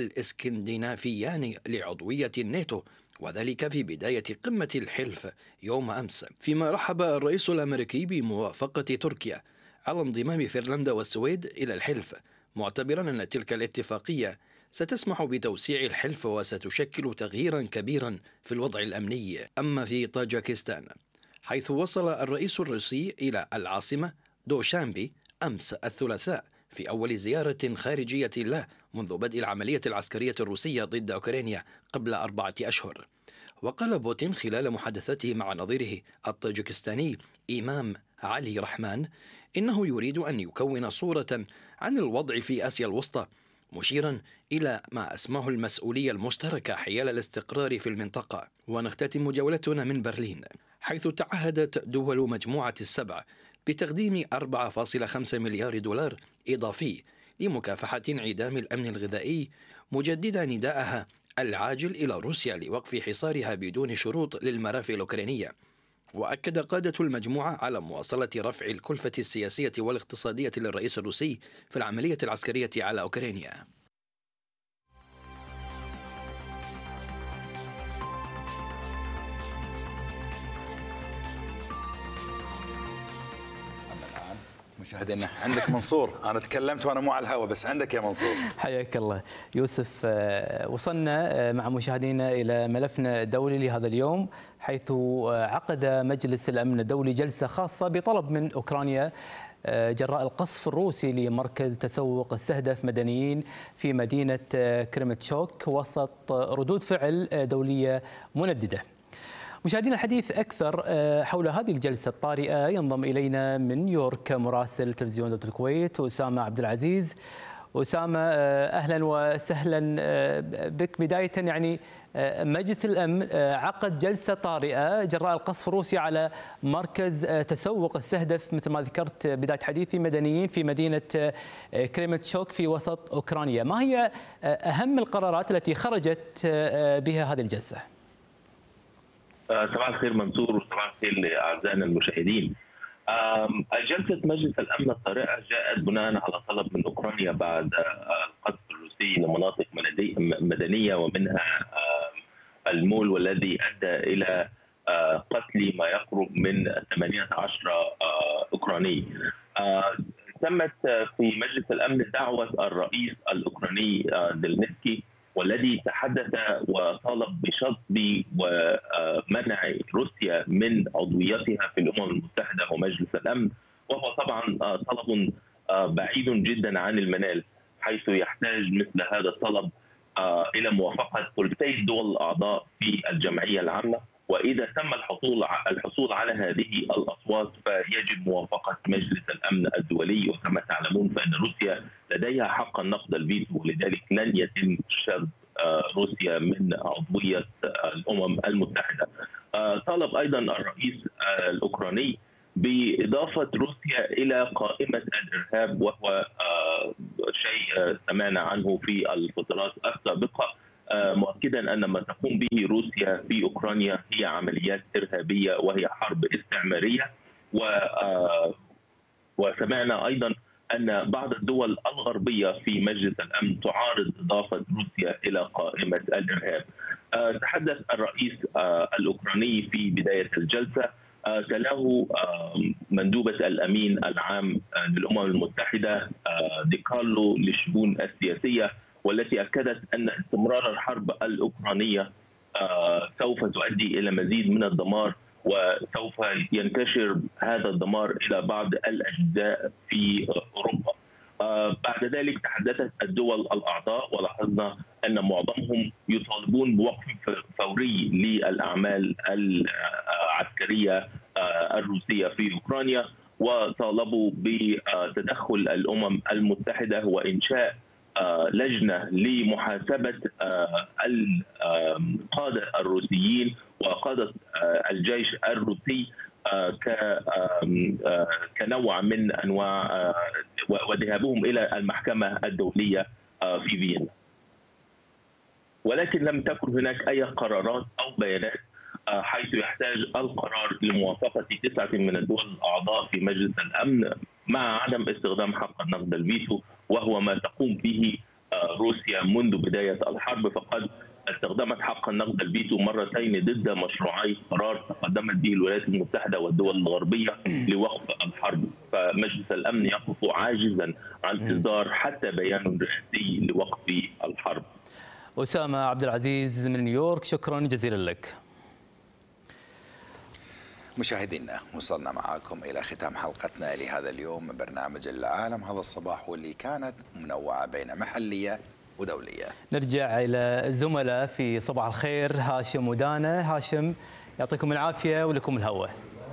الإسكندنافيان لعضوية الناتو، وذلك في بداية قمة الحلف يوم أمس، فيما رحب الرئيس الأمريكي بموافقة تركيا على انضمام فنلندا والسويد إلى الحلف، معتبرا أن تلك الاتفاقية ستسمح بتوسيع الحلف وستشكل تغييرا كبيرا في الوضع الأمني. أما في طاجكستان، حيث وصل الرئيس الروسي إلى العاصمة دوشانبي أمس الثلاثاء في أول زيارة خارجية له منذ بدء العملية العسكرية الروسية ضد أوكرانيا قبل أربعة أشهر. وقال بوتين خلال محادثته مع نظيره الطاجكستاني إمام علي رحمان إنه يريد أن يكون صورة عن الوضع في آسيا الوسطى، مشيرا إلى ما اسمه المسؤولية المشتركة حيال الاستقرار في المنطقة. ونختتم جولتنا من برلين، حيث تعهدت دول مجموعة السبع بتقديم أربعة فاصلة خمسة مليار دولار إضافي لمكافحة انعدام الأمن الغذائي، مجددا نداءها العاجل إلى روسيا لوقف حصارها بدون شروط للمرافق الأوكرانية. وأكد قادة المجموعة على مواصلة رفع الكلفة السياسية والاقتصادية للرئيس الروسي في العملية العسكرية على أوكرانيا. مشاهدينا عندك منصور، أنا تكلمت وأنا مو على الهواء بس عندك يا منصور. حياك الله يوسف. وصلنا مع مشاهدينا إلى ملفنا الدولي لهذا اليوم، حيث عقد مجلس الأمن الدولي جلسة خاصة بطلب من أوكرانيا جراء القصف الروسي لمركز تسوق استهدف مدنيين في مدينة كريمتشوك وسط ردود فعل دولية منددة. مشاهدينا الحديث أكثر حول هذه الجلسة الطارئة ينضم إلينا من نيويورك مراسل تلفزيون دولة الكويت أسامة عبد العزيز. أسامة أهلا وسهلا بك. بداية يعني مجلس الأمن عقد جلسة طارئة جراء القصف الروسي على مركز تسوق استهدف مثل ما ذكرت بداية حديثي مدنيين في مدينة كريمتشوك في وسط أوكرانيا. ما هي أهم القرارات التي خرجت بها هذه الجلسة؟ صباح الخير منصور وصباح الخير لاعزائنا المشاهدين. جلسه مجلس الامن الطارئه جاءت بناء على طلب من اوكرانيا بعد القصف الروسي لمناطق مدنيه ومنها المول، والذي ادى الى قتل ما يقرب من ثمانية عشر اوكراني. تمت في مجلس الامن دعوه الرئيس الاوكراني زيلينسكي، والذي تحدث وطالب بشطب ومنع روسيا من عضويتها في الامم المتحده ومجلس الامن، وهو طبعا طلب بعيد جدا عن المنال، حيث يحتاج مثل هذا الطلب الى موافقه ثلثي الدول الاعضاء في الجمعيه العامه، واذا تم الحصول الحصول على هذه الاصوات فيجب موافقه مجلس الامن الدولي. وكما تعلمون فان روسيا لديها حق النقد الفيتو، ولذلك لن يتم شرط روسيا من عضويه الامم المتحده. طالب ايضا الرئيس الاوكراني باضافه روسيا الى قائمه الارهاب، وهو شيء سمعنا عنه في الفترات السابقة، مؤكدا أن ما تقوم به روسيا في أوكرانيا هي عمليات إرهابية وهي حرب استعمارية. وسمعنا أيضا أن بعض الدول الغربية في مجلس الأمن تعارض إضافة روسيا إلى قائمة الإرهاب. تحدث الرئيس الأوكراني في بداية الجلسة، تلاه مندوبة الأمين العام للأمم المتحدة دي كارلو للشؤون السياسية، والتي أكدت أن استمرار الحرب الأوكرانية سوف تؤدي إلى مزيد من الدمار، وسوف ينتشر هذا الدمار إلى بعض الأجزاء في أوروبا. بعد ذلك تحدثت الدول الأعضاء، ولاحظنا أن معظمهم يطالبون بوقف فوري للأعمال العسكرية الروسية في أوكرانيا، وطالبوا بتدخل الأمم المتحدة وإنشاء لجنة لمحاسبة القادة الروسيين وقادة الجيش الروسي كنوع من أنواع وذهابهم إلى المحكمة الدولية في فيينا. ولكن لم تكن هناك أي قرارات أو بيانات، حيث يحتاج القرار لموافقة تسعة من الدول الأعضاء في مجلس الأمن مع عدم استخدام حق النقد الفيتو، وهو ما تقوم به روسيا منذ بداية الحرب. فقد استخدمت حق النقد الفيتو مرتين ضد مشروعي قرار تقدمت به الولايات المتحدة والدول الغربية لوقف الحرب، فمجلس الأمن يقف عاجزا عن إصدار حتى بيان رئاسي لوقف الحرب. أسامة عبد العزيز من نيويورك، شكرا جزيلا لك. مشاهدينا، وصلنا معاكم إلى ختام حلقتنا لهذا اليوم من برنامج العالم هذا الصباح، واللي كانت منوعة بين محلية ودولية. نرجع إلى الزملاء في صباح الخير، هاشم ودانا. هاشم يعطيكم العافية ولكم الهوى.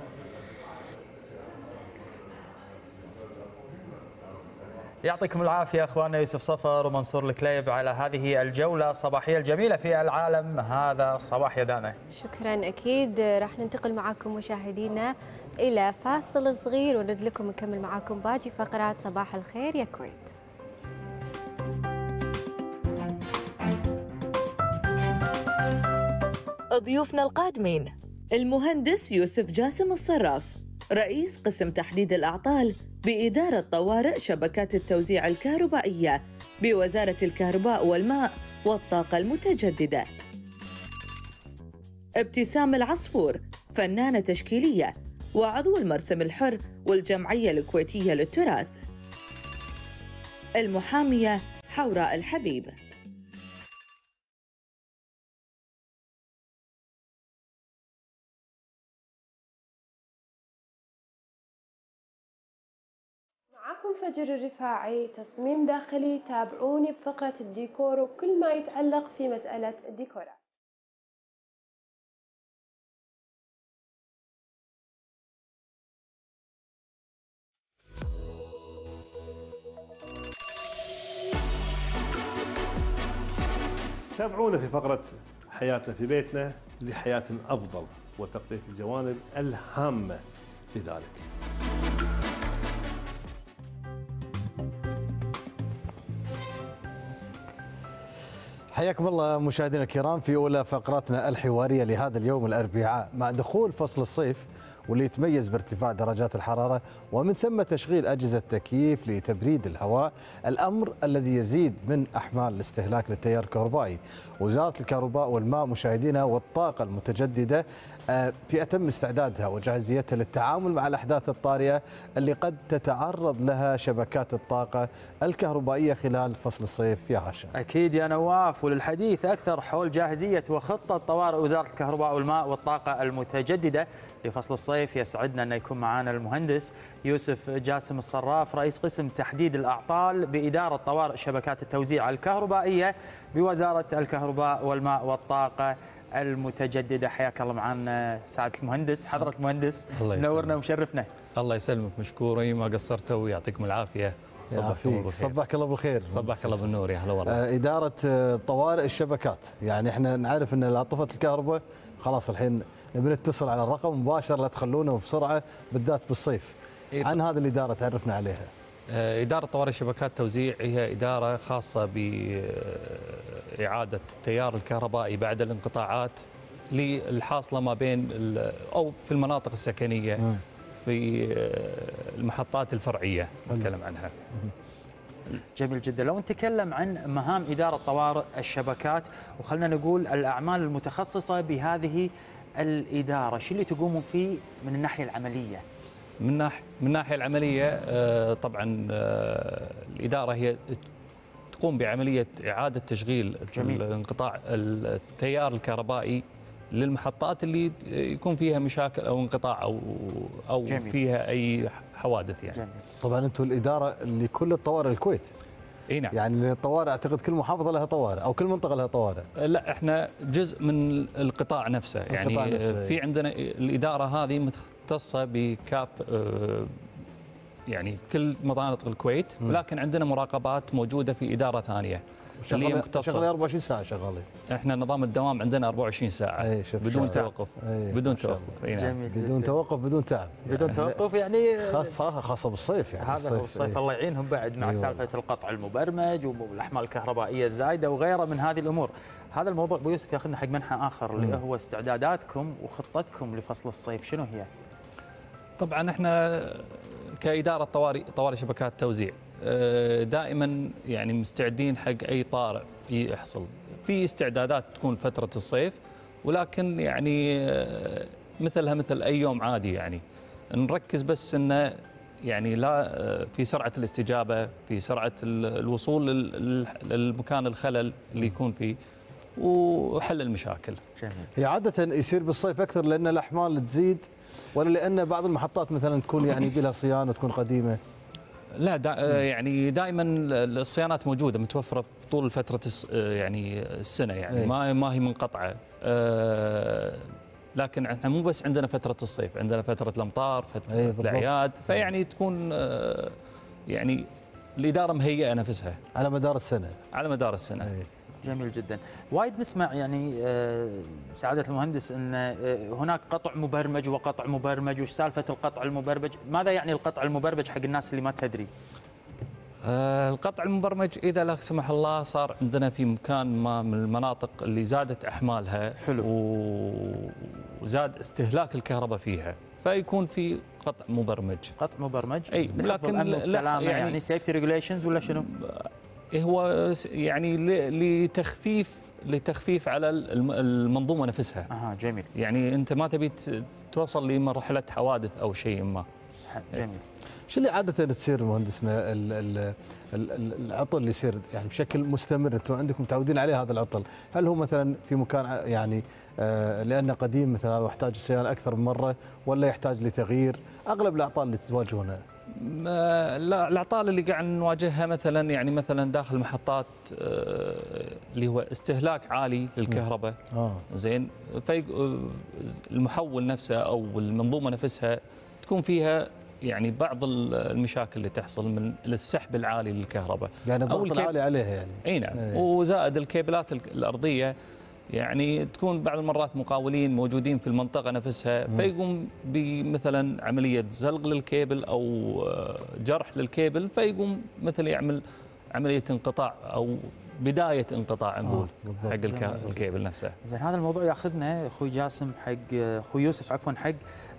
يعطيكم العافية أخواننا يوسف صفر ومنصور الكليب على هذه الجولة الصباحية الجميلة في العالم هذا الصباح. يا دانا شكرا. أكيد راح ننتقل معكم مشاهدينا إلى فاصل صغير ونرد لكم نكمل معكم باقي فقرات صباح الخير يا كويت. ضيوفنا القادمين: المهندس يوسف جاسم الصراف، رئيس قسم تحديد الأعطال بإدارة طوارئ شبكات التوزيع الكهربائية بوزارة الكهرباء والماء والطاقة المتجددة. ابتسام العصفور، فنانة تشكيلية وعضو المرسم الحر والجمعية الكويتية للتراث. المحامية حوراء الحبيب. معكم فجر الرفاعي، تصميم داخلي. تابعوني بفقرة الديكور وكل ما يتعلق في مسألة الديكورات. تابعونا في فقرة حياتنا في بيتنا لحياة أفضل وتغطية الجوانب الهامة في ذلك. حياكم الله مشاهدينا الكرام في أولى فقراتنا الحوارية لهذا اليوم الأربعاء. مع دخول فصل الصيف واللي يتميز بارتفاع درجات الحرارة ومن ثم تشغيل أجهزة تكييف لتبريد الهواء، الأمر الذي يزيد من أحمال الاستهلاك للتيار الكهربائي. وزارة الكهرباء والماء مشاهدينا والطاقة المتجددة في أتم استعدادها وجاهزيتها للتعامل مع الأحداث الطارئة اللي قد تتعرض لها شبكات الطاقة الكهربائية خلال فصل الصيف. يا هاشم. أكيد يا نواف، وللحديث أكثر حول جاهزية وخطة طوارئ وزارة الكهرباء والماء والطاقة المتجددة لفصل الصيف، يسعدنا أن يكون معنا المهندس يوسف جاسم الصراف، رئيس قسم تحديد الأعطال بإدارة طوارئ شبكات التوزيع الكهربائية بوزارة الكهرباء والماء والطاقة المتجددة. حياك الله معنا سعادة المهندس. حضرة المهندس منورنا ومشرفنا. الله يسلمك، مشكورين ما قصرتوا ويعطيكم العافية. صباحك الله بالخير. صباحك الله بالخير. صباحك الله بالنور. يا هلا والله. إدارة طوارئ الشبكات، يعني احنا نعرف ان لا طفت الكهرباء خلاص الحين نبي نتصل على الرقم مباشر لا تخلونه بسرعة بالذات بالصيف. إيه عن هذه الإدارة تعرفنا عليها. إدارة طوارئ شبكات توزيع هي إدارة خاصة بإعادة التيار الكهربائي بعد الانقطاعات للحاصلة ما بين أو في المناطق السكنية م. في المحطات الفرعية نتكلم عنها. جميل جدا. لو نتكلم عن مهام إدارة طوارئ الشبكات وخلنا نقول الأعمال المتخصصة بهذه الإدارة، شو اللي تقومون فيه من الناحية العملية؟ من ناحية من الناحية العملية طبعا الإدارة هي تقوم بعملية إعادة تشغيل انقطاع التيار الكهربائي للمحطات اللي يكون فيها مشاكل او انقطاع او او جميل. فيها اي حوادث يعني. جميل. طبعا انتم الاداره لكل الطوارئ الكويت. اي نعم. يعني الطوارئ اعتقد كل محافظه لها طوارئ او كل منطقه لها طوارئ. لا احنا جزء من القطاع نفسه، يعني القطاع نفسه في عندنا الاداره هذه مختصه بكاف يعني كل مناطق الكويت، ولكن عندنا مراقبات موجوده في اداره ثانيه. اللي مختصه شغله أربعة وعشرين ساعه شغاله. احنا نظام الدوام عندنا أربعة وعشرين ساعه أي بدون توقف. بدون توقف. جميل بدون توقف بدون تعب. بدون توقف يعني خاصه خاصه بالصيف يعني. هذا هو الصيف الله يعينهم بعد مع سالفه القطع المبرمج والاحمال الكهربائيه الزايده وغيرها من هذه الامور. هذا الموضوع ابو يوسف ياخذنا حق منحى اخر اللي هو استعداداتكم وخطتكم لفصل الصيف، شنو هي؟ طبعا احنا كاداره طوارئ طوارئ شبكات توزيع دائما يعني مستعدين حق اي طارئ يحصل. في استعدادات تكون فتره الصيف، ولكن يعني مثلها مثل اي يوم عادي، يعني نركز بس انه يعني لا في سرعه الاستجابه، في سرعه الوصول للمكان الخلل اللي يكون فيه وحل المشاكل. جميل. هي عاده يصير بالصيف اكثر لان الاحمال تزيد، ولا لان بعض المحطات مثلا تكون يعني بلا صيانه وتكون قديمه؟ لا دا يعني دائما الصيانات موجوده متوفره طول فتره يعني السنه، يعني ما ما هي منقطعه. لكن احنا مو بس عندنا فتره الصيف، عندنا فتره الامطار، فتره الاعياد، فيعني تكون يعني الاداره مهيئه نفسها على مدار السنه. على مدار السنه. أي. جميل جدا. وايد نسمع يعني سعاده المهندس ان هناك قطع مبرمج وقطع مبرمج، وش سالفه القطع المبرمج؟ ماذا يعني القطع المبرمج حق الناس اللي ما تدري؟ آه القطع المبرمج اذا لا سمح الله صار عندنا في مكان ما من المناطق اللي زادت احمالها حلو وزاد استهلاك الكهرباء فيها، فيكون في قطع مبرمج. قطع مبرمج؟ اي لكن السلامه يعني, يعني سيفتي ريجوليشنز ولا شنو؟ هو يعني لتخفيف لتخفيف على المنظومه نفسها. اها جميل. يعني انت ما تبي توصل لمرحله حوادث او شيء ما. جميل. شو اللي عاده تصير مهندسنا العطل اللي يصير يعني بشكل مستمر انتم عندكم متعودين عليه هذا العطل؟ هل هو مثلا في مكان يعني آه لانه قديم مثلا ويحتاج صيانه اكثر من مره، ولا يحتاج لتغيير؟ اغلب الاعطال اللي تواجهونها لا الاعطال اللي قاعد نواجهها مثلا يعني مثلا داخل محطات اللي هو استهلاك عالي للكهرباء. اه زين، في المحول نفسه او المنظومه نفسها تكون فيها يعني بعض المشاكل اللي تحصل من السحب العالي للكهرباء، يعني الضغط العالي عليها يعني. اي نعم. ايه. وزائد الكيبلات الارضيه يعني تكون بعض المرات مقاولين موجودين في المنطقة نفسها م. فيقوم بمثلا عملية زلق للكيبل أو جرح للكيبل، فيقوم مثل يعمل عملية انقطاع أو بداية انقطاع نقول آه حق الكيبل نفسه. زين، هذا الموضوع ياخذنا أخوي جاسم حق أخوي يوسف عفوا حق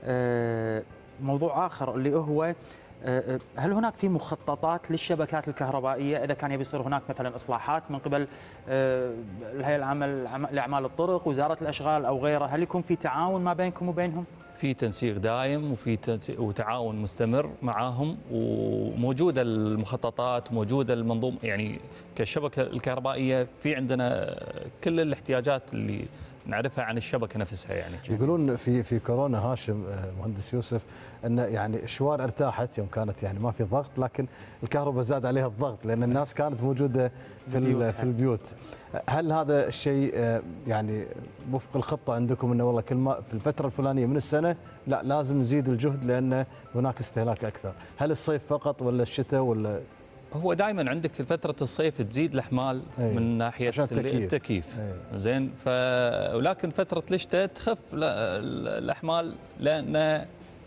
موضوع آخر اللي هو هل هناك في مخططات للشبكات الكهربائية إذا كان يبي يصير هناك مثلا إصلاحات من قبل الهيئة العامة لأعمال الطرق، وزارة الأشغال أو غيرها؟ هل يكون في تعاون ما بينكم وبينهم؟ في تنسيق دائم وفي تنسيق وتعاون مستمر معاهم، وموجودة المخططات، موجودة المنظومة يعني كالشبكة الكهربائية في عندنا كل الاحتياجات اللي نعرفها عن الشبكه نفسها. يعني يقولون في في كورونا هاشم مهندس يوسف ان يعني الشوارع ارتاحت يوم كانت يعني ما في ضغط، لكن الكهرباء زاد عليها الضغط لان الناس كانت موجوده في في البيوت. هل هذا الشيء يعني وفق الخطه عندكم انه والله كل ما في الفتره الفلانيه من السنه لا لازم نزيد الجهد لان هناك استهلاك اكثر؟ هل الصيف فقط ولا الشتاء ولا؟ هو دائما عندك في فتره الصيف تزيد الاحمال أيه. من ناحيه التكييف, التكييف. أيه. زين، ف ولكن فتره الشتاء تخف الاحمال لان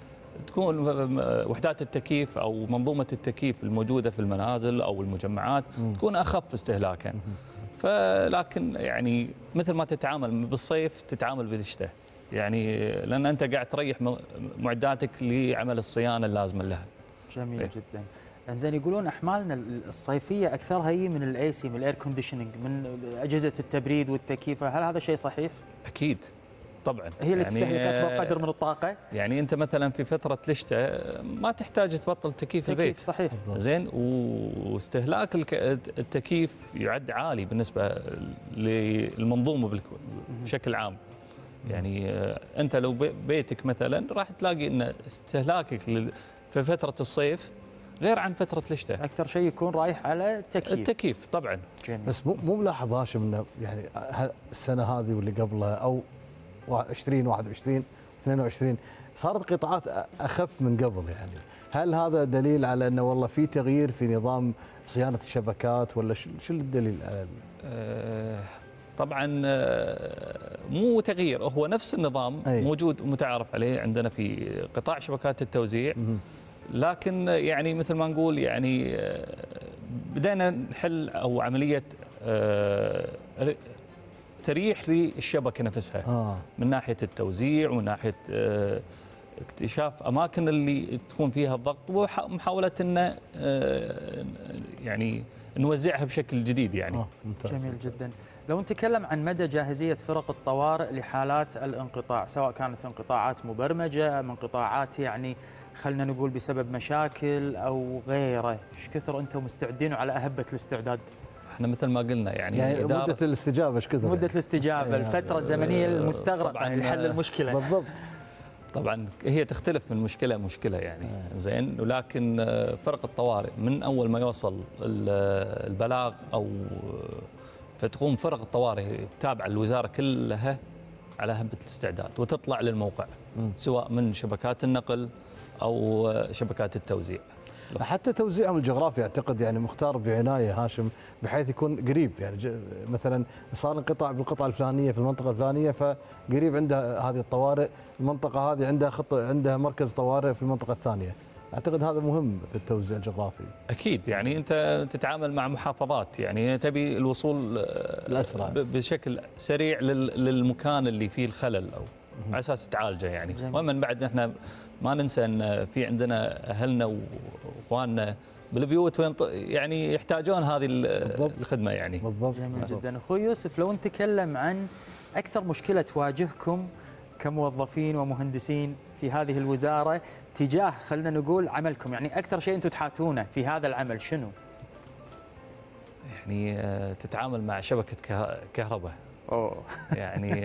تكون وحدات التكييف او منظومه التكييف الموجوده في المنازل او المجمعات م. تكون اخف استهلاكا. فلكن يعني مثل ما تتعامل بالصيف تتعامل بالشتاء، يعني لان انت قاعد تريح معداتك لعمل الصيانه اللازمه لها. جميل إيه؟ جدا. انزين يقولون احمالنا الصيفيه اكثرها هي من الاي سي، من الاير كونديشننج، من اجهزه التبريد والتكييف، هل هذا شيء صحيح؟ اكيد طبعا. هي اللي يعني تستهلك اكبر قدر من الطاقه؟ يعني انت مثلا في فتره الشتاء ما تحتاج تبطل تكييف البيت. صحيح. زين، واستهلاك التكييف يعد عالي بالنسبه للمنظومه بشكل عام. يعني انت لو بيتك مثلا راح تلاقي ان استهلاكك في فتره الصيف غير عن فتره الشتاء. اكثر شيء يكون رايح على التكييف. التكييف طبعا. جميل. بس مو مو ملاحظ هاشم انه يعني السنه هذه واللي قبلها او عشرين واحد وعشرين اثنين وعشرين صارت قطاعات اخف من قبل، يعني هل هذا دليل على انه والله في تغيير في نظام صيانه الشبكات ولا شو شو الدليل؟ أه طبعا مو تغيير، هو نفس النظام أي. موجود ومتعارف عليه عندنا في قطاع شبكات التوزيع، لكن يعني مثل ما نقول يعني بدأنا نحل او عمليه تريح للشبكه نفسها آه. من ناحيه التوزيع ومن ناحيه اكتشاف اماكن اللي تكون فيها الضغط ومحاوله ان يعني نوزعها بشكل جديد يعني. آه. جميل جدا. لو نتكلم عن مدى جاهزيه فرق الطوارئ لحالات الانقطاع، سواء كانت انقطاعات مبرمجه، من انقطاعات يعني خلينا نقول بسبب مشاكل او غيره، ايش كثر انتم مستعدين وعلى اهبه الاستعداد؟ احنا مثل ما قلنا يعني, يعني مده الاستجابه ايش كثر؟ مده الاستجابه، الفتره الزمنيه المستغرقه لحل المشكله. بالضبط. طبعا هي تختلف من مشكله لمشكله يعني زين، ولكن فرق الطوارئ من اول ما يوصل البلاغ او فتقوم فرق الطوارئ تابعه للوزاره كلها على هبه الاستعداد وتطلع للموقع م. سواء من شبكات النقل او شبكات التوزيع. حتى توزيعهم الجغرافي اعتقد يعني مختار بعنايه هاشم بحيث يكون قريب، يعني مثلا صار انقطاع بالقطعه الفلانيه في المنطقه الفلانيه فقريب عندها هذه الطوارئ، المنطقه هذه عندها خط عندها مركز طوارئ في المنطقه الثانيه. اعتقد هذا مهم في التوزيع الجغرافي. اكيد يعني انت تتعامل مع محافظات، يعني تبي الوصول الاسرع بشكل سريع للمكان اللي فيه الخلل او على اساس تعالجه يعني. ومن بعد احنا ما ننسى ان في عندنا اهلنا واخواننا بالبيوت وين يعني يحتاجون هذه الخدمه يعني. بالضبط. جميل جدا. اخوي يوسف، لو نتكلم عن اكثر مشكله تواجهكم كموظفين ومهندسين في هذه الوزاره تجاه خلينا نقول عملكم، يعني اكثر شيء انتم تحاتونه في هذا العمل شنو؟ يعني تتعامل مع شبكه كهرباء. اوه يعني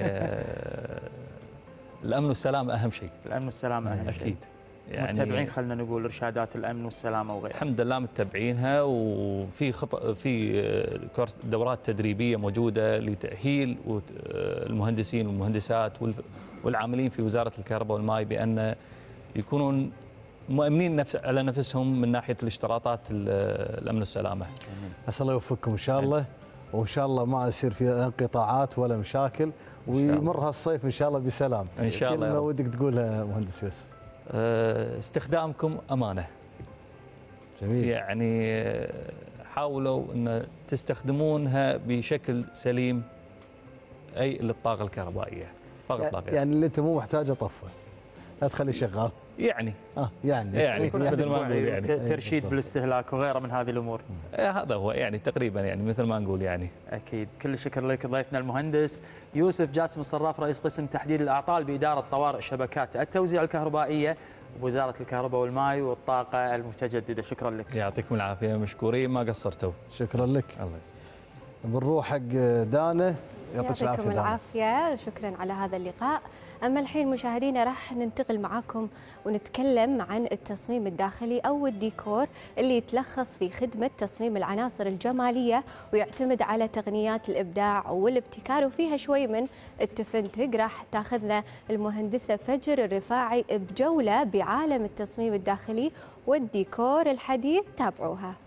الامن والسلامه اهم شيء. الامن والسلامه اهم شيء. اكيد. يعني متبعين خلينا نقول ارشادات الامن والسلامه وغيرها. الحمد لله متبعينها، وفي خط في دورات تدريبيه موجوده لتاهيل المهندسين والمهندسات والعاملين في وزاره الكهرباء والماء بان يكونون مؤمنين نفس على نفسهم من ناحيه الاشتراطات الامن والسلامه. اسال الله يوفقكم ان شاء الله، وان شاء الله ما يصير في انقطاعات ولا مشاكل، ويمر هالصيف ان شاء الله بسلام. ان شاء الله. كلمه ودك تقولها مهندس يوسف؟ استخدامكم امانه. جميل. يعني حاولوا ان تستخدمونها بشكل سليم، اي للطاقه الكهربائيه فقط لا غير. يعني اللي انت مو محتاجه طفه، لا تخليه شغال. يعني اه يعني يعني مثل ما نقول يعني ترشيد بالاستهلاك وغيره من هذه الامور. هذا هو يعني تقريبا يعني مثل ما نقول يعني. اكيد. كل الشكر لك ضيفنا المهندس يوسف جاسم الصراف، رئيس قسم تحديد الاعطال باداره طوارئ شبكات التوزيع الكهربائيه بوزاره الكهرباء والماء والطاقه المتجدده. شكرا لك. يعطيكم العافيه، مشكورين ما قصرتوا. شكرا لك. الله يسلمك. بنروح حق دانا. يعطيك العافيه. العافيه، شكرا على هذا اللقاء. أما الحين مشاهدينا راح ننتقل معاكم ونتكلم عن التصميم الداخلي أو الديكور اللي يتلخص في خدمة تصميم العناصر الجمالية ويعتمد على تقنيات الإبداع والابتكار وفيها شوي من التفنتج. راح تاخذنا المهندسة فجر الرفاعي بجولة بعالم التصميم الداخلي والديكور الحديث. تابعوها.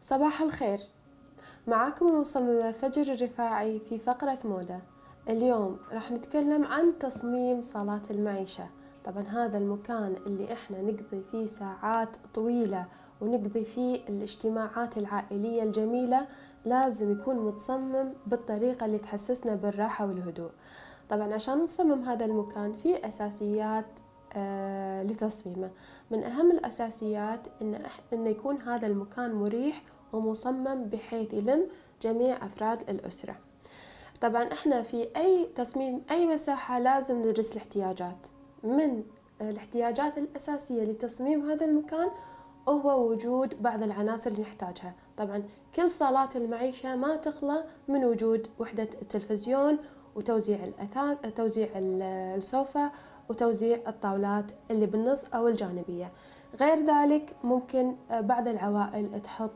صباح الخير، معاكم المصممة فجر الرفاعي في فقرة موضة. اليوم راح نتكلم عن تصميم صالة المعيشة. طبعا هذا المكان اللي احنا نقضي فيه ساعات طويلة ونقضي فيه الاجتماعات العائلية الجميلة، لازم يكون متصمم بالطريقة اللي تحسسنا بالراحة والهدوء. طبعا عشان نصمم هذا المكان في أساسيات آه لتصميمه. من أهم الأساسيات إن, إن يكون هذا المكان مريح ومصمم بحيث يلم جميع أفراد الأسرة. طبعا احنا في أي تصميم أي مساحة لازم ندرس الاحتياجات. من الاحتياجات الأساسية لتصميم هذا المكان هو وجود بعض العناصر اللي نحتاجها. طبعا كل صالات المعيشة ما تخلى من وجود وحدة التلفزيون وتوزيع الأثاث، توزيع السوفا وتوزيع الطاولات اللي بالنص أو الجانبية. غير ذلك ممكن بعض العوائل تحط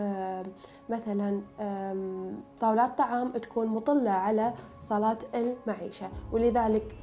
مثلا طاولات طعام تكون مطلة على صالات المعيشة، ولذلك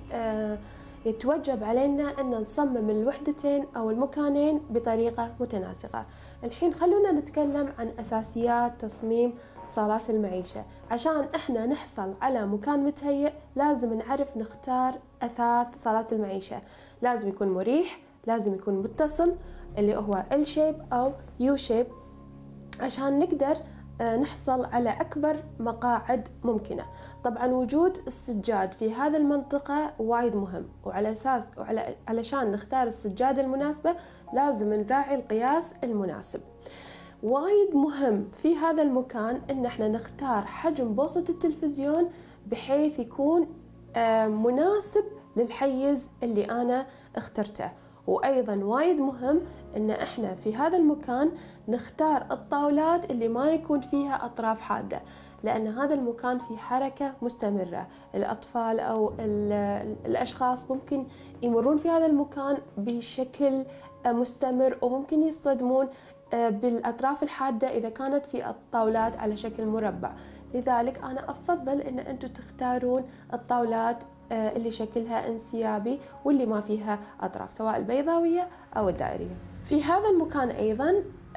يتوجب علينا أن نصمم الوحدتين أو المكانين بطريقة متناسقة. الحين خلونا نتكلم عن أساسيات تصميم صالات المعيشة. عشان إحنا نحصل على مكان متهيئ لازم نعرف نختار أثاث صالات المعيشة. لازم يكون مريح، لازم يكون متصل اللي هو L shape أو U shape عشان نقدر نحصل على أكبر مقاعد ممكنة. طبعا وجود السجاد في هذه المنطقة وايد مهم، وعلى أساس وعلى علشان نختار السجادة المناسبة لازم نراعي القياس المناسب. وايد مهم في هذا المكان إن احنا نختار حجم بوصة التلفزيون بحيث يكون مناسب للحيز اللي أنا اخترته. وأيضا وايد مهم إن إحنا في هذا المكان نختار الطاولات اللي ما يكون فيها أطراف حادة، لأن هذا المكان فيه حركة مستمرة. الأطفال أو الأشخاص ممكن يمرون في هذا المكان بشكل مستمر وممكن يصطدمون بالأطراف الحادة إذا كانت في الطاولات على شكل مربع. لذلك أنا أفضل إن أنتم تختارون الطاولات اللي شكلها انسيابي واللي ما فيها أطراف، سواء البيضاوية أو الدائرية. في هذا المكان أيضا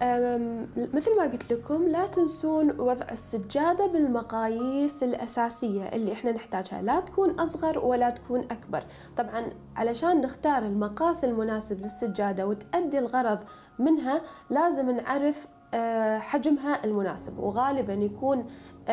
مثل ما قلت لكم لا تنسون وضع السجادة بالمقاييس الأساسية اللي احنا نحتاجها، لا تكون أصغر ولا تكون أكبر. طبعا علشان نختار المقاس المناسب للسجادة وتأدي الغرض منها لازم نعرف حجمها المناسب، وغالبا يكون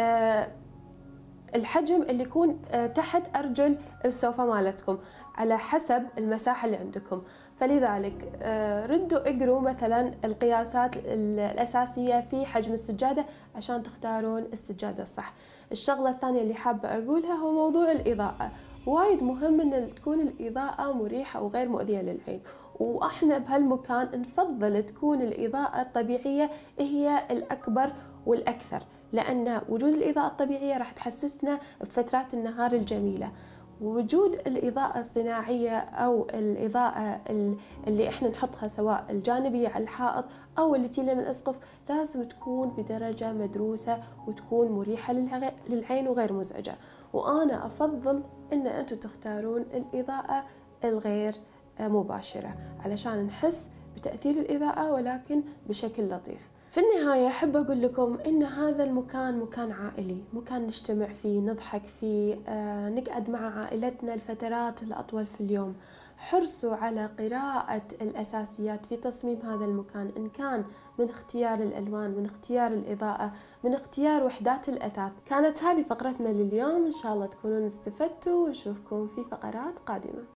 الحجم اللي يكون تحت أرجل السوفا مالتكم على حسب المساحة اللي عندكم. فلذلك ردوا اقروا مثلا القياسات الأساسية في حجم السجادة عشان تختارون السجادة الصح. الشغلة الثانية اللي حابة أقولها هو موضوع الإضاءة. وايد مهم أن تكون الإضاءة مريحة وغير مؤذية للعين، وإحنا بهالمكان نفضل تكون الإضاءة الطبيعية هي الأكبر والأكثر، لأن وجود الإضاءة الطبيعية راح تحسسنا بفترات النهار الجميلة. ووجود الإضاءة الصناعية أو الإضاءة اللي إحنا نحطها سواء الجانبية على الحائط أو اللي تيجي من الأسقف لازم تكون بدرجة مدروسة وتكون مريحة للعين وغير مزعجة. وأنا أفضل إن أنتم تختارون الإضاءة الغير مباشرة علشان نحس بتأثير الإضاءة ولكن بشكل لطيف. في النهاية أحب أقول لكم إن هذا المكان مكان عائلي، مكان نجتمع فيه، نضحك فيه، آه، نقعد مع عائلتنا الفترات الأطول في اليوم. حرصوا على قراءة الأساسيات في تصميم هذا المكان، إن كان من اختيار الألوان، من اختيار الإضاءة، من اختيار وحدات الأثاث. كانت هذه فقرتنا لليوم، إن شاء الله تكونون استفدتوا ونشوفكم في فقرات قادمة.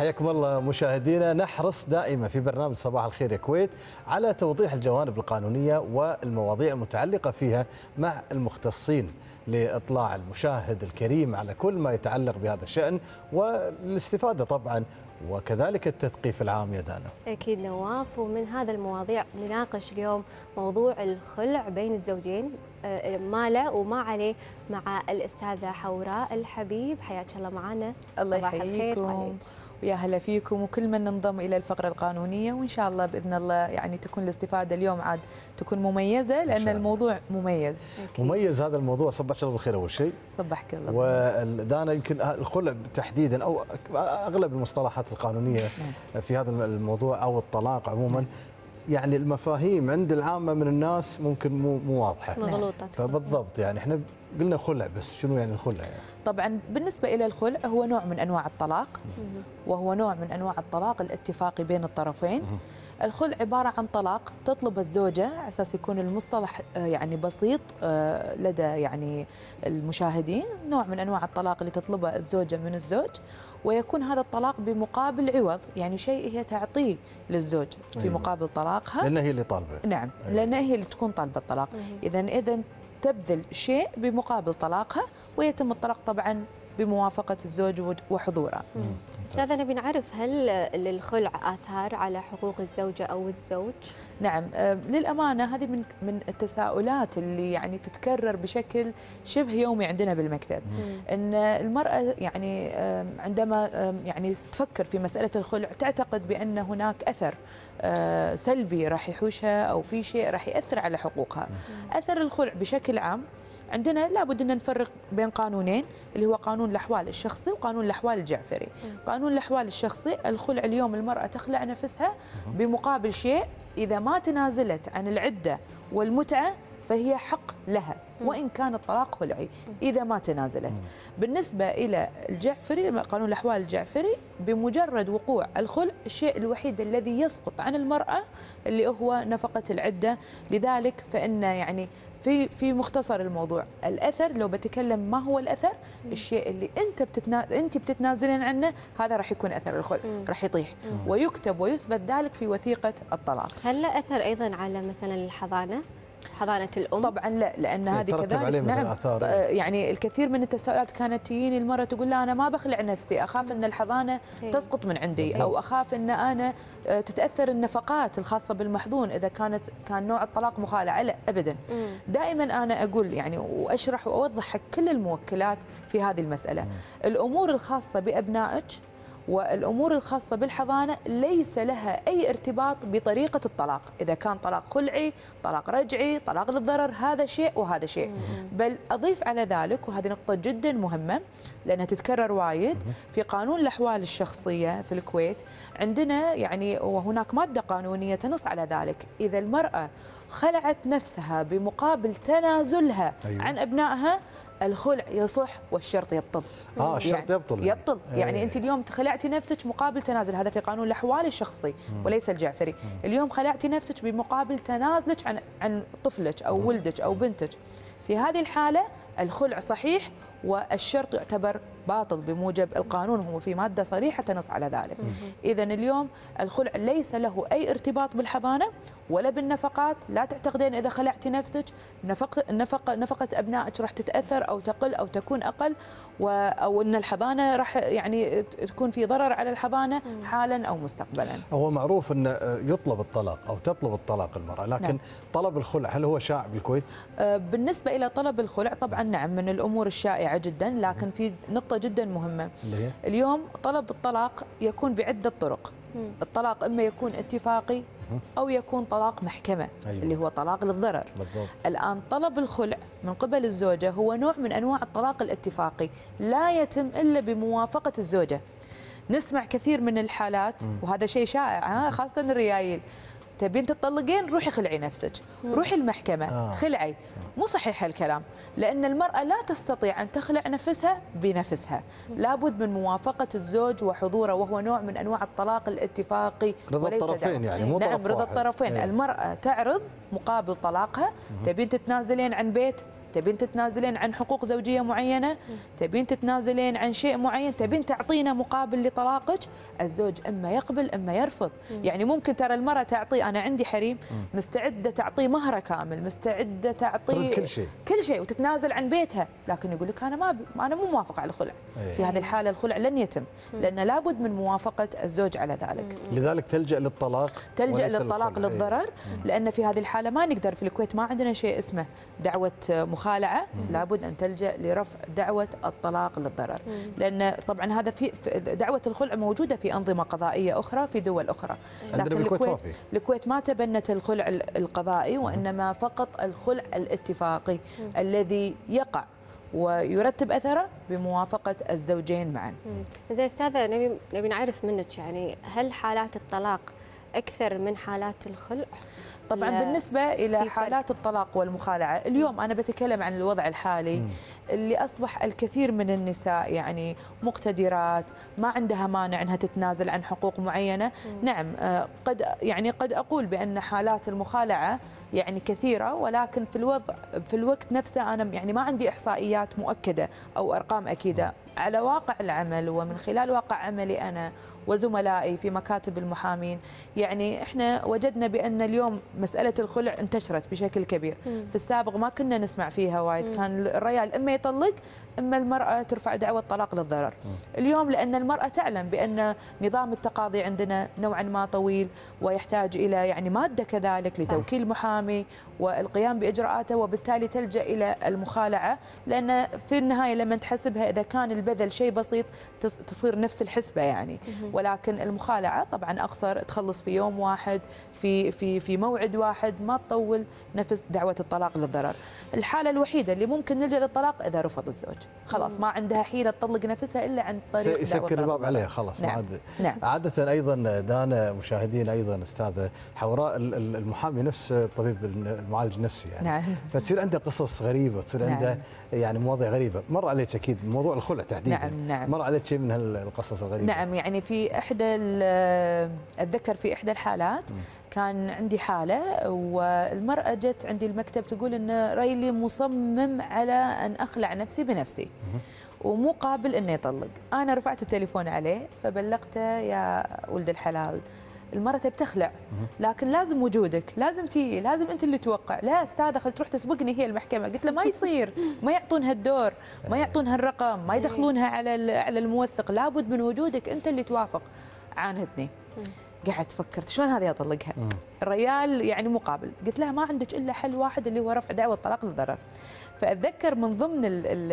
حياكم الله مشاهدينا. نحرص دائما في برنامج صباح الخير يا كويت على توضيح الجوانب القانونية والمواضيع المتعلقة فيها مع المختصين لإطلاع المشاهد الكريم على كل ما يتعلق بهذا الشأن والاستفادة طبعا وكذلك التثقيف العام يا دانا. أكيد نواف، ومن هذا المواضيع نناقش اليوم موضوع الخلع بين الزوجين، ما له وما عليه، مع الأستاذة حوراء الحبيب. حياك الله معنا. الله يحييكم ويا هلا فيكم وكل من انضم الى الفقره القانونيه، وان شاء الله باذن الله يعني تكون الاستفاده اليوم عاد تكون مميزه لان الموضوع مميز. أكيد. مميز هذا الموضوع. صبحك الله بالخير اول شيء. صبحك الله. ودانا يمكن الخلع تحديدا او اغلب المصطلحات القانونيه في هذا الموضوع او الطلاق عموما، يعني المفاهيم عند العامه من الناس ممكن مو مو واضحه مغلوطه. فبالضبط يعني احنا قلنا خلع، بس شنو يعني الخلع يعني؟ طبعا بالنسبه الى الخلع هو نوع من انواع الطلاق، وهو نوع من انواع الطلاق الاتفاقي بين الطرفين. الخلع عباره عن طلاق تطلب الزوجه على اساس يكون المصطلح يعني بسيط لدى يعني المشاهدين، نوع من انواع الطلاق اللي تطلبه الزوجه من الزوج، ويكون هذا الطلاق بمقابل عوض، يعني شيء هي تعطيه للزوج في أيوة. مقابل طلاقها، لأنها هي اللي طالبه. نعم أيوة. لأنها هي اللي تكون طالبه الطلاق. اذا اذا تبذل شيء بمقابل طلاقها، ويتم الطلاق طبعا بموافقه الزوج وحضوره. استاذه نبي نعرف هل للخلع آثار على حقوق الزوجه او الزوج؟ نعم للامانه هذه من من التساؤلات اللي يعني تتكرر بشكل شبه يومي عندنا بالمكتب. مم. ان المراه يعني عندما يعني تفكر في مساله الخلع تعتقد بان هناك اثر سلبي راح يحوشها او في شيء راح ياثر على حقوقها. مم. اثر الخلع بشكل عام عندنا لابد ان نفرق بين قانونين، اللي هو قانون الاحوال الشخصي وقانون الاحوال الجعفري. م. قانون الاحوال الشخصي الخلع اليوم المراه تخلع نفسها بمقابل شيء، اذا ما تنازلت عن العده والمتعه فهي حق لها وان كان الطلاق خلعي اذا ما تنازلت. بالنسبه الى الجعفري قانون الاحوال الجعفري بمجرد وقوع الخلع الشيء الوحيد الذي يسقط عن المراه اللي هو نفقه العده، لذلك فان يعني في في مختصر الموضوع الاثر لو بتكلم ما هو الاثر، الشيء اللي انت بتتنا... انت بتتنازلين عنه هذا راح يكون اثر الخلع، راح يطيح ويكتب ويثبت ذلك في وثيقه الطلاق. هل له اثر ايضا على مثلا الحضانه؟ حضانة الأم؟ طبعا لا، لأن هذه كذلك نعم يعني الكثير من التساؤلات كانت تجيني المرة تقول لا أنا ما بخلع نفسي، أخاف أن الحضانة تسقط من عندي، أو أخاف أن أنا تتأثر النفقات الخاصة بالمحظون إذا كانت كان نوع الطلاق مخالعة. لا أبدا. دائما أنا أقول يعني وأشرح وأوضح حق كل الموكلات في هذه المسألة، الأمور الخاصة بأبنائك والأمور الخاصة بالحضانة ليس لها أي ارتباط بطريقة الطلاق، إذا كان طلاق خلعي، طلاق رجعي، طلاق للضرر، هذا شيء وهذا شيء. بل أضيف على ذلك، وهذه نقطة جدا مهمة لأنها تتكرر وايد، في قانون الأحوال الشخصية في الكويت عندنا يعني وهناك مادة قانونية تنص على ذلك، إذا المرأة خلعت نفسها بمقابل تنازلها أيوة. عن أبنائها الخلع يصح والشرط يبطل. اه الشرط يعني يبطل يبطل يعني, يعني انت اليوم خلعتي نفسك مقابل تنازل، هذا في قانون الاحوال الشخصي مم. وليس الجعفري. مم. اليوم خلعتي نفسك بمقابل تنازلك عن عن طفلك او مم. ولدك او بنتك، في هذه الحاله الخلع صحيح والشرط يعتبر باطل بموجب القانون، هو في ماده صريحه تنص على ذلك. اذا اليوم الخلع ليس له اي ارتباط بالحضانه ولا بالنفقات، لا تعتقدين اذا خلعتي نفسك نفقه نفقه نفقه ابنائك راح تتاثر او تقل او تكون اقل، او ان الحضانه راح يعني تكون في ضرر على الحضانه حالا او مستقبلا. هو معروف ان يطلب الطلاق او تطلب الطلاق المراه، لكن نعم. طلب الخلع هل هو شائع بالكويت؟ بالنسبه الى طلب الخلع طبعا نعم من الامور الشائعه جدا، لكن في نقطه جدا مهمه. اليوم طلب الطلاق يكون بعده طرق. الطلاق اما يكون اتفاقي او يكون طلاق محكمه. أيوة. اللي هو طلاق للضرر. بالضبط. الان طلب الخلع من قبل الزوجه هو نوع من انواع الطلاق الاتفاقي، لا يتم الا بموافقه الزوجه. نسمع كثير من الحالات وهذا شيء شائع خاصه الريايل، تبين تطلقين روحي خلعي نفسك، روحي المحكمه آه. خلعي. مو صحيح هالكلام، لأن المرأة لا تستطيع أن تخلع نفسها بنفسها، لابد من موافقة الزوج وحضوره، وهو نوع من أنواع الطلاق الاتفاقي. رضا الطرفين يعني مو نعم رضا الطرفين. ايه. المرأة تعرض مقابل طلاقها، تبين تتنازلين عن بيت تبين تتنازلين عن حقوق زوجيه معينه، تبين تتنازلين عن شيء معين، تبين تعطينا مقابل لطلاقك، الزوج اما يقبل اما يرفض. يعني ممكن ترى المراه تعطي، انا عندي حريم مستعده تعطيه مهره كامل، مستعده تعطيه كل شيء كل شيء وتتنازل عن بيتها، لكن يقول لك انا ما انا مو موافقه على الخلع. أيه. في هذه الحاله الخلع لن يتم، لان لابد من موافقه الزوج على ذلك. لذلك تلجا للطلاق، تلجا للطلاق للضرر. أيه. لان في هذه الحاله ما نقدر، في الكويت ما عندنا شيء اسمه دعوه مخالعه، لابد ان تلجا لرفع دعوه الطلاق للضرر. لان طبعا هذا في دعوه الخلع موجوده في انظمه قضائيه اخرى في دول اخرى، لكن الكويت الكويت ما تبنت الخلع القضائي، وانما فقط الخلع الاتفاقي الذي يقع ويرتب اثره بموافقه الزوجين معا. زين استاذه، نبي نبي نعرف منك يعني هل حالات الطلاق اكثر من حالات الخلع؟ طبعا بالنسبه الى حالات الطلاق والمخالعه، اليوم انا بتكلم عن الوضع الحالي اللي اصبح الكثير من النساء يعني مقتدرات، ما عندها مانع انها تتنازل عن حقوق معينه. نعم قد يعني قد اقول بان حالات المخالعه يعني كثيره، ولكن في الوضع في الوقت نفسه انا يعني ما عندي احصائيات مؤكده او ارقام اكيده. على واقع العمل ومن خلال واقع عملي انا وزملائي في مكاتب المحامين، يعني احنا وجدنا بان اليوم مساله الخلع انتشرت بشكل كبير. مم. في السابق ما كنا نسمع فيها وايد، مم. كان الرجال اما يطلق اما المراه ترفع دعوى طلاق للضرر. مم. اليوم لان المراه تعلم بان نظام التقاضي عندنا نوعا ما طويل ويحتاج الى يعني ماده كذلك لتوكيل محامي والقيام باجراءاته، وبالتالي تلجا الى المخالعه، لان في النهايه لما تحسبها اذا كان البذل شيء بسيط تصير نفس الحسبه يعني. مم. ولكن المخالعه طبعا اقصر تخلص في يوم واحد، في في في موعد واحد، ما تطول نفس دعوه الطلاق للضرر. الحاله الوحيده اللي ممكن نلجا للطلاق اذا رفض الزوج، خلاص ما عندها حيله تطلق نفسها الا عن طريق يسكر الباب عليها خلاص. نعم. ما عاد. نعم. عاده ايضا دانا مشاهدين ايضا استاذه حوراء المحامي نفس الطبيب المعالج النفسي يعني. نعم. فتصير عنده قصص غريبه، تصير نعم. عنده يعني مواضيع غريبه. مر عليك اكيد موضوع الخلع تحديدا. نعم. نعم. مر عليك شيء من هالقصص الغريبه؟ نعم، يعني في احدى اتذكر في احدى الحالات م. كان عندي حالة والمرأة جت عندي المكتب تقول إن ريلي مصمم على أن أخلع نفسي بنفسي ومو قابل إنه يطلق. أنا رفعت التليفون عليه فبلغته يا ولد الحلال المرأة تبي تخلع لكن لازم وجودك، لازم تيجي، لازم أنت اللي توقع. لا أستاذة خل تروح تسبقني هي المحكمة. قلت له ما يصير، ما يعطونها الدور، ما يعطونها الرقم، ما يدخلونها على على الموثق، لابد من وجودك أنت اللي توافق. عاندتني. قعدت فكرت شلون هذه اطلقها؟ الريال يعني مقابل. قلت لها ما عندك الا حل واحد اللي هو رفع دعوى الطلاق للضرر. فاتذكر من ضمن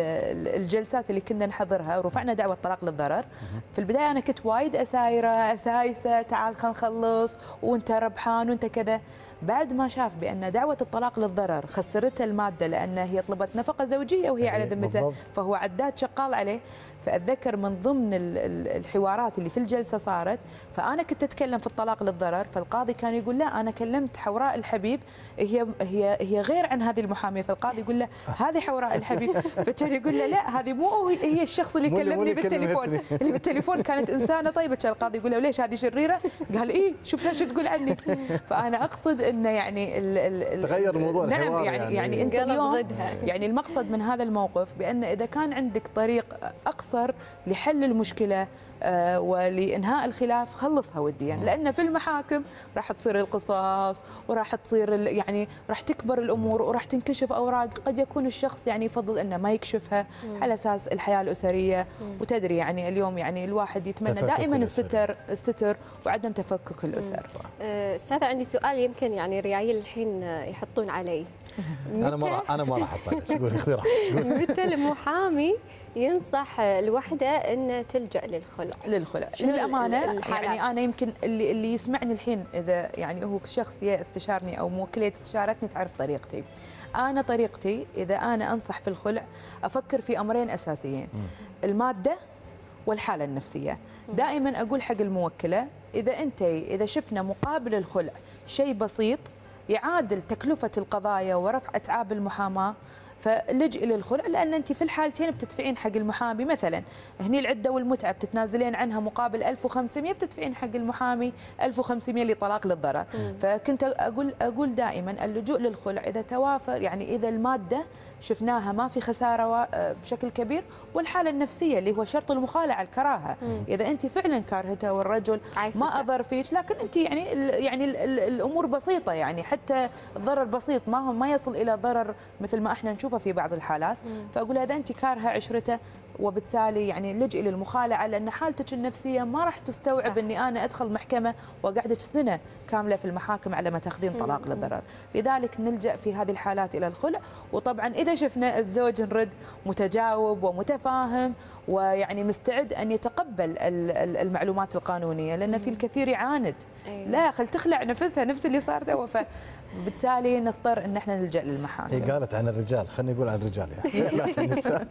الجلسات اللي كنا نحضرها ورفعنا دعوى الطلاق للضرر، في البدايه انا كنت وايد اسايره اسايسه تعال خلينا نخلص وانت ربحان وانت كذا. بعد ما شاف بان دعوه الطلاق للضرر خسرته الماده لان هي طلبت نفقه زوجيه وهي على ذمته، فهو عداد شغال عليه. فأتذكر من ضمن الحوارات اللي في الجلسة صارت، فأنا كنت أتكلم في الطلاق للضرر، فالقاضي كان يقول لا أنا كلمت حوراء الحبيب هي هي هي غير عن هذه المحامية، فالقاضي يقول له هذه حوراء الحبيب، فكان يقول له لا هذه مو هي الشخص اللي كلمني بالتليفون، اللي بالتليفون كانت إنسانة طيبة. كان القاضي يقول له ليش هذه شريرة؟ قال إيه شوفها شو تقول عني. فأنا أقصد إنه يعني ال ال تغير الموضوع نعم الحوار يعني يعني, يعني أنت اليوم يعني المقصد من هذا الموقف بأن إذا كان عندك طريق أقصر لحل المشكلة آه ولإنهاء الخلاف خلصها وديا، لأن في المحاكم راح تصير القصاص وراح تصير يعني راح تكبر الأمور وراح تنكشف أوراق قد يكون الشخص يعني يفضل أنه ما يكشفها مم. على أساس الحياة الأسرية. مم. وتدري يعني اليوم يعني الواحد يتمنى دائما الستر الستر وعدم تفكك الأسر. أستاذة عندي سؤال يمكن يعني ريايل الحين يحطون علي. أنا ما أنا ما راح أحط عليك. قولي اختراع. متى المحامي ينصح الوحدة أن تلجأ للخلع؟ للخلع للأمانة يعني أنا يمكن اللي اللي يسمعني الحين إذا يعني هو شخص يا استشارني أو موكلة استشارتني تعرف طريقتي. أنا طريقتي إذا أنا أنصح في الخلع أفكر في أمرين أساسيين، المادة والحالة النفسية. دائما أقول حق الموكلة إذا أنت إذا شفنا مقابل الخلع شيء بسيط يعادل تكلفة القضايا ورفع أتعاب المحاماة فلجئي للخلع، لان انت في الحالتين بتدفعين حق المحامي. مثلا هني العده والمتعه بتتنازلين عنها مقابل ألف وخمسمئة، بتدفعين حق المحامي ألف وخمسمئة لطلاق للضرر. فكنت اقول اقول دائما اللجوء للخلع اذا توافر، يعني اذا الماده شفناها ما في خساره بشكل كبير، والحاله النفسيه اللي هو شرط المخالعه الكراهه. مم. اذا انت فعلا كارهته والرجل ما اضر فيك، لكن انت يعني ال يعني ال ال الامور بسيطه، يعني حتى الضرر بسيط، ما هو ما يصل الى ضرر مثل ما احنا نشوفه في بعض الحالات. مم. فاقول اذا انت كارهه عشرته وبالتالي يعني لجئي للمخالعه، لان حالتك النفسيه ما راح تستوعب صح. اني انا ادخل محكمه واقعدك سنه كامله في المحاكم على ما تاخذين طلاق مم. للضرر. لذلك نلجا في هذه الحالات الى الخلع. وطبعا اذا شفنا الزوج نرد متجاوب ومتفاهم ويعني مستعد ان يتقبل المعلومات القانونيه، لان في الكثير يعاند. أيوة. لا خل تخلع نفسها نفس اللي صار تو، بالتالي نضطر ان احنا نلجا للمحاكم. هي قالت عن الرجال، خلينا نقول عن الرجال يعني لا النساء.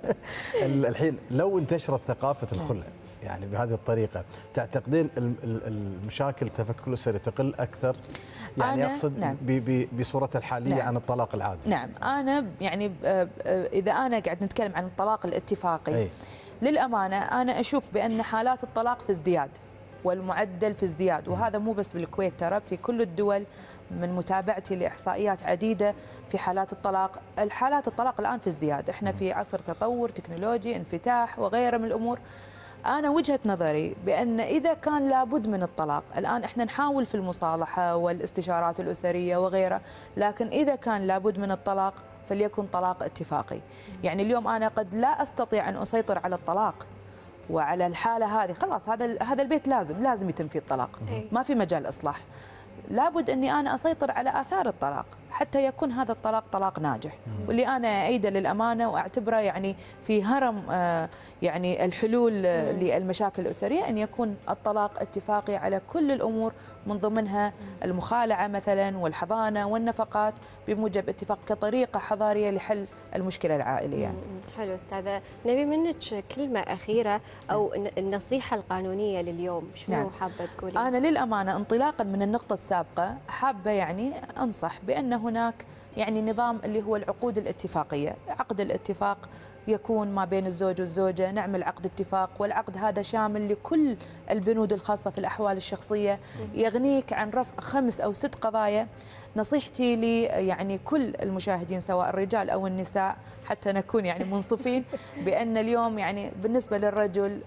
الحين لو انتشرت ثقافه الخلع يعني بهذه الطريقه، تعتقدين المشاكل التفكك الاسري تقل اكثر؟ يعني اقصد نعم. بصورتها الحاليه نعم. عن الطلاق العادي. نعم، انا يعني اذا انا قاعد نتكلم عن الطلاق الاتفاقي أي. للامانه انا اشوف بان حالات الطلاق في ازدياد والمعدل في ازدياد، وهذا مو بس بالكويت، ترى في كل الدول من متابعتي لاحصائيات عديده في حالات الطلاق. الحالات الطلاق الان في ازدياد، احنا في عصر تطور تكنولوجي، انفتاح وغيره من الامور. أنا وجهة نظري بأن إذا كان لابد من الطلاق، الآن إحنا نحاول في المصالحة والاستشارات الأسرية وغيرها، لكن إذا كان لابد من الطلاق فليكن طلاق اتفاقي. يعني اليوم أنا قد لا أستطيع أن أسيطر على الطلاق وعلى الحالة هذه، خلاص هذا هذا البيت لازم لازم يتم فيه الطلاق، ما في مجال إصلاح. لابد أني أنا أسيطر على آثار الطلاق حتى يكون هذا الطلاق طلاق ناجح، واللي أنا أيده للأمانة وأعتبره يعني في هرم يعني الحلول للمشاكل الأسرية أن يكون الطلاق اتفاقي على كل الأمور، من ضمنها المخالعة مثلا والحضانة والنفقات، بموجب اتفاق كطريقة حضارية لحل المشكلة العائلية. حلو أستاذة، نبي منك كلمة أخيرة أو النصيحة القانونية لليوم، شنو نعم. حابة تقولي؟ أنا للأمانة انطلاقا من النقطة السابقة حابة يعني أنصح بأن هناك يعني نظام اللي هو العقود الاتفاقية. عقد الاتفاق يكون ما بين الزوج والزوجة، نعمل عقد اتفاق، والعقد هذا شامل لكل البنود الخاصة في الأحوال الشخصية، يغنيك عن رفع خمس أو ست قضايا. نصيحتي لي يعني كل المشاهدين سواء الرجال أو النساء حتى نكون يعني منصفين، بأن اليوم يعني بالنسبة للرجل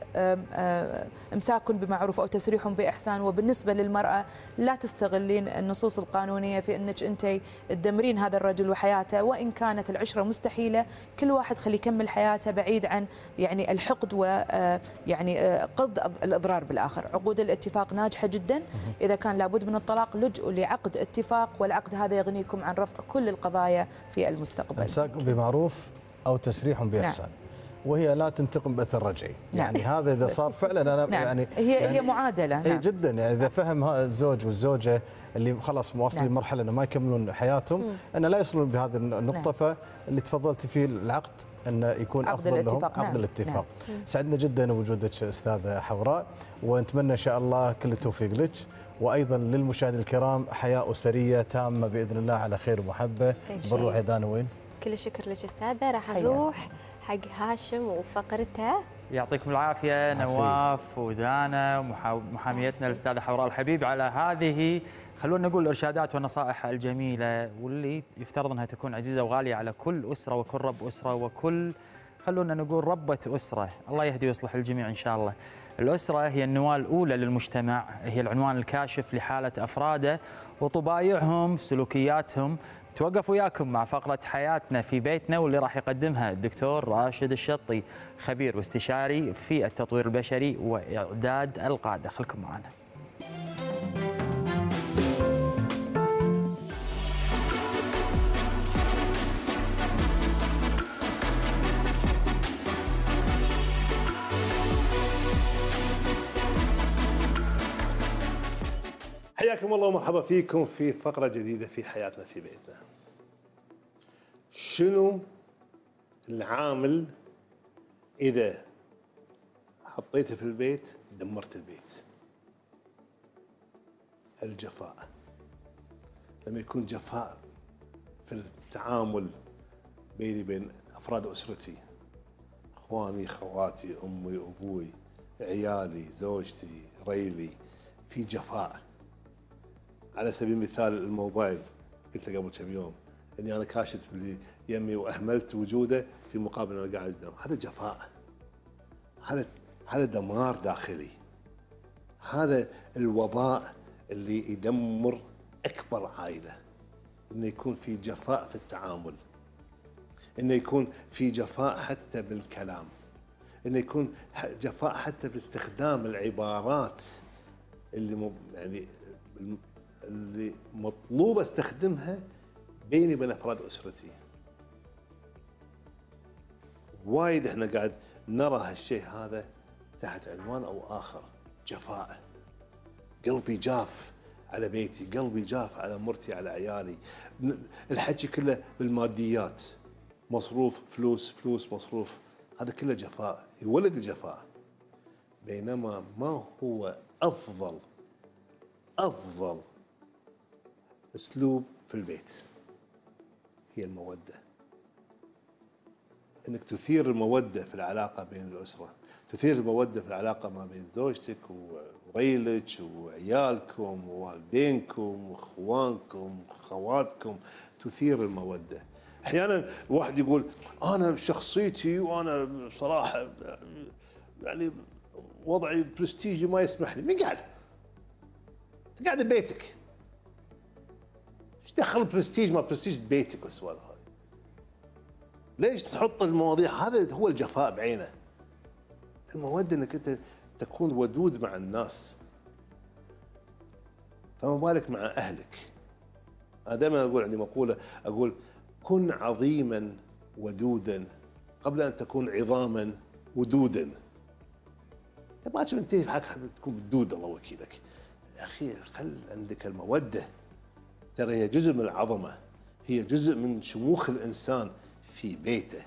امساك بمعروف أو تسريح بإحسان، وبالنسبة للمرأة لا تستغلين النصوص القانونية في أنك أنت تدمرين هذا الرجل وحياته، وإن كانت العشرة مستحيلة كل واحد خلي يكمل حياته بعيد عن يعني الحقد ويعني قصد الإضرار بالآخر. عقود الاتفاق ناجحة جدا. إذا كان لابد من الطلاق لجؤوا لعقد اتفاق، والعقد هذا يغنيكم عن رفع كل القضايا في المستقبل. امساك بمعروف أو تسريح بإحسان. نعم. وهي لا تنتقم بأثر رجعي. نعم. يعني هذا إذا صار فعلا أنا نعم. يعني هي يعني هي معادلة. هي نعم. جدا يعني إذا فهم الزوج والزوجة اللي خلاص واصلين نعم. مرحلة أنه ما يكملون حياتهم، أن لا يصلون بهذه النقطة. نعم. فاللي تفضلتي فيه العقد أنه يكون عقد أفضل لهم عقد نعم. الاتفاق. نعم. سعدنا جدا وجودك أستاذة حوراء، ونتمنى إن شاء الله كل التوفيق لك، وأيضا للمشاهدين الكرام حياة أسرية تامة بإذن الله على خير ومحبة. بنروح يا وين؟ كل الشكر لك أستاذة. راح نروح حق هاشم وفقرته. يعطيكم العافية نواف ودانا ومحاميتنا الأستاذة حوراء الحبيب على هذه خلونا نقول الإرشادات والنصائح الجميلة، واللي يفترض أنها تكون عزيزة وغالية على كل أسرة وكل رب أسرة وكل خلونا نقول ربة أسرة. الله يهدي ويصلح الجميع إن شاء الله. الأسرة هي النواة الأولى للمجتمع، هي العنوان الكاشف لحالة أفراده وطبايعهم سلوكياتهم. توقف وياكم مع فقرة حياتنا في بيتنا، واللي راح يقدمها الدكتور راشد الشطي، خبير واستشاري في التطوير البشري وإعداد القادة. خلكم معنا. حياكم الله ومرحبا فيكم في فقرة جديدة في حياتنا في بيتنا. شنو العامل إذا حطيته في البيت دمرت البيت؟ الجفاء. لما يكون جفاء في التعامل بيني بين افراد اسرتي، اخواني، خواتي، امي، ابوي، عيالي، زوجتي، ريلي، في جفاء. على سبيل المثال الموبايل، قلت له قبل كم يوم اني انا كاشف اللي يمي واهملت وجوده في مقابل انا قاعد قدام، هذا جفاء، هذا هذا دمار داخلي، هذا الوباء اللي يدمر اكبر عائله. انه يكون في جفاء في التعامل، انه يكون في جفاء حتى بالكلام، انه يكون جفاء حتى في استخدام العبارات اللي م... يعني اللي مطلوب استخدمها بيني وبين افراد اسرتي. وايد احنا قاعد نرى هالشيء هذا تحت عنوان او اخر، جفاء. قلبي جاف على بيتي، قلبي جاف على مرتي، على عيالي. الحكي كله بالماديات، مصروف، فلوس فلوس مصروف، هذا كله جفاء، يولد الجفاء. بينما ما هو افضل افضل اسلوب في البيت؟ هي الموده. انك تثير الموده في العلاقه بين الاسره، تثير الموده في العلاقه ما بين زوجتك وريلك وعيالكم ووالدينكم واخوانكم وخواتكم، تثير الموده. احيانا الواحد يقول انا شخصيتي وانا صراحه يعني وضعي برستيجي ما يسمح لي. مين قاعد؟ انت قاعد ببيتك، ايش دخل برستيج ما برستيج ببيتك والسوالف هذه؟ ليش تحط المواضيع؟ هذا هو الجفاء بعينه. الموده انك انت تكون ودود مع الناس، فما بالك مع اهلك. انا دائما اقول، عندي مقوله اقول كن عظيما ودودا قبل ان تكون عظاما ودودا. انت ما تنتهي في حق تكون بدود، الله وكيلك. يا اخي خل عندك الموده، ترى هي جزء من العظمه، هي جزء من شموخ الانسان في بيته،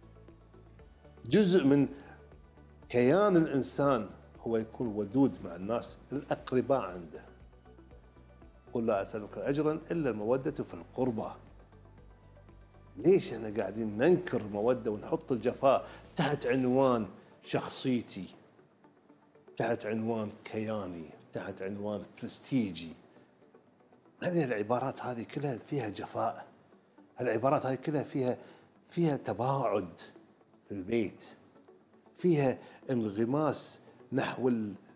جزء من كيان الانسان هو يكون ودود مع الناس الاقرباء عنده. قل لا اسالك اجرا الا الموده في القربى. ليش احنا قاعدين ننكر الموده ونحط الجفاء تحت عنوان شخصيتي، تحت عنوان كياني، تحت عنوان برستيجي؟ هذه العبارات هذه كلها فيها جفاء، العبارات هذه كلها فيها فيها تباعد في البيت، فيها انغماس نحو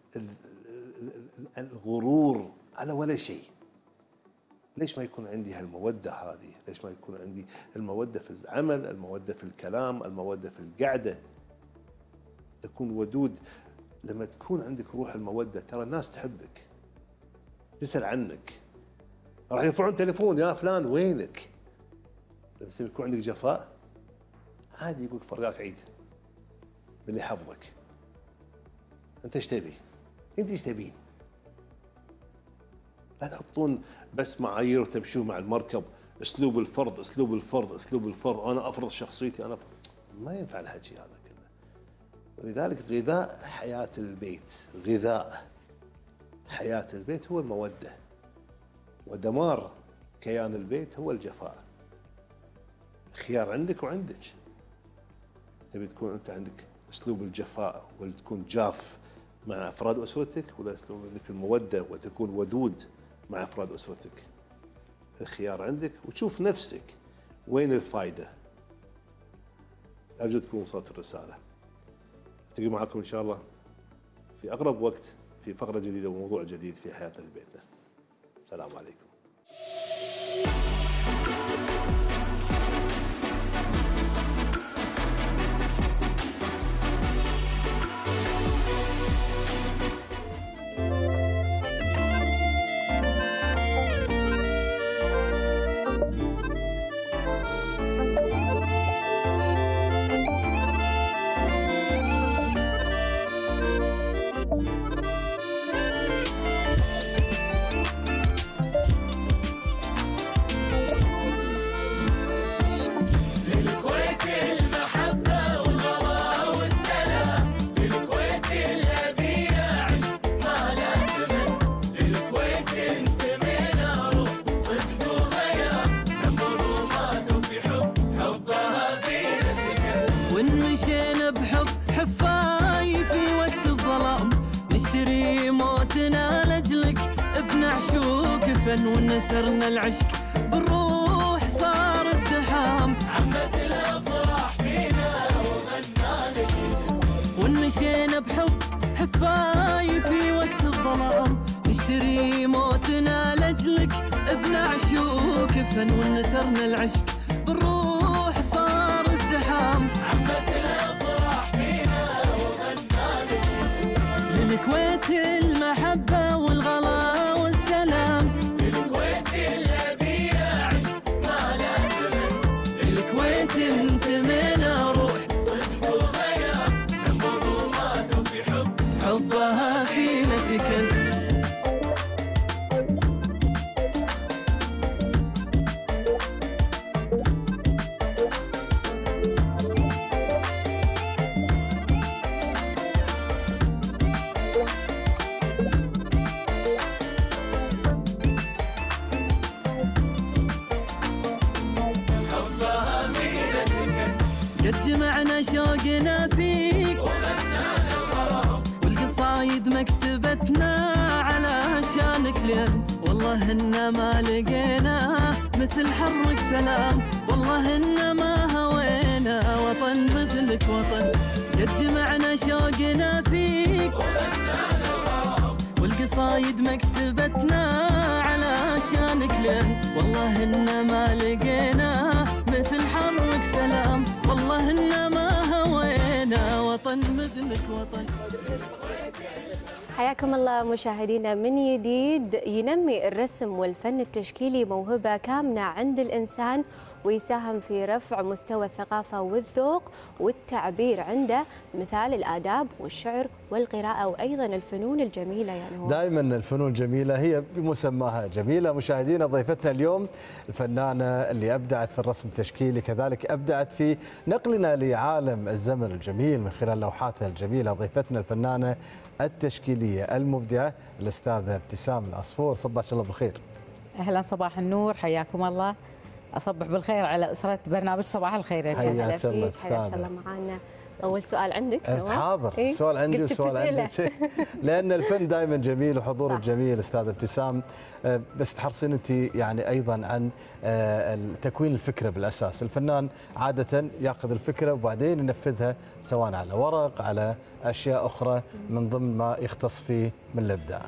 الغرور على ولا شيء. ليش ما يكون عندي هالمودة هذه؟ ليش ما يكون عندي المودة في العمل، المودة في الكلام، المودة في القعدة؟ تكون ودود. لما تكون عندك روح المودة ترى الناس تحبك، تسأل عنك، راح يرفعون تليفون، يا فلان وينك؟ بس يكون عندك جفاء عادي يقولك فرقاك عيد باللي حفظك. انت ايش تبي؟ انت ايش تبين؟ لا تحطون بس معايير وتمشون مع المركب، اسلوب الفرض اسلوب الفرض اسلوب الفرض، انا افرض شخصيتي، انا فرض. ما ينفع الحكي هذا كله. ولذلك غذاء حياة البيت، غذاء حياة البيت هو المودة، ودمار كيان البيت هو الجفاء. خيار عندك وعندك. تبي تكون انت عندك اسلوب الجفاء ولا تكون جاف مع افراد اسرتك، ولا اسلوب عندك الموده وتكون ودود مع افراد اسرتك؟ الخيار عندك، وتشوف نفسك وين الفائده. ارجو تكون وصلت الرساله. التقي معكم ان شاء الله في اقرب وقت في فقره جديده وموضوع جديد في حياتنا في بيتنا. السلام عليكم. ونسرنا العشق بالروح صار ازدحام، عمت الافراح فينا وغنى نشيد، ونمشينا بحب حفاي في وقت الظلام، نشتري موتنا لاجلك ابلع شوك فن، ونثرنا العشق بالروح صار ازدحام، عمت الافراح فينا وغنى نشيد، للكويت المحبة والغلا والسلام، للكويت الأبية عشق ما لا ثمن، للكويت انت من روح صدق وخيام تنبض وما توفي حب، حبها فينا سكن. قد جمعنا شوقنا فيك وغنانا الغرام، والقصايد مكتبتنا على شانك لين، والله إن ما لقينا مثل حرك سلام، والله إن ما هوينا وطن مثلك وطن. قد جمعنا شوقنا فيك وغنانا الغرام، والقصايد مكتبتنا على شانك لين، والله إن ما لقينا مثل حرك سلام، والله إن ما هوينا وطن مثلك وطن. حياكم الله مشاهدينا من جديد. ينمي الرسم والفن التشكيلي موهبة كامنة عند الإنسان ويساهم في رفع مستوى الثقافة والذوق والتعبير عنده، مثال الآداب والشعر والقراءة وأيضا الفنون الجميلة. يعني هو دائما الفنون الجميلة هي بمسماها جميلة. مشاهدينا ضيفتنا اليوم الفنانة اللي أبدعت في الرسم التشكيلي، كذلك أبدعت في نقلنا لعالم الزمن الجميل من خلال لوحاتها الجميلة. ضيفتنا الفنانة التشكيلية المبدعة الأستاذة ابتسام العصفور. صباح الله بالخير. أهلا، صباح النور، حياكم الله. أصبح بالخير على أسرة برنامج صباح الخير. حياك الله حياك الله معنا. أول سؤال عندك؟ حاضر. إيه؟ سؤال عندي وسؤال عندك لأن الفن دائما جميل وحضورك جميل أستاذة ابتسام، بس تحرصين أنت يعني أيضا عن تكوين الفكرة بالأساس. الفنان عادة يأخذ الفكرة وبعدين ينفذها سواء على ورق على أشياء أخرى من ضمن ما يختص فيه من الإبداع.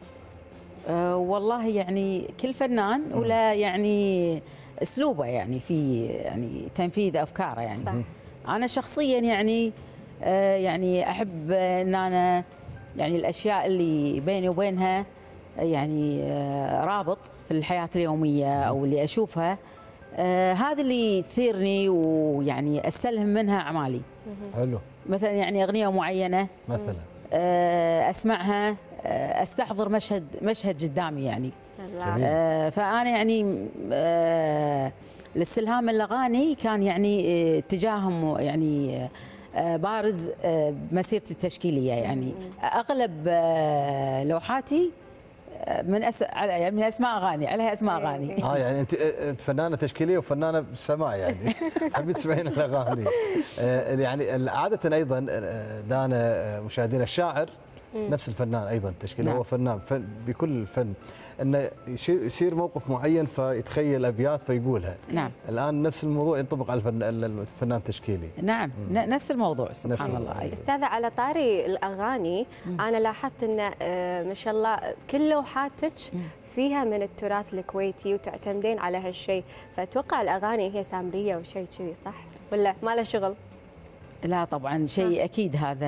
أه والله يعني كل فنان ولا يعني أسلوبه يعني في يعني تنفيذ أفكاره يعني. صح. أنا شخصيا يعني آه يعني أحب أن أنا يعني الأشياء اللي بيني وبينها يعني آه رابط في الحياة اليومية أو اللي أشوفها، آه هذا اللي يثيرني ويعني أستلهم منها أعمالي. حلو. مثلا يعني أغنية معينة مثلا آه أسمعها، آه أستحضر مشهد مشهد قدامي يعني. آه فأنا يعني آه الاستلهام من الاغاني كان يعني اتجاههم يعني بارز بمسيرتي التشكيليه. يعني اغلب لوحاتي من أس... يعني من اسماء اغاني، عليها اسماء اغاني. اه يعني انت فنانه تشكيليه وفنانه بالسماع يعني تحبي تسمعين الاغاني. يعني عاده ايضا دانا مشاهدينا الشاعر نفس الفنان ايضا التشكيلي. نعم. هو فنان فن بكل الفن انه يصير موقف معين فيتخيل ابيات فيقولها. نعم. الان نفس الموضوع ينطبق على الفنان التشكيلي. نعم. مم. نفس الموضوع سبحان نفس الله. استاذه على طاري الاغاني، مم. انا لاحظت ان ما شاء الله كل لوحاتك فيها من التراث الكويتي وتعتمدين على هالشيء، فاتوقع الاغاني هي سامريه وشيء كذي، صح ولا ما له شغل؟ لا طبعا شيء آه. اكيد. هذا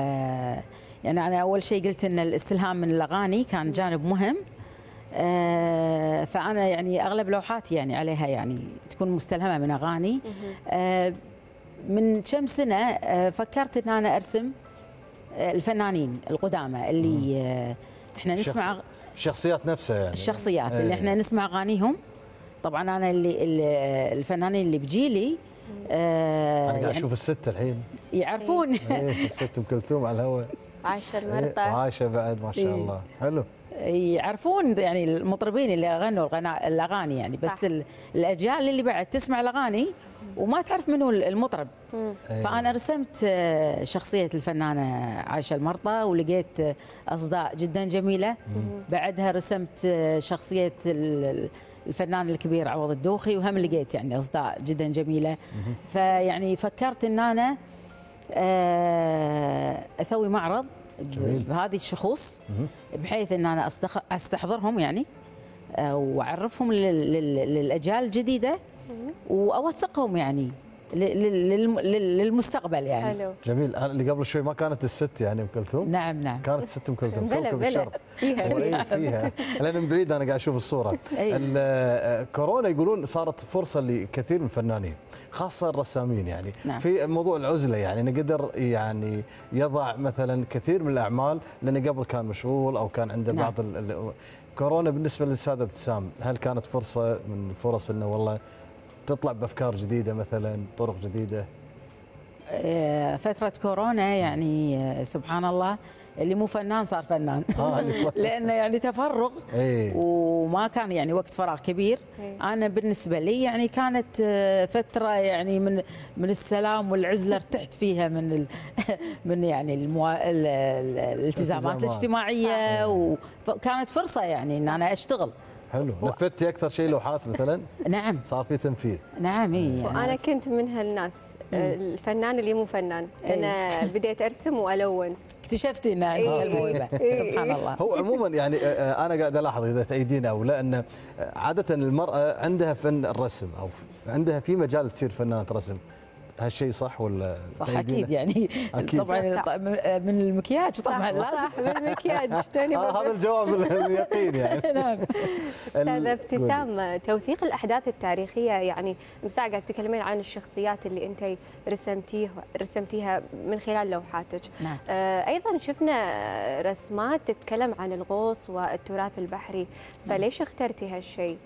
يعني أنا أول شيء قلت إن الاستلهام من الأغاني كان جانب مهم. آه فأنا يعني أغلب لوحاتي يعني عليها يعني تكون مستلهمة من أغاني. آه من كم سنة آه فكرت إن أنا أرسم آه الفنانين القدامى اللي آه إحنا نسمع الشخصيات نفسها يعني. الشخصيات اللي إحنا نسمع أغانيهم. طبعا أنا اللي الفنانين اللي بجيلي آه أنا قاعد يعني أشوف الستة الحين يعرفون. إيه الست أم كلثوم على الهواء. عاشة المرطة. عاشة بعد ما شاء الله. حلو. يعرفون يعني المطربين اللي غنوا الاغاني يعني، بس صح. الاجيال اللي بعد تسمع الاغاني وما تعرف منو المطرب. فانا رسمت شخصيه الفنانه عائشه المرطى ولقيت اصداء جدا جميله. بعدها رسمت شخصيه الفنان الكبير عوض الدوخي وهم لقيت يعني اصداء جدا جميله. فيعني فكرت ان انا اسوي معرض بهذه الشخوص بحيث ان انا استحضرهم يعني واعرفهم للاجيال الجديده واوثقهم يعني للمستقبل يعني. حلو. جميل. اللي قبل شوي ما كانت الست يعني ام كلثوم؟ نعم نعم كانت الست ام كلثوم. بلى كوكب بلى الشرق. فيها فيها لان من بعيد انا قاعد اشوف الصوره. كورونا يقولون صارت فرصه لكثير من الفنانين خاصه الرسامين يعني نعم. في موضوع العزله يعني انه قدر يعني يضع مثلا كثير من الاعمال لانه قبل كان مشغول او كان عنده نعم. بعض ال كورونا بالنسبه للاستاذه ابتسام هل كانت فرصه من فرص انه والله تطلع بافكار جديده مثلا طرق جديده؟ فتره كورونا يعني سبحان الله اللي مو فنان صار فنان لانه يعني تفرغ وما كان يعني وقت فراغ كبير. انا بالنسبه لي يعني كانت فتره يعني من من السلام والعزله ارتحت فيها من ال من يعني المو... الالتزامات الاجتماعيه وكانت فرصه يعني ان انا اشتغل. حلو. نفذتي اكثر شيء لوحات مثلا؟ نعم. صار في تنفيذ. نعم اي. وانا كنت من هالناس الفنان اللي مو فنان، انا بديت ارسم والون. اكتشفتي ان عندك الموهبه سبحان الله. هو عموما يعني انا قاعد الاحظ اذا تأيدين او لا ان عاده المراه عندها فن الرسم او عندها في مجال تصير فنانه رسم. هالشيء صح ولا صح؟ اكيد يعني أكيد. طبعا من المكياج طبعا لازم. صح من المكياج. آه هذا الجواب اليقين يعني. نعم. استاذه ابتسام، توثيق الاحداث التاريخيه يعني مساء قاعد تتكلمين عن الشخصيات اللي انت رسمتيها رسمتيها من خلال لوحاتك. نعم. آه ايضا شفنا رسمات تتكلم عن الغوص والتراث البحري، فليش اخترتي هالشيء؟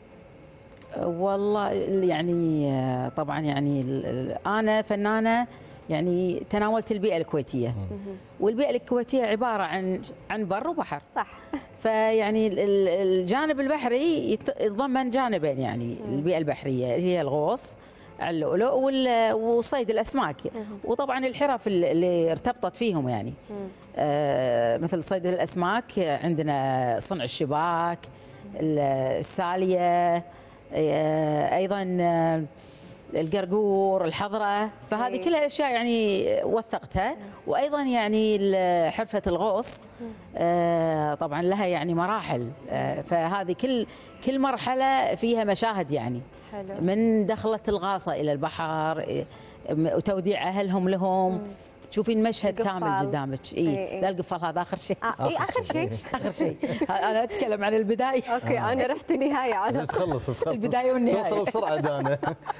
والله يعني طبعا يعني انا فنانه يعني تناولت البيئه الكويتيه والبيئه الكويتيه عباره عن عن بر وبحر صح. فيعني الجانب البحري يتضمن جانبين يعني البيئه البحريه هي الغوص اللؤلؤ وصيد الاسماك وطبعا الحرف اللي ارتبطت فيهم يعني آه مثل صيد الاسماك عندنا صنع الشباك الساليه ايضا القرقور الحضره فهذه كلها الاشياء يعني وثقتها وايضا يعني حرفه الغوص طبعا لها يعني مراحل فهذه كل كل مرحله فيها مشاهد يعني حلو. من دخله الغاصه الى البحر وتوديع اهلهم لهم تشوفين مشهد كامل قدامك. اي إيه. لا القفال هذا اخر شيء. آه اي اخر شيء. اخر شيء. انا اتكلم عن البدايه. اوكي انا رحت النهايه على تخلص تخلص البدايه والنهايه. توصل بسرعه دانا.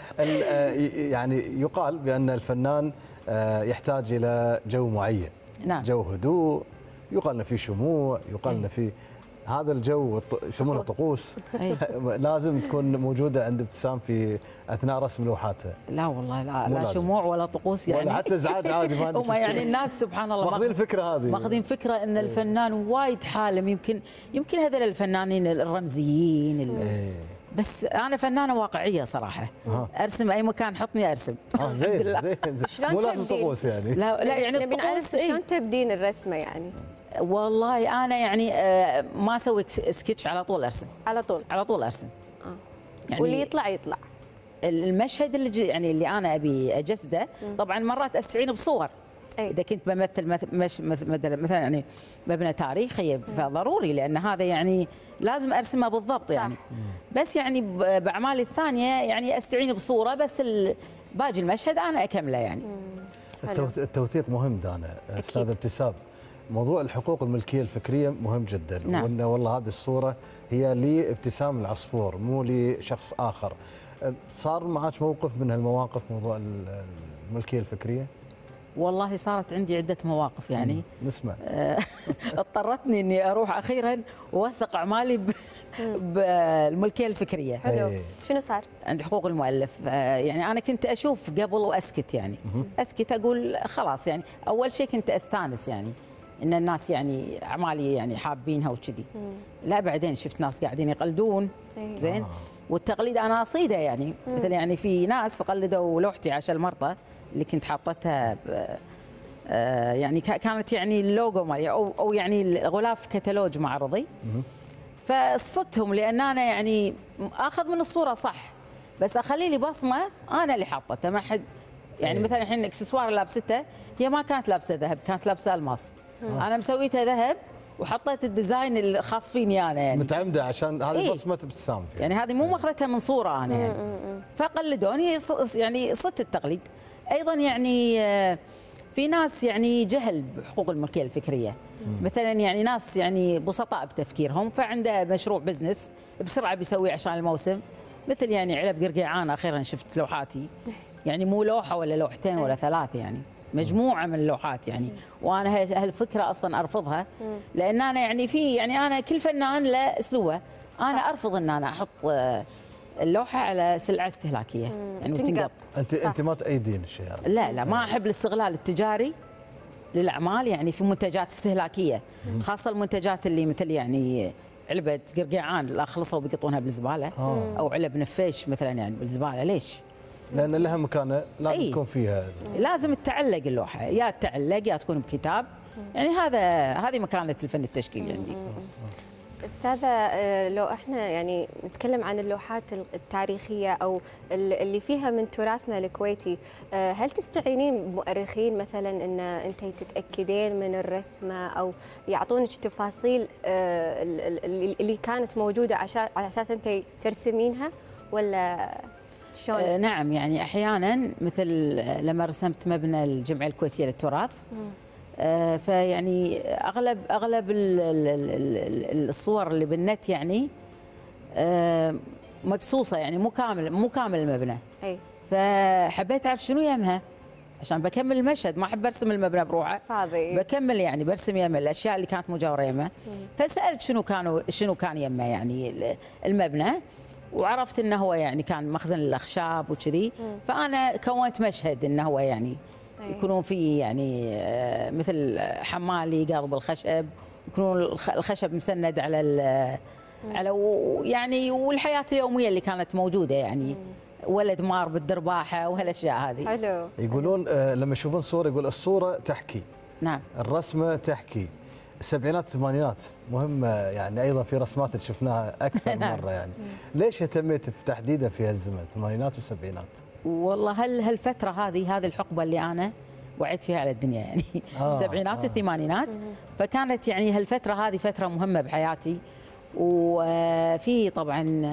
يعني يقال بان الفنان يحتاج الى جو معين. نعم. جو هدوء، يقال انه في شموع، يقال انه في هذا الجو يسمونه طقوس. لازم تكون موجوده عند ابتسام في اثناء رسم لوحاتها. لا والله لا لا شموع ولا طقوس يعني ولا حتى ازعاج عادي ما هم يعني الناس سبحان الله ماخذين الفكره هذه ماخذين فكره ان الفنان وايد حالم يمكن يمكن هذول الفنانين الرمزيين بس انا فنانه واقعيه صراحه. آه. ارسم اي مكان حطني ارسم. اه زين زين مو لازم طقوس يعني. لا لا يعني نبي نعرف شلون تبدين الرسمه يعني. والله انا يعني ما اسوي سكتش على طول ارسم. على طول على طول ارسم. اه يعني واللي يطلع يطلع. المشهد اللي يعني اللي انا ابي اجسده طبعا مرات استعين بصور. أي. اذا كنت بمثل مش مثلا مثلا يعني مبنى تاريخي فضروري لان هذا يعني لازم ارسمه بالضبط صح. يعني بس يعني باعمالي الثانيه يعني استعين بصوره بس باقي المشهد انا اكمله يعني. التوثيق مهم دانا. استاذ ابتسام، موضوع الحقوق الملكيه الفكريه مهم جدا. نعم. وانه والله هذه الصوره هي لابتسام العصفور مو لشخص اخر. صار معك موقف من هالمواقف موضوع الملكيه الفكريه؟ والله صارت عندي عده مواقف يعني. نسمع. اضطرتني اني اروح اخيرا واوثق اعمالي بالملكيه الفكريه. حلو. شنو صار؟ عند حقوق المؤلف. يعني انا كنت اشوف قبل واسكت يعني. اسكت اقول خلاص يعني اول شيء كنت استانس يعني ان الناس يعني اعمالي يعني حابينها وكذي. لا بعدين شفت ناس قاعدين يقلدون زين والتقليد انا اصيده يعني مثل يعني في ناس قلدوا لوحتي عشان المرضى اللي كنت حاطتها آه يعني كانت يعني اللوجو مالي او او يعني غلاف كتالوج معرضي. فصدتهم لان انا يعني اخذ من الصوره صح بس اخلي لي بصمه انا اللي حاطتها ما حد يعني إيه. مثلا الحين الاكسسوار اللي لابسته هي ما كانت لابسه ذهب كانت لابسه الماس. آه. انا مسويتها ذهب وحطيت الديزاين الخاص فيني انا يعني متعمده عشان هذه إيه؟ بصمه ابتسام فيها. يعني هذه مو ماخذتها من صوره انا يعني فقلدوني يعني صدت التقليد. ايضا يعني في ناس يعني جهل بحقوق الملكيه الفكريه مثلا يعني ناس يعني بسطاء بتفكيرهم فعنده مشروع بزنس بسرعه بيسويه عشان الموسم مثل يعني علب قرقيعان اخيرا شفت لوحاتي يعني مو لوحه ولا لوحتين ولا ثلاث يعني مجموعه من اللوحات يعني وانا هالفكره اصلا ارفضها لان انا يعني في يعني انا كل فنان له اسلوبه انا ارفض ان انا احط اللوحه على سلعه استهلاكيه يعني وتنقط. انت انت ما تأيدين الشيء هذا؟ لا لا ما احب الاستغلال التجاري للاعمال يعني في منتجات استهلاكيه خاصه المنتجات اللي مثل يعني علبه قرقيعان لا خلصوا بيقطونها بالزباله آه. او علب نفيش مثلا يعني بالزباله ليش؟ لان لها مكانه لازم أي. يكون فيها لازم تعلق اللوحه يا تعلق يا تكون بكتاب يعني هذا هذه مكانه الفن التشكيلي عندي. أستاذة لو احنا يعني نتكلم عن اللوحات التاريخية أو اللي فيها من تراثنا الكويتي هل تستعينين بمؤرخين مثلا أن أنت تتأكدين من الرسمة أو يعطونك تفاصيل اللي كانت موجودة على أساس أنت ترسمينها ولا شلون؟ آه نعم يعني أحيانا مثل لما رسمت مبنى الجمعية الكويتية للتراث آه فيعني اغلب اغلب الصور اللي بالنت يعني آه مقصوصه يعني مو كامل مو كامل المبنى. اي فحبيت اعرف شنو يمها عشان بكمل المشهد ما احب ارسم المبنى بروحه فاضي بكمل يعني برسم يمه الاشياء اللي كانت مجاوره يمه. فسالت شنو كانوا شنو كان يمه يعني المبنى وعرفت انه هو يعني كان مخزن الاخشاب وكذي فانا كونت مشهد انه هو يعني يكونون في يعني مثل حمالي قاضب الخشب يكونون الخشب مسند على على يعني والحياه اليوميه اللي كانت موجوده يعني ولد مار بالدرباحه وهالاشياء هذه. حلو. يقولون آه لما يشوفون صوره يقول الصوره تحكي. نعم. الرسمه تحكي. السبعينات الثمانينات مهمه يعني ايضا في رسمات اللي شفناها اكثر نعم. مره يعني. ليش اهتميت تحديدا في هالزمن الثمانينات والسبعينات؟ والله هل هالفتره هذه هذه الحقبه اللي انا وعيت فيها على الدنيا يعني آه السبعينات آه. والثمانينات فكانت يعني هالفتره هذه فتره مهمه بحياتي وفي طبعا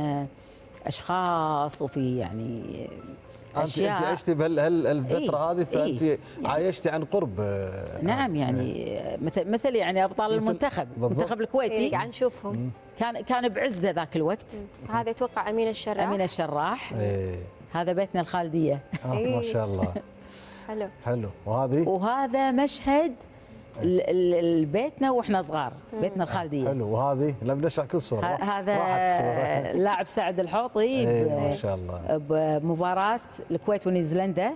اشخاص وفي يعني اشياء انت عشتي بهالفتره هذه فانت إيه؟ عايشتي عن قرب. نعم يعني مثل مثل يعني ابطال المنتخب المنتخب الكويتي إيه قاعد نشوفهم كان كان بعزه ذاك الوقت. هذا اتوقع امين الشراح. امين الشراح إيه. هذا بيتنا الخالديه. آه ما شاء الله. حلو حلو. وهذه وهذا مشهد بيتنا واحنا صغار بيتنا الخالديه. حلو. وهذه لا بنشرح كل صوره. هذا لاعب سعد الحوطي ايه ما شاء الله بمباراه الكويت ونيوزيلندا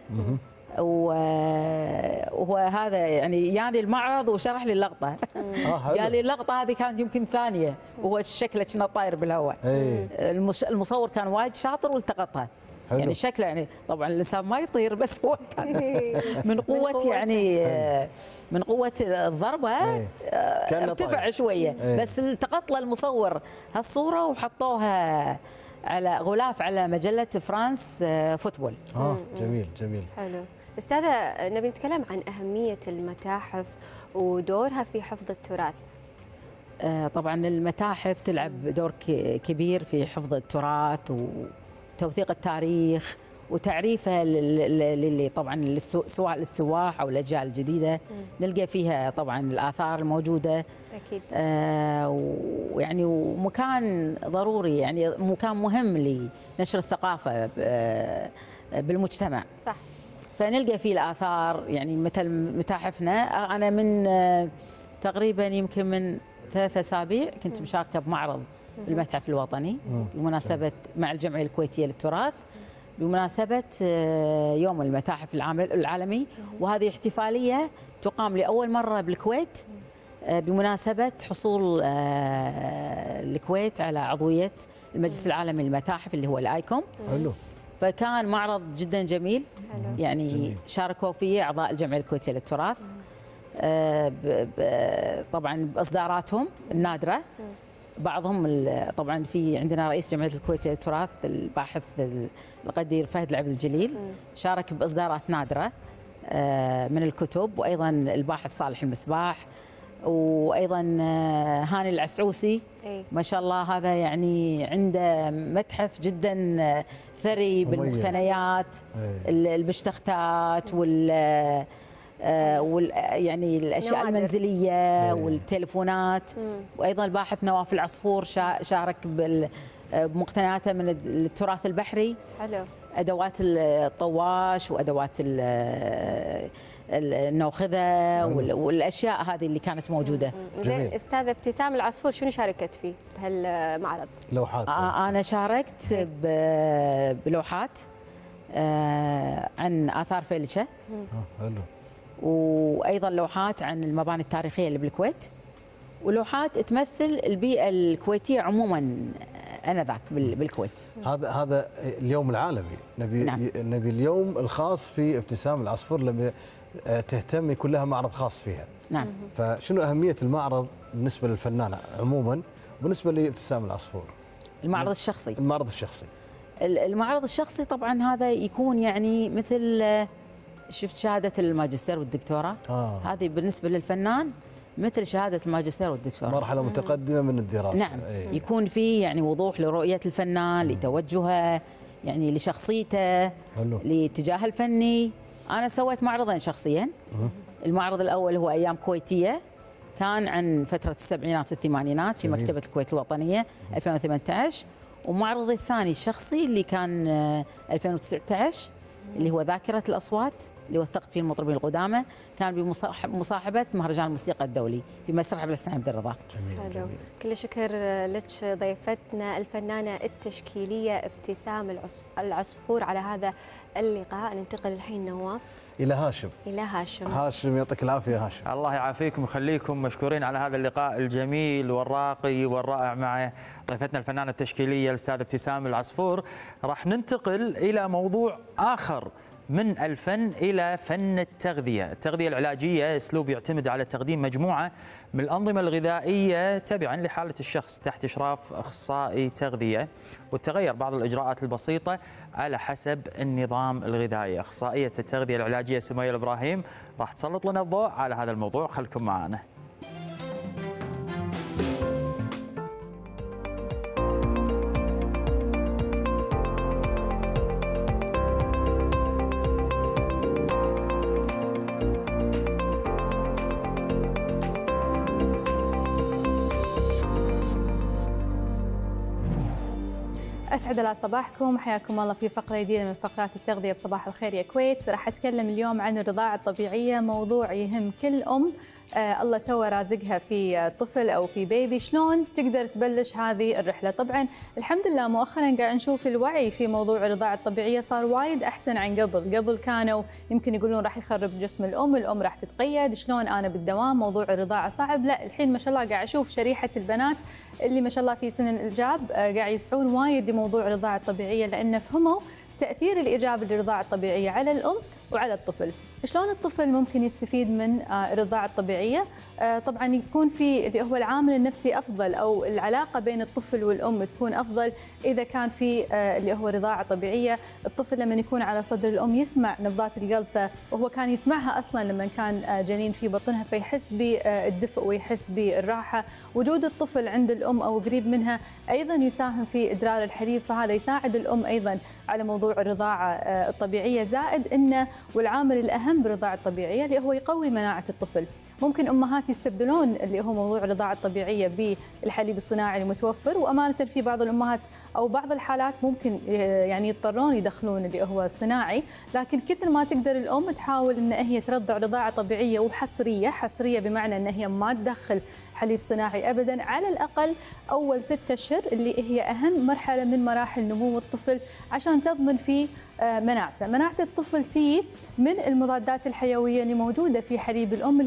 وهو هذا يعني يعني المعرض وشرح لي اللقطه. آه قال لي اللقطه هذه كانت يمكن ثانيه وهو شكله كنا طاير بالهواء. ايه. المصور كان وايد شاطر والتقطها. حلو. يعني شكله يعني طبعا الانسان ما يطير بس هو كان من قوه يعني من قوه الضربه ايه. ارتفع شويه ايه. بس التقط له المصور هالصوره وحطوها على غلاف على مجله فرانس فوتبول. اه جميل جميل. حلو. استاذه نبي نتكلم عن اهميه المتاحف ودورها في حفظ التراث. آه طبعا المتاحف تلعب دور كبير في حفظ التراث و توثيق التاريخ وتعريفه للي طبعا سواء للسواح او الاجيال الجديده نلقى فيها طبعا الاثار الموجوده اكيد. آه ويعني ومكان ضروري يعني مكان مهم لنشر الثقافه بالمجتمع. صح. فنلقى فيه الاثار يعني مثل متاحفنا انا من تقريبا يمكن من ثلاثة اسابيع كنت مشاركه بمعرض بالمتحف الوطني بمناسبة مع الجمعية الكويتية للتراث بمناسبة يوم المتاحف العالمي وهذه احتفالية تقام لأول مرة بالكويت بمناسبة حصول الكويت على عضوية المجلس العالمي للمتاحف اللي هو الآيكوم. حلو. فكان معرض جدا جميل. حلو. يعني جميل. شاركوا فيه أعضاء الجمعية الكويتية للتراث طبعا بإصداراتهم النادرة. بعضهم طبعا في عندنا رئيس جمعية الكويت للتراث الباحث القدير فهد العبد الجليل شارك بإصدارات نادرة من الكتب، وأيضا الباحث صالح المصباح، وأيضا هاني العسعوسي ما شاء الله. هذا يعني عنده متحف جدا ثري بالمقتنيات البشتختات وال وال يعني الاشياء نوادر. المنزليه والتليفونات. مم. وايضا الباحث نواف العصفور شارك بمقتنياته من التراث البحري. حلو. ادوات الطواش وادوات النوخذه والاشياء هذه اللي كانت موجوده. زين استاذه ابتسام العصفور شنو شاركت فيه بهالمعرض؟ لوحات. انا شاركت بلوحات عن اثار فيلتشه. حلو. وايضا لوحات عن المباني التاريخيه اللي بالكويت، ولوحات تمثل البيئه الكويتيه عموما انذاك بالكويت. هذا هذا اليوم العالمي، نبي نعم. نبي اليوم الخاص في ابتسام العصفور لما تهتم يكون لها معرض خاص فيها. نعم. فشنو اهميه المعرض بالنسبه للفنانه عموما وبالنسبه لابتسام العصفور؟ المعرض الشخصي. المعرض الشخصي. المعرض الشخصي طبعا هذا يكون يعني مثل شفت شهادة الماجستير والدكتوراه. آه. هذه بالنسبة للفنان مثل شهادة الماجستير والدكتوراه، مرحلة متقدمة من الدراسة. نعم. أيه. يكون في يعني وضوح لرؤية الفنان، لتوجهه، يعني لشخصيته، حلو. لاتجاهه الفني. أنا سويت معرضين شخصيا. أه. المعرض الأول هو أيام كويتية، كان عن فترة السبعينات والثمانينات في مكتبة الكويت الوطنية ألفين وثمانية عشر. ومعرضي الثاني الشخصي اللي كان ألفين وتسعة عشر اللي هو ذاكرة الأصوات اللي وثقت فيه المطربين القدامى، كان بمصاحبة مهرجان الموسيقى الدولي في مسرح عبد السلام عبد الرضا. جميل. جميل. كل شكر لك ضيفتنا الفنانة التشكيلية ابتسام العصفور على هذا اللقاء. ننتقل الحين نواف إلى هاشم. إلى هاشم. هاشم يعطيك العافية هاشم. الله يعافيكم ويخليكم، مشكورين على هذا اللقاء الجميل والراقي والرائع مع ضيفتنا الفنانة التشكيلية الأستاذ ابتسام العصفور. راح ننتقل إلى موضوع آخر من الفن إلى فن التغذية. التغذية العلاجية أسلوب يعتمد على تقديم مجموعة من الأنظمة الغذائية تبعا لحالة الشخص تحت إشراف أخصائي تغذية، وتغير بعض الإجراءات البسيطة على حسب النظام الغذائي. أخصائية التغذية العلاجية سمية الإبراهيم راح تسلط لنا الضوء على هذا الموضوع، خلكم معنا. أسعد الله صباحكم، حياكم الله في فقرة جديدة من فقرات التغذية بصباح الخير يا كويت. راح أتكلم اليوم عن الرضاعة الطبيعية، موضوع يهم كل أم آه الله تو رازقها في طفل أو في بيبي، شلون تقدر تبلش هذه الرحلة. طبعا الحمد لله مؤخرا قاعد نشوف الوعي في موضوع الرضاعة الطبيعية صار وايد أحسن عن قبل. قبل كانوا يمكن يقولون راح يخرب جسم الأم، الأم راح تتقيد، شلون أنا بالدوام موضوع الرضاعة صعب. لا الحين ما شاء الله قاعد أشوف شريحة البنات اللي ما شاء الله في سن الإنجاب آه قاعد يسعون وايد لموضوع الرضاعة الطبيعية، لأن فهموا تأثير الإيجابي للرضاعة الطبيعية على الأم وعلى الطفل. شلون الطفل ممكن يستفيد من الرضاعة الطبيعية؟ طبعا يكون في اللي هو العامل النفسي أفضل، أو العلاقة بين الطفل والأم تكون أفضل إذا كان في اللي هو رضاعة طبيعية. الطفل لما يكون على صدر الأم يسمع نبضات القلب، وهو كان يسمعها أصلا لما كان جنين في بطنها، فيحس بالدفء ويحس بالراحة. وجود الطفل عند الأم أو قريب منها أيضا يساهم في إدرار الحليب، فهذا يساعد الأم أيضا على موضوع الرضاعة الطبيعية. زائد أنه والعامل الأهم بالرضاعة الطبيعية اللي هو يقوي مناعة الطفل. ممكن أمهات يستبدلون اللي هو موضوع الرضاعة الطبيعية بالحليب الصناعي المتوفر، وأمانة في بعض الأمهات أو بعض الحالات ممكن يعني يضطرون يدخلون اللي هو الصناعي، لكن كثر ما تقدر الأم تحاول أن هي ترضع رضاعة طبيعية وحصرية. حصرية بمعنى أن هي ما تدخل حليب صناعي أبدا، على الأقل أول ستة أشهر اللي هي أهم مرحلة من مراحل نمو الطفل، عشان تضمن فيه مناعته. مناعة الطفل تي من المضادات الحيوية اللي موجودة في حليب الأم اللي لا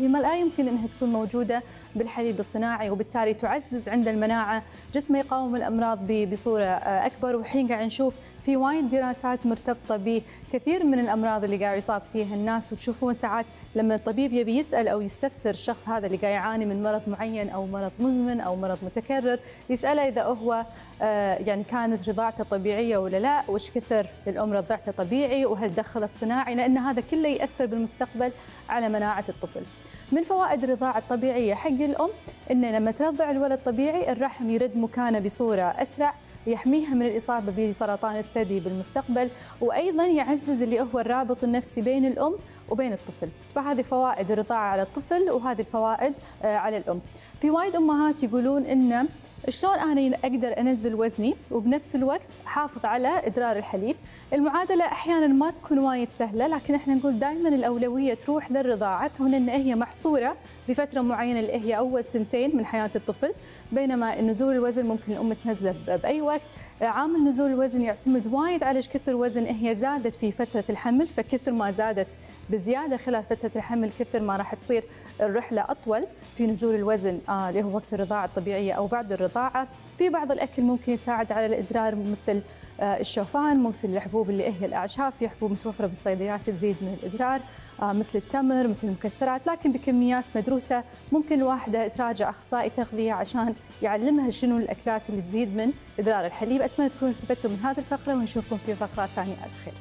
يمكن أنها تكون موجودة بالحليب الصناعي، وبالتالي تعزز عند المناعة جسمه يقاوم الأمراض بصورة أكبر. والحين قاعد نشوف في وايد دراسات مرتبطة بكثير من الأمراض اللي قاعد يصاب فيها الناس، وتشوفون ساعات لما الطبيب يبي يسأل أو يستفسر الشخص هذا اللي قاعد يعاني من مرض معين أو مرض مزمن أو مرض متكرر، يسأله إذا هو يعني كانت رضاعته طبيعية ولا لا، وش كثر الأم رضعته طبيعي، وهل دخلت صناعي، لأن هذا كله يأثر بالمستقبل على مناعة الطفل. من فوائد الرضاعة الطبيعية حق الأم إن لما ترضع الولد طبيعي الرحم يرد مكانه بصورة أسرع، يحميها من الإصابة بسرطان الثدي بالمستقبل، وأيضا يعزز اللي هو الرابط النفسي بين الأم وبين الطفل. فهذه فوائد الرضاعة على الطفل وهذه الفوائد على الأم. في وايد أمهات يقولون إن شلون أنا أقدر أنزل وزني وبنفس الوقت أحافظ على إدرار الحليب. المعادلة أحيانا ما تكون وايد سهلة، لكن إحنا نقول دائما الأولوية تروح للرضاعة، كون إن هي محصورة بفترة معينة اللي هي أول سنتين من حياة الطفل، بينما نزول الوزن ممكن الأم تنزله بأي وقت. عامل نزول الوزن يعتمد وايد على ايش كثر وزن هي زادت في فترة الحمل، فكثر ما زادت بزيادة خلال فترة الحمل كثر ما راح تصير الرحلة أطول في نزول الوزن آه اللي هو وقت الرضاعة الطبيعية أو بعد الرضاعة. في بعض الأكل ممكن يساعد على الإدرار مثل آه الشوفان، مثل الحبوب اللي هي الأعشاب، في حبوب متوفرة بالصيدليات تزيد من الإدرار آه مثل التمر، مثل المكسرات، لكن بكميات مدروسة. ممكن الواحدة تراجع أخصائي تغذية عشان يعلمها شنو الأكلات اللي تزيد من إدرار الحليب. أتمنى تكونوا استفدتوا من هذه الفقرة، ونشوفكم في فقرات ثانية على خير.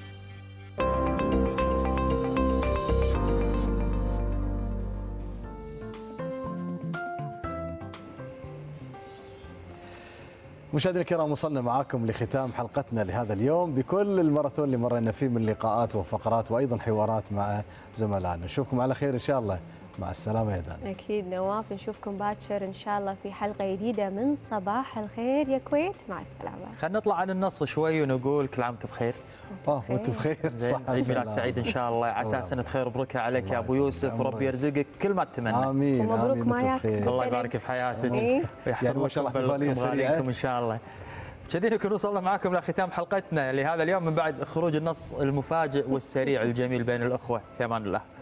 مشاهدينا الكرام، وصلنا معاكم لختام حلقتنا لهذا اليوم بكل الماراثون اللي مرينا فيه من لقاءات وفقرات وايضا حوارات مع زملائنا. نشوفكم على خير ان شاء الله. مع السلامه يا دان. اكيد نواف، نشوفكم باكر ان شاء الله في حلقه جديده من صباح الخير يا كويت. مع السلامه. خلينا نطلع عن النص شوي ونقول كل عام وانتم بخير. اه وانتم بخير. زين، عيد ميلاد سعيد ان شاء الله، عسى سنه خير وبركه عليك يا ابو يوسف، وربي يرزقك كل ما تتمنى. امين. ومبروك معاك. الله يبارك في حياتك يعني ما شاء الله احتفاليه سريعه ان شاء الله. مشاهدينا نكون وصلنا معكم لختام حلقتنا لهذا اليوم من بعد خروج النص المفاجئ والسريع الجميل بين الاخوه. في امان الله.